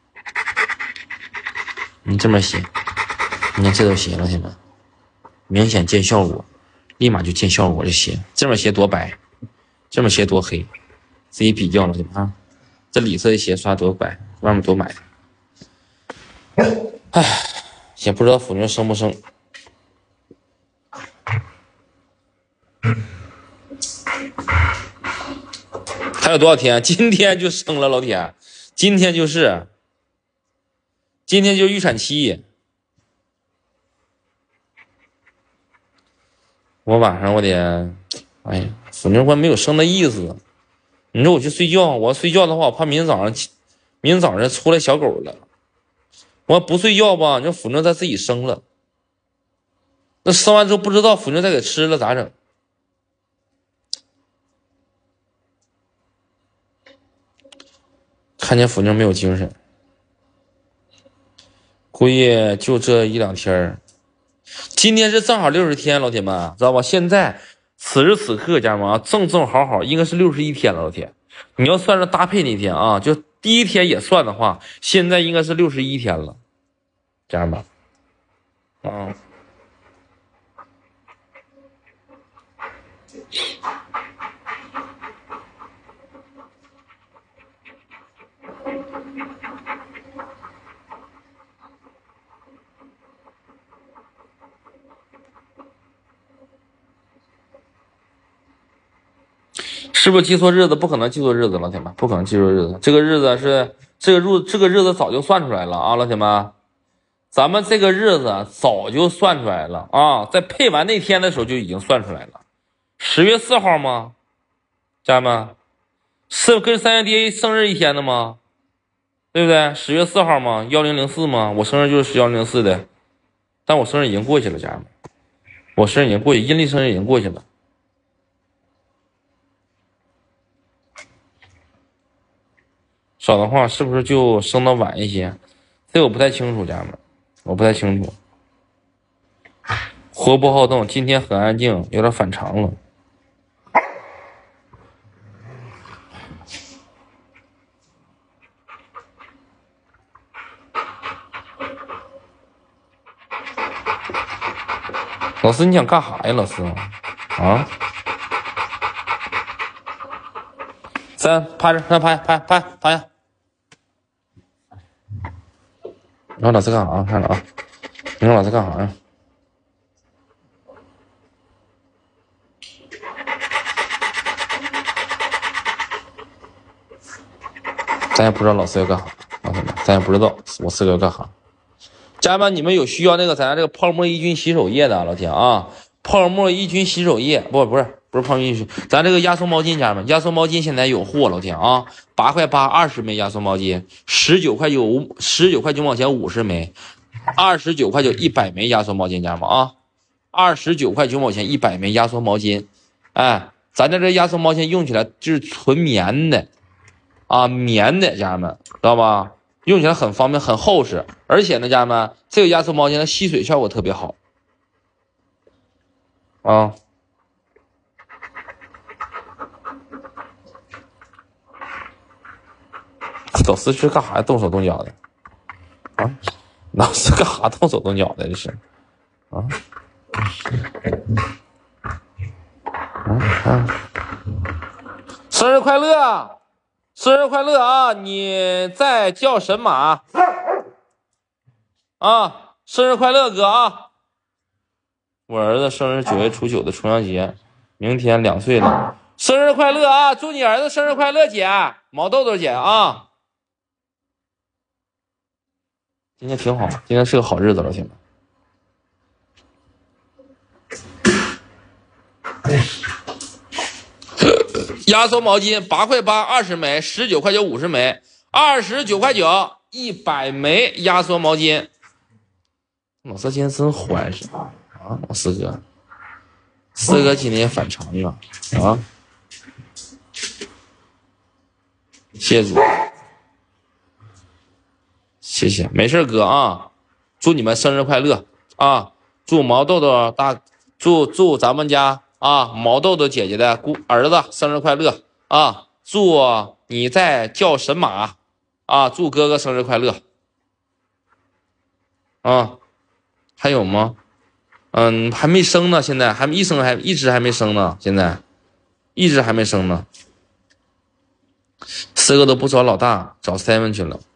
你这么洗，你看这都洗了，兄弟们，明显见效果，立马就见效果。这鞋这么鞋多白，这么鞋多黑，自己比较了，兄弟们啊。这里色的鞋刷多白，外面多买的。唉，也不知道腐妞生不生。还有多少天？今天就生了，老铁，今天就是预产期。我晚上我得，哎呀，腐妞关没有生的意思。你说我去睡觉，我要睡觉的话，我怕明天早上出来小狗了。我要不睡觉吧，你说腐妞再自己生了，那生完之后不知道腐妞再给吃了咋整？看见腐妞没有精神，估计就这1、2天。今天是正好60天，老铁们知道吧？现在此时此刻，家人们啊，正好应该是61天了，老铁。你要算上搭配那天啊，就第1天也算的话，现在应该是61天了，家人们。啊。是不是记错日子？不可能记错日子，老铁们，不可能记错日子。这个日子早就算出来了啊，老铁们，咱们这个日子早就算出来了啊，在配完那天的时候就已经算出来了。10月4号吗？家人们，是跟3月爹生日一天的吗？对不对？10月4号吗？1004吗？我生日就是1004的，但我生日已经过去了，家人们，我生日已经过去，阴历生日已经过去了。少的话是不是就生的晚一些？这我不太清楚，家人们，我不太清楚。活泼好动，今天很安静，有点反常了。老师，你想干啥呀，老师？啊？3，趴着，趴下。你说老师干啥？看着啊！你说老师干啥呀？咱也不知道老师要干啥，老铁们，咱也不知道我四哥要干啥。家人们，你们有需要那个咱家这个泡沫抑菌洗手液的，老铁啊，泡沫抑菌洗手液，不是泡沫抑菌，咱这个压缩毛巾，家人们，压缩毛巾现在有货，老铁啊，8块8 20枚压缩毛巾，19块9毛钱50枚，29块9 100枚压缩毛巾，家人们啊，29块9毛钱100枚压缩毛巾，哎，咱这压缩毛巾用起来就是纯棉的啊，棉的，家人们知道吧？用起来很方便，很厚实，而且呢，家人们，这个压缩毛巾的吸水效果特别好啊。老师是干啥呀？动手动脚的啊？老师干啥动手动脚的？这是啊？生日快乐！生日快乐啊！你在叫神马啊？生日快乐，哥啊！ 我儿子生日9月初9的重阳节，明天2岁了，生日快乐啊！祝你儿子生日快乐，姐，毛豆豆姐啊！今天挺好，今天是个好日子，老铁们。压缩毛巾8块8 20枚，19块9 50枚，29块9 100枚压缩毛巾。老四今天真坏是啊，老四哥，四哥今天反常啊！谢谢主，谢谢，没事哥啊，祝你们生日快乐啊！祝毛豆豆祝咱们家啊毛豆豆姐姐的儿子生日快乐啊！祝你在叫神马啊！祝哥哥生日快乐啊！还有吗？还没生呢，现在还一直还没生呢，现在一直还没生呢。四个都不找老大，找 Seven 去了。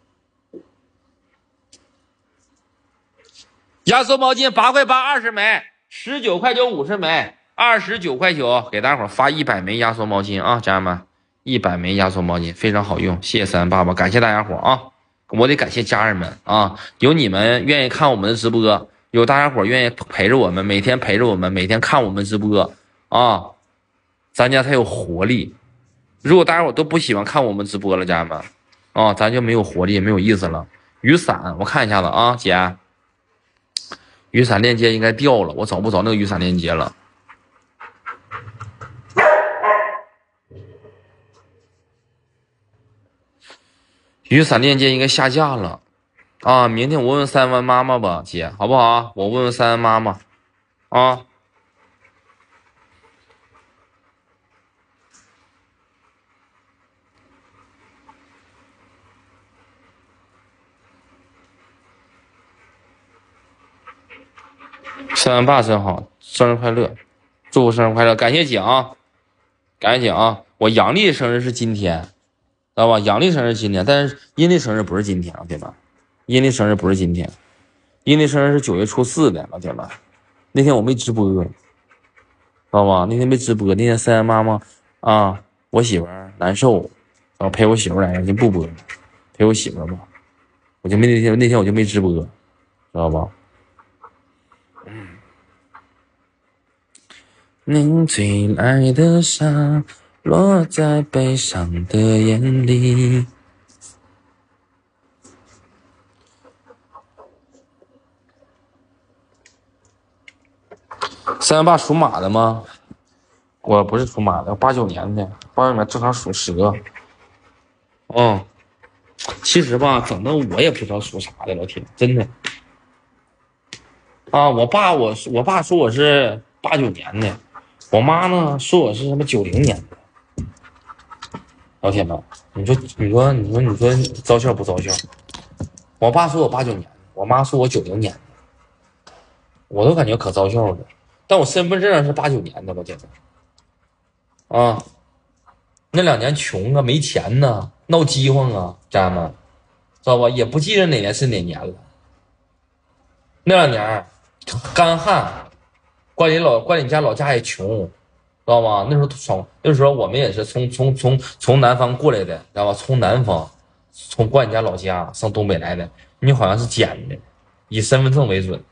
压缩毛巾8块8 20枚，19块9 50枚，29块9，给大伙发100枚压缩毛巾啊，家人们，100枚压缩毛巾非常好用，谢谢三爸爸，感谢大家伙啊！我得感谢家人们啊，有你们愿意看我们的直播，有大家伙愿意陪着我们，每天陪着我们，每天看我们直播啊，咱家才有活力。如果大家伙都不喜欢看我们直播了，家人们啊，咱就没有活力，没有意思了。雨伞，我看一下子啊，姐。雨伞链接应该掉了，我找不着那个雨伞链接了。雨伞链接应该下架了啊！明天我问问三万妈妈吧，姐，好不好？我问问三万妈妈啊。三万爸真好，生日快乐，祝福生日快乐，感谢姐啊，感谢姐啊！我阳历生日是今天，知道吧？阳历生日今天，但是阴历生日不是今天啊，对吧？阴历生日不是今天，阴历生日是9月初4的，老铁们。那天我没直播，知道吧？那天没直播，那天三妈妈啊，我媳妇儿难受，然后陪我媳妇儿来就不播，陪我媳妇儿吧，我就没那天我就没直播，知道吧？您最爱的沙落在悲伤的眼里。三爸属马的吗？我不是属马的，89年的，89年正好属蛇。其实吧，整的我也不知道属啥的，老铁，真的。啊，我爸说我是89年的，我妈呢说我是什么90年的。老铁们，你说招笑不招笑？我爸说我89年，我妈说我90年的，我都感觉可招笑了。但我身份证上是89年的，老铁们。啊，那2年穷啊，没钱呢，闹饥荒啊，家人们，知道吧？也不记得哪年是哪年了。那2年干旱，管你家老家也穷，知道吗？那时候我们也是从南方过来的，知道吧？从南方从管你家老家上东北来的，你好像是捡的，以身份证为准。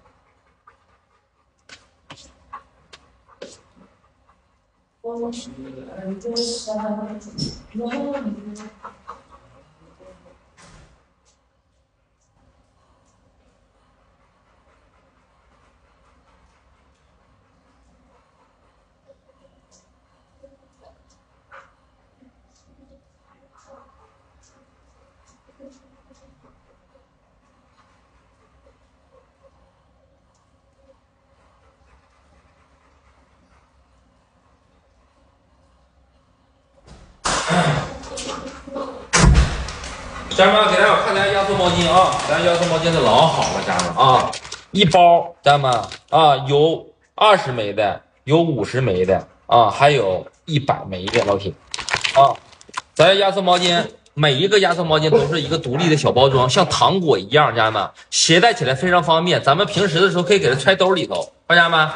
我是爱的沙漠。家人们，给大家看咱压缩毛巾啊，咱压缩毛巾是老好了，家人们啊，一包，家人们啊，有20枚的，有50枚的啊，还有100枚的，老铁啊，咱压缩毛巾每一个压缩毛巾都是一个独立的小包装，像糖果一样，家人们携带起来非常方便，咱们平时的时候可以给它揣兜里头，家人们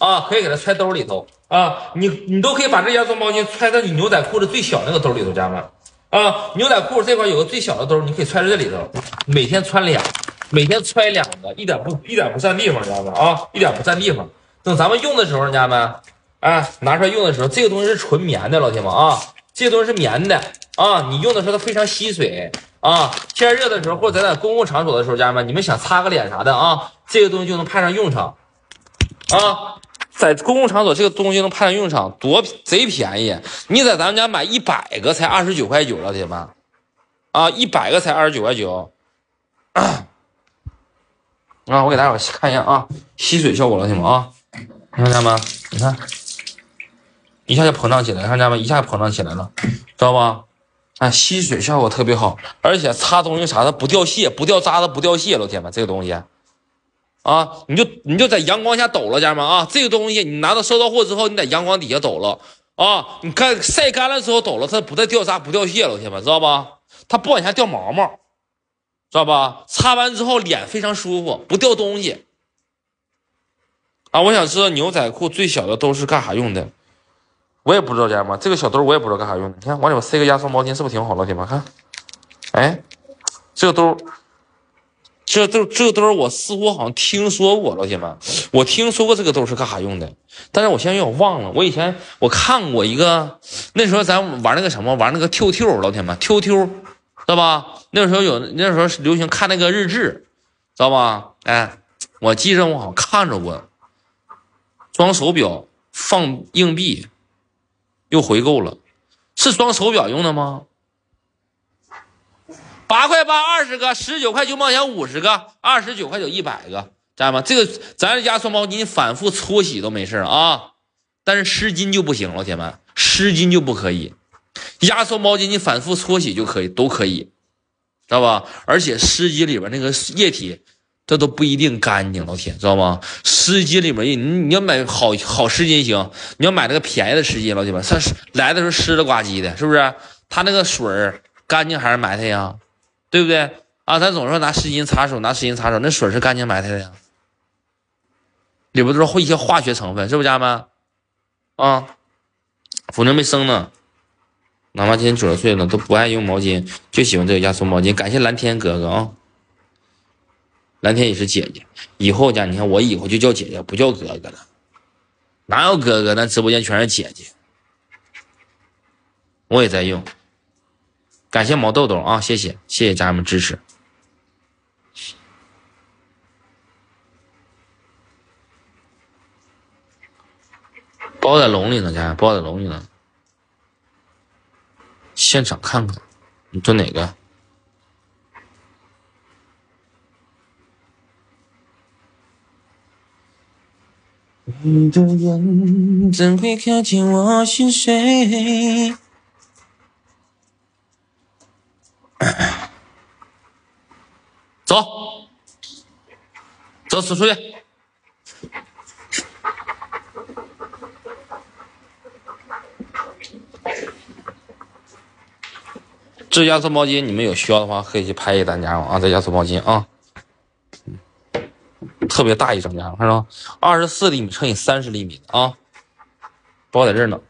啊，可以给它揣兜里头啊，你都可以把这压缩毛巾揣到你牛仔裤的最小那个兜里头，家人们啊，牛仔裤这块有个最小的兜，你可以揣在这里头，每天穿俩，每天揣2个，一点不占地方，家人们啊，一点不占地方。等咱们用的时候，家人们，哎，拿出来用的时候，这个东西是纯棉的，老铁们啊，这个东西是棉的啊，你用的时候它非常吸水啊，天热的时候或者在公共场所的时候，家人们，你们想擦个脸啥的啊，这个东西就能派上用场啊。在公共场所，这个东西能派上用场，多贼便宜！你在咱们家买100个才29.9块，老铁们，啊，100个才29.9块。啊，我给大家看一下啊，吸水效果，老铁们啊，你看家们，你看，一下就膨胀起来，看家们，一下就膨胀起来了，知道吧？哎，吸水效果特别好，而且擦东西啥的不掉屑、不掉渣子、不掉屑，老铁们，这个东西。啊，你就在阳光下抖了，家人们啊，这个东西你拿到收到货之后，你在阳光底下抖了啊，你看晒干了之后抖了，它不再掉渣不掉屑了，老铁们知道吧？它不往下掉毛毛，知道吧？擦完之后脸非常舒服，不掉东西。啊，我想知道牛仔裤最小的兜是干啥用的？我也不知道，家人们，这个小兜我也不知道干啥用的。你看往里面塞个压缩毛巾，是不是挺好，老铁们？看，哎，这个兜。这个兜我似乎好像听说过，老铁们，我听说过这个兜是干啥用的，但是我现在有点忘了。我以前我看过一个，那时候咱玩那个什么，玩那个 QQ， 老铁们 QQ， 知道吧？那时候流行看那个日志，知道吧？哎，我记着我好像看着过，装手表放硬币，又回购了，是装手表用的吗？8块8 20个，19块9毛钱50个，29块9 100个，知道吗？这个咱压缩毛巾反复搓洗都没事啊，但是湿巾就不行，老铁们，湿巾就不可以。压缩毛巾你反复搓洗就可以，都可以，知道吧？而且湿巾里边那个液体，这都不一定干净，老铁，知道吗？湿巾里面你要买好湿巾行，你要买那个便宜的湿巾，老铁们，它来的时候湿了呱唧的，是不是？它那个水干净还是埋汰呀？对不对啊？咱总说拿湿巾擦手，拿湿巾擦手，那水是干净埋汰的呀，里边都是一些化学成分，是不是家人们？啊，腐妞没生呢，哪怕今年90岁了都不爱用毛巾，就喜欢这个压缩毛巾。感谢蓝天哥哥啊，蓝天也是姐姐，以后家你看我以后就叫姐姐，不叫哥哥了，哪有哥哥？咱直播间全是姐姐，我也在用。感谢毛豆豆啊，谢谢家人们支持。包在笼里呢，家人包在笼里呢。现场看看，你做哪个？你的眼怎会看见我心碎？走，出去。这压缩毛巾你们有需要的话，可以去拍一单家啊，这压缩毛巾啊，特别大一整家，看着24厘米乘以30厘米的啊，包在这儿呢。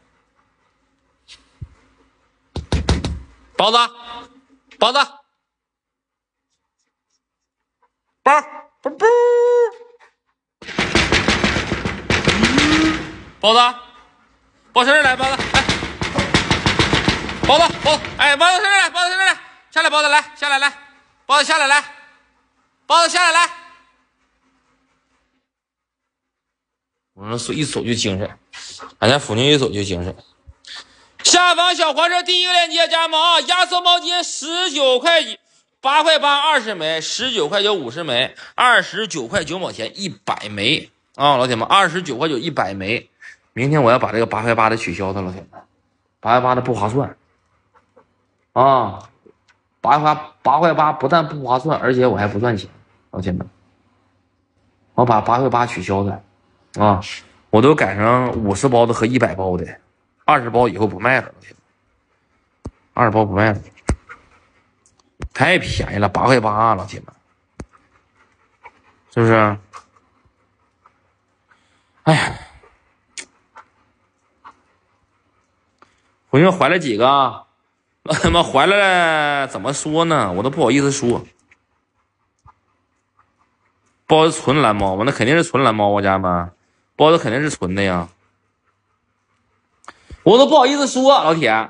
包子，包子。包，包子，包身上来，包子，来，包子，哎，包子身上来，包子身上来，下来，包子来，下来来，包子下来来，包子下来来。我说一走就精神，俺家腐妞一走就精神。下方小黄车第一个链接加盟啊，压缩毛巾19块8块8 20枚，19块9 50枚，29块9毛钱100枚啊，老铁们，29块9 100枚。明天我要把这个8块8的取消它，老铁们，8块8的不划算啊，8块8不但不划算，而且我还不赚钱，老铁们，我把8块8取消的啊，我都改成50包的和100包的，20包以后不卖了，老铁们，20包不卖了。太便宜了，8块8，老铁们，是不是？哎呀， 我说怀了几个啊？他妈怀了怎么说呢？我都不好意思说。包是纯蓝猫，我那肯定是纯蓝猫啊，家人们，包子肯定是纯的呀。我都不好意思说，老铁，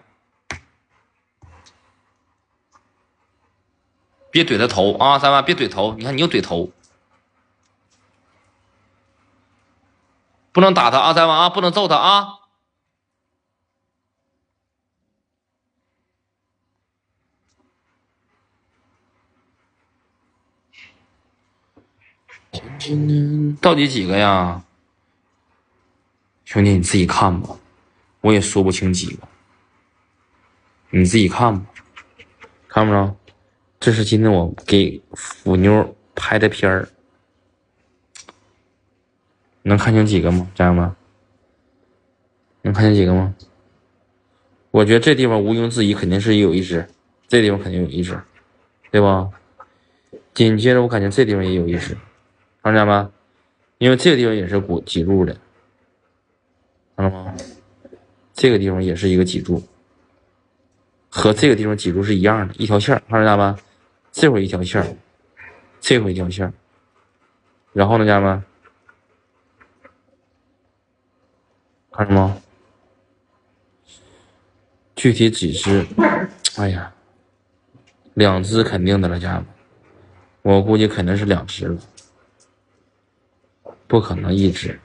别怼他头啊，三万，别怼头，你看你又怼头，不能打他啊，三万啊，不能揍他啊。到底几个呀？兄弟，你自己看吧，我也说不清几个，你自己看吧。看不着？这是今天我给腐妞拍的片儿，能看清几个吗？家人们，能看见几个吗？我觉得这地方毋庸置疑，肯定是有一只，这地方肯定有一只，对吧？紧接着我感觉这地方也有一只，看见吗？因为这个地方也是脊柱的，看到吗？这个地方也是一个脊柱，和这个地方脊柱是一样的，一条线，看见吗？这会一条线，这会一条线，然后呢，家人们，看着吗？具体几只？哎呀，2只肯定的了，家人们，我估计肯定是2只了，不可能1只。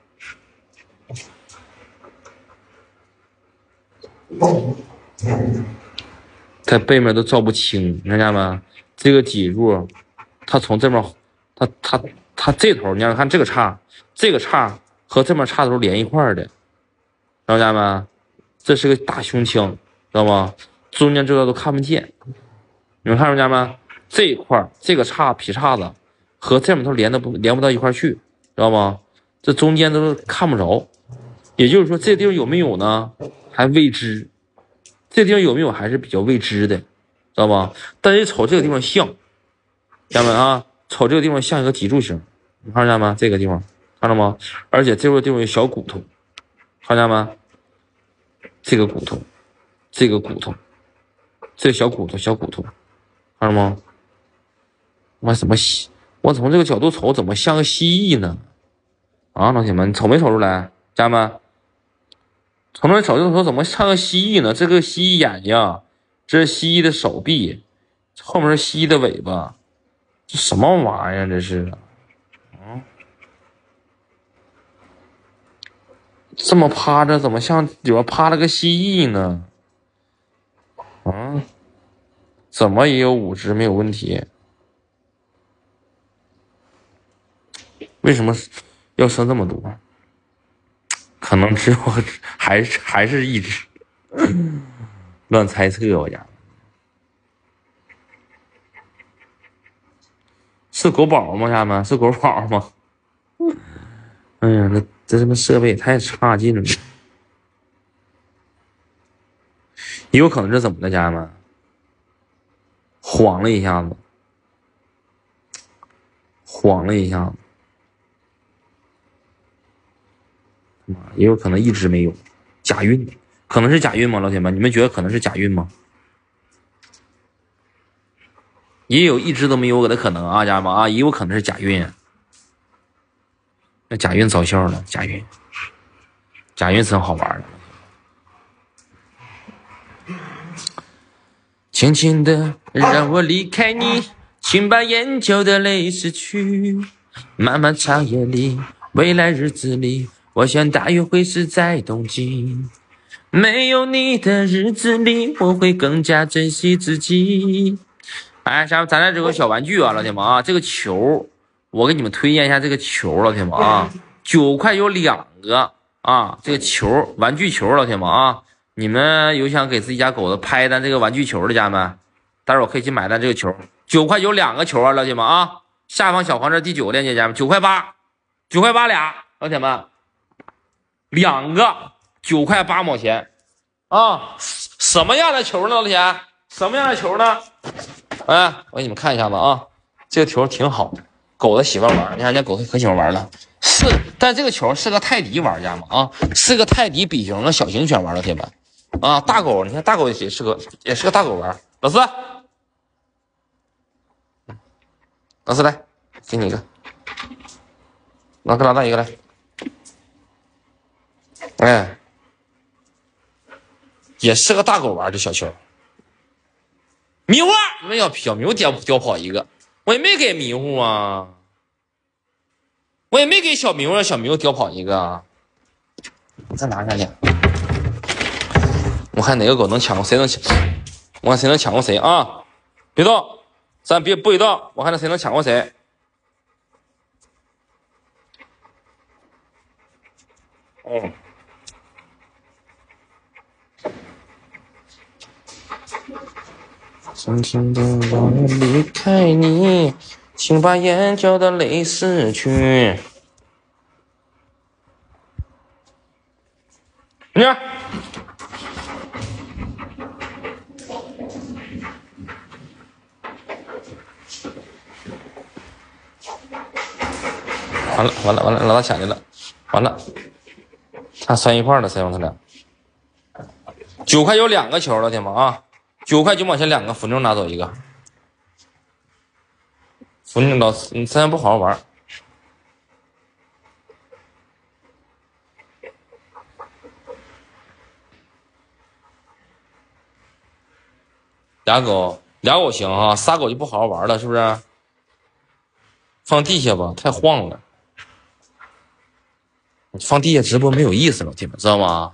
在背面都照不清，你看见没？这个脊柱，它从这边，它这头，你看这个叉，这个叉和这边叉头连一块儿的，知道家们？这是个大胸腔，知道吗？中间这个都看不见，你们看着家吗？这一块这个叉劈叉子和这边头连不到一块去，知道吗？这中间都看不着，也就是说这地方有没有呢？还未知。这地方有没有还是比较未知的，知道吧？但是瞅这个地方像，家人们啊，瞅这个地方像一个脊柱形，你看见吗？这个地方看到吗？而且这个地方有小骨头，看见吗？这个骨头，这个骨头，这小骨头，看到吗？我从这个角度瞅，怎么像个蜥蜴呢？啊，老铁们，你瞅没瞅出来？家人们？从那瞅就说怎么像个蜥蜴呢？这个蜥蜴眼睛，这是蜥蜴的手臂，后面是蜥蜴的尾巴，这什么玩意儿？这是啊？这么趴着，怎么像里边趴了个蜥蜴呢？啊？怎么也有5只没有问题？为什么要生这么多？可能只有还是1只，乱猜测我家。是狗宝吗？家人们，是狗宝吗？哎呀，这他妈设备也太差劲了。也有可能是怎么的，家人们？晃了一下子，也有可能1只没有，假孕，可能是假孕吗？老铁们，你们觉得可能是假孕吗？也有1只都没有的可能啊，家人们啊，也有可能是假孕。那假孕遭笑了，假孕真好玩了。轻轻的让我离开你，请把眼角的泪拭去。漫漫长夜里，未来日子里，我想大约会是在冬季。没有你的日子里，我会更加珍惜自己。哎，咱这有个小玩具啊，老铁们啊，这个球，我给你们推荐一下这个球，老铁们啊，9块有2个啊，这个球玩具球，老铁们啊。你们有想给自己家狗子拍单这个玩具球的家人们，待会儿我可以去买单这个球，9块有2个球啊，老铁们啊！下方小黄车第9个链接，家人们9块8，9块8俩，老铁们，2个9块8毛钱啊！什么样的球呢，老铁？什么样的球呢？哎，我给你们看一下子啊，这个球挺好，狗子喜欢玩，你看人家狗子可喜欢玩了。但这个球是个泰迪玩家嘛啊，是个泰迪比熊的小型犬玩，老铁们。 啊，大狗，你看大狗也是个大狗玩。老四，老四来，给你一个，给老大一个来。哎，也是个大狗玩，这小球。迷糊，你们要小迷糊叼跑一个，我也没给迷糊啊，我也没给小迷糊，让小迷糊叼跑一个啊。再拿下去，我看哪个狗能抢过谁能抢，我看谁能抢过谁啊！别动，咱别不许动，我看那谁能抢过谁。哦。轻轻地我离开你，请把眼角的泪拭去。你看，完了，老大抢去了，完了，他拴一块了，他俩9块有2个球了，天妈啊！9块就往前2个，福妞拿走一个。福妞老四，你3不好好玩。俩狗行啊，仨狗就不好好玩了，是不是？放地下吧，太晃了。放地下直播没有意思了，铁们知道吗？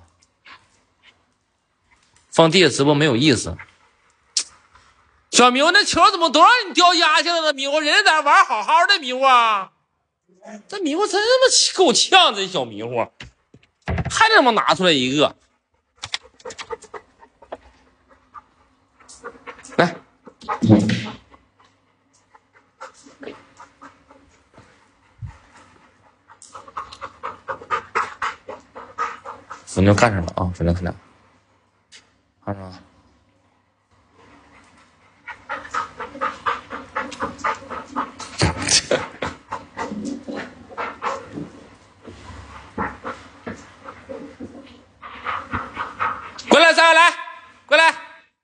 放地下直播没有意思。小迷糊，那球怎么都让你掉压下来了？迷糊，人家在那玩好好的，迷糊啊！这迷糊真他妈够呛，这小迷糊还他妈拿出来一个，来，福妞干上了啊！福妞看上了。过来，三个来，过来，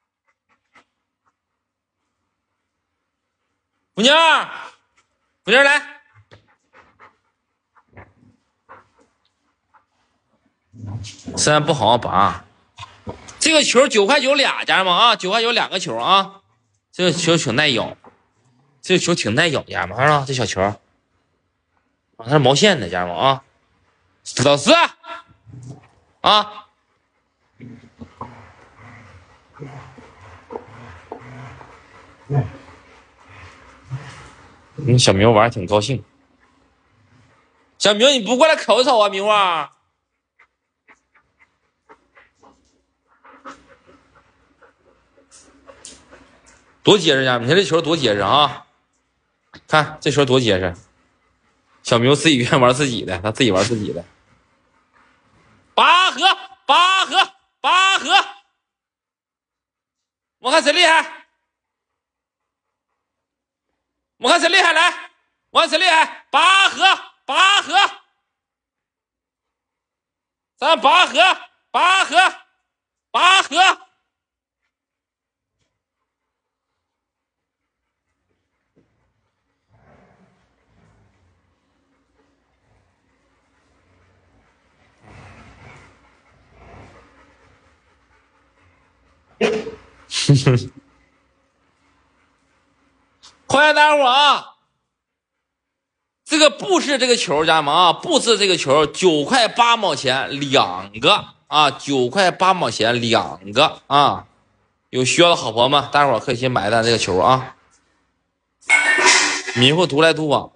福妞来。3不好好拔，这个球9块9俩，家人们啊，9块92个球啊，这个球挺耐咬，这个球挺耐咬，家人们看着这小球，啊，它是毛线的，家人们啊，老四啊，你小明玩挺高兴，小明你不过来瞅瞅啊，明花。多结实呀！你看这球多结实啊！看这球多结实。小明自己愿玩自己的，他自己玩自己的。拔河，我看谁厉害！我看谁厉害！来，我看谁厉害！拔河，咱拔河。欢迎大家伙啊！这个布置这个球，家人们啊，布置这个球9块8毛钱2个啊，9块8毛钱2个啊！有需要的好朋友们，大家伙可以去买单这个球啊！迷糊独来独往。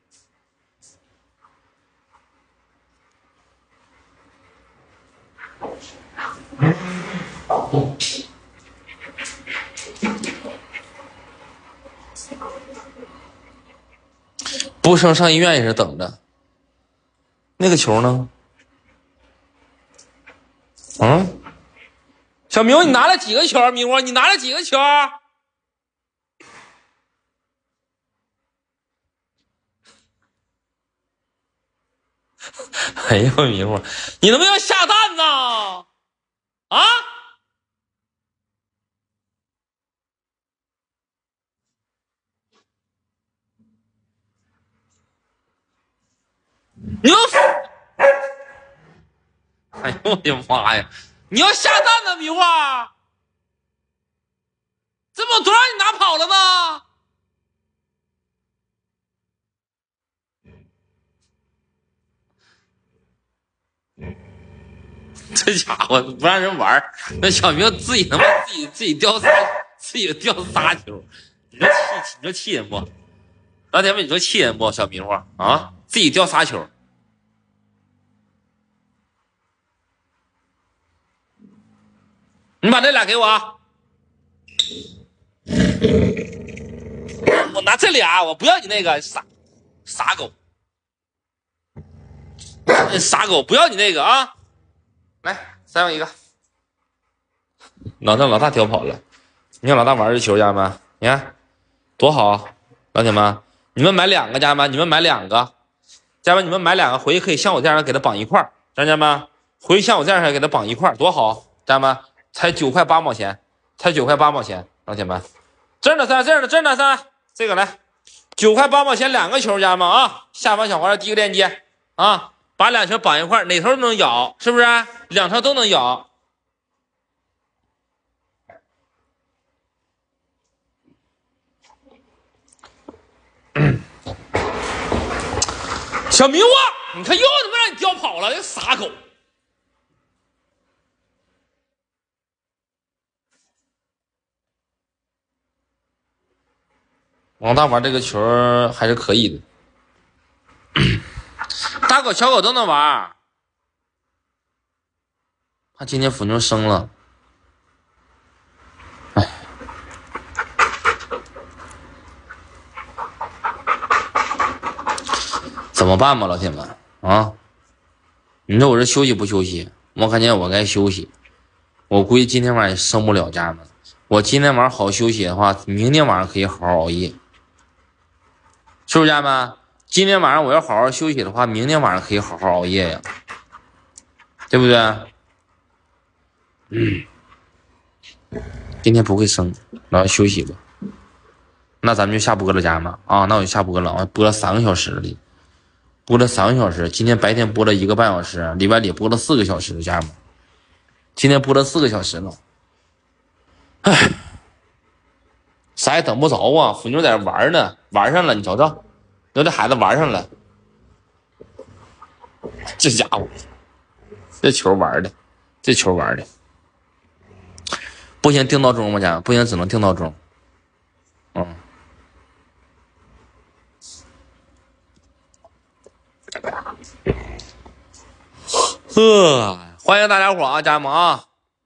不生上医院也是等着。那个球呢？嗯，小明，你拿了几个球？明窝，你拿了几个球？哎呦，明窝，你能不能下蛋呢？啊？ 你要，哎呦我的妈呀！你要下蛋呢，迷花，这么多让你拿跑了呢？这家伙不让人玩，那小明自己他妈自己掉仨球，你说气人不？老铁们，你说气人不？小迷糊啊，自己掉仨球，你把这俩给我啊！我拿这俩，我不要你那个傻狗，傻狗不要你那个啊！来，再用一个。老大掉跑了，你看老大玩这球，家人们，你看多好，老铁们，你们买两个，家人们，你们买两个，家人们，你们买两个回去可以像我这样给它绑一块儿，家人们，回去像我这样给它绑一块儿，多好，家人们，才9块8毛钱，才9块8毛钱，老铁们，真的三，这个来9块8毛钱两个球，家人们啊，下方小黄第一个链接啊，把两球绑一块儿，哪头都能咬，是不是？两头都能咬。小明啊，你看又他妈让你叼跑了，这傻狗！王大玩这个球还是可以的，大狗小狗都能玩。他今天腐妞生了，哎，怎么办吧，老铁们啊？你说我这休息不休息？我感觉我该休息。我估计今天晚上也生不了，家人们。我今天晚上好休息的话，明天晚上可以好好熬夜，是不是，家人们？今天晚上我要好好休息的话，明天晚上可以好好熬夜呀，对不对？今天不会生，然后休息吧。那咱们就下播了，家人们啊！那我就下播了，我播了3个小时了，播了3个小时。今天白天播了1个半小时，礼拜里播了4个小时，家人们。今天播了4个小时了，唉，啥也等不着啊！腐妞在这玩呢，玩上了，你瞅瞅，有这孩子玩上了，这家伙，这球玩的，这球玩的，不行定闹钟吧，家，不行只能定闹钟，欢迎大家伙啊，家人们啊！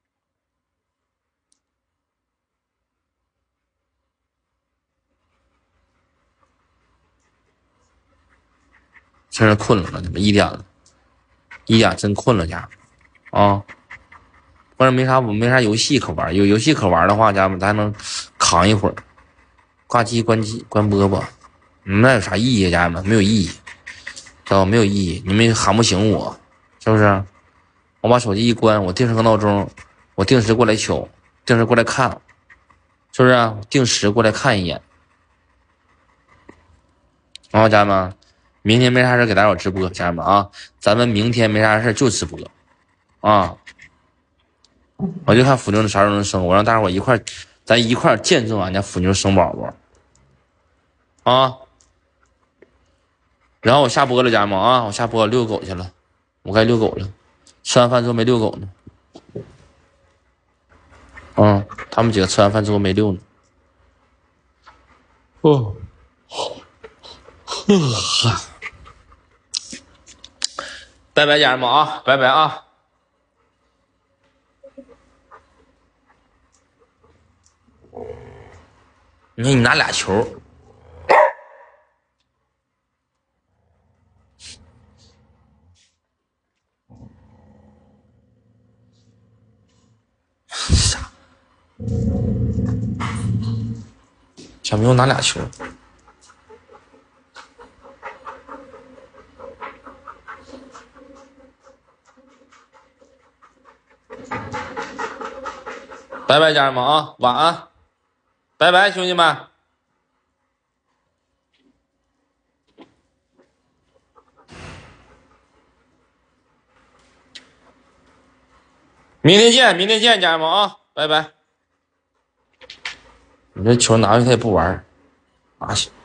现在困了，你们1点了，1点真困了，家啊！或者没啥游戏可玩，有游戏可玩的话，家人们咱能扛一会儿，挂机关播吧。那有啥意义，家人们？没有意义，知道没有意义，你们喊不醒我，是不是？我把手机一关，我定时个闹钟，我定时过来瞧，定时过来看，是不是？定时过来看一眼。然后家人们，明天没啥事给大伙直播，家人们啊，咱们明天没啥事就直播啊。我就看腐妞啥时候能生，我让大伙咱一块见证俺家腐妞生宝宝啊。然后我下播了，家人们啊，我下播遛狗去了，我该遛狗了。吃完饭之后没遛狗呢，他们几个吃完饭之后没遛呢。拜拜，家人们啊，拜拜啊！你看你拿俩球，傻，小明拿俩球。拜拜，家人们啊，晚安，拜拜，兄弟们。 明天见，明天见，家人们啊，拜拜。你这球拿回去他也不玩啊，行。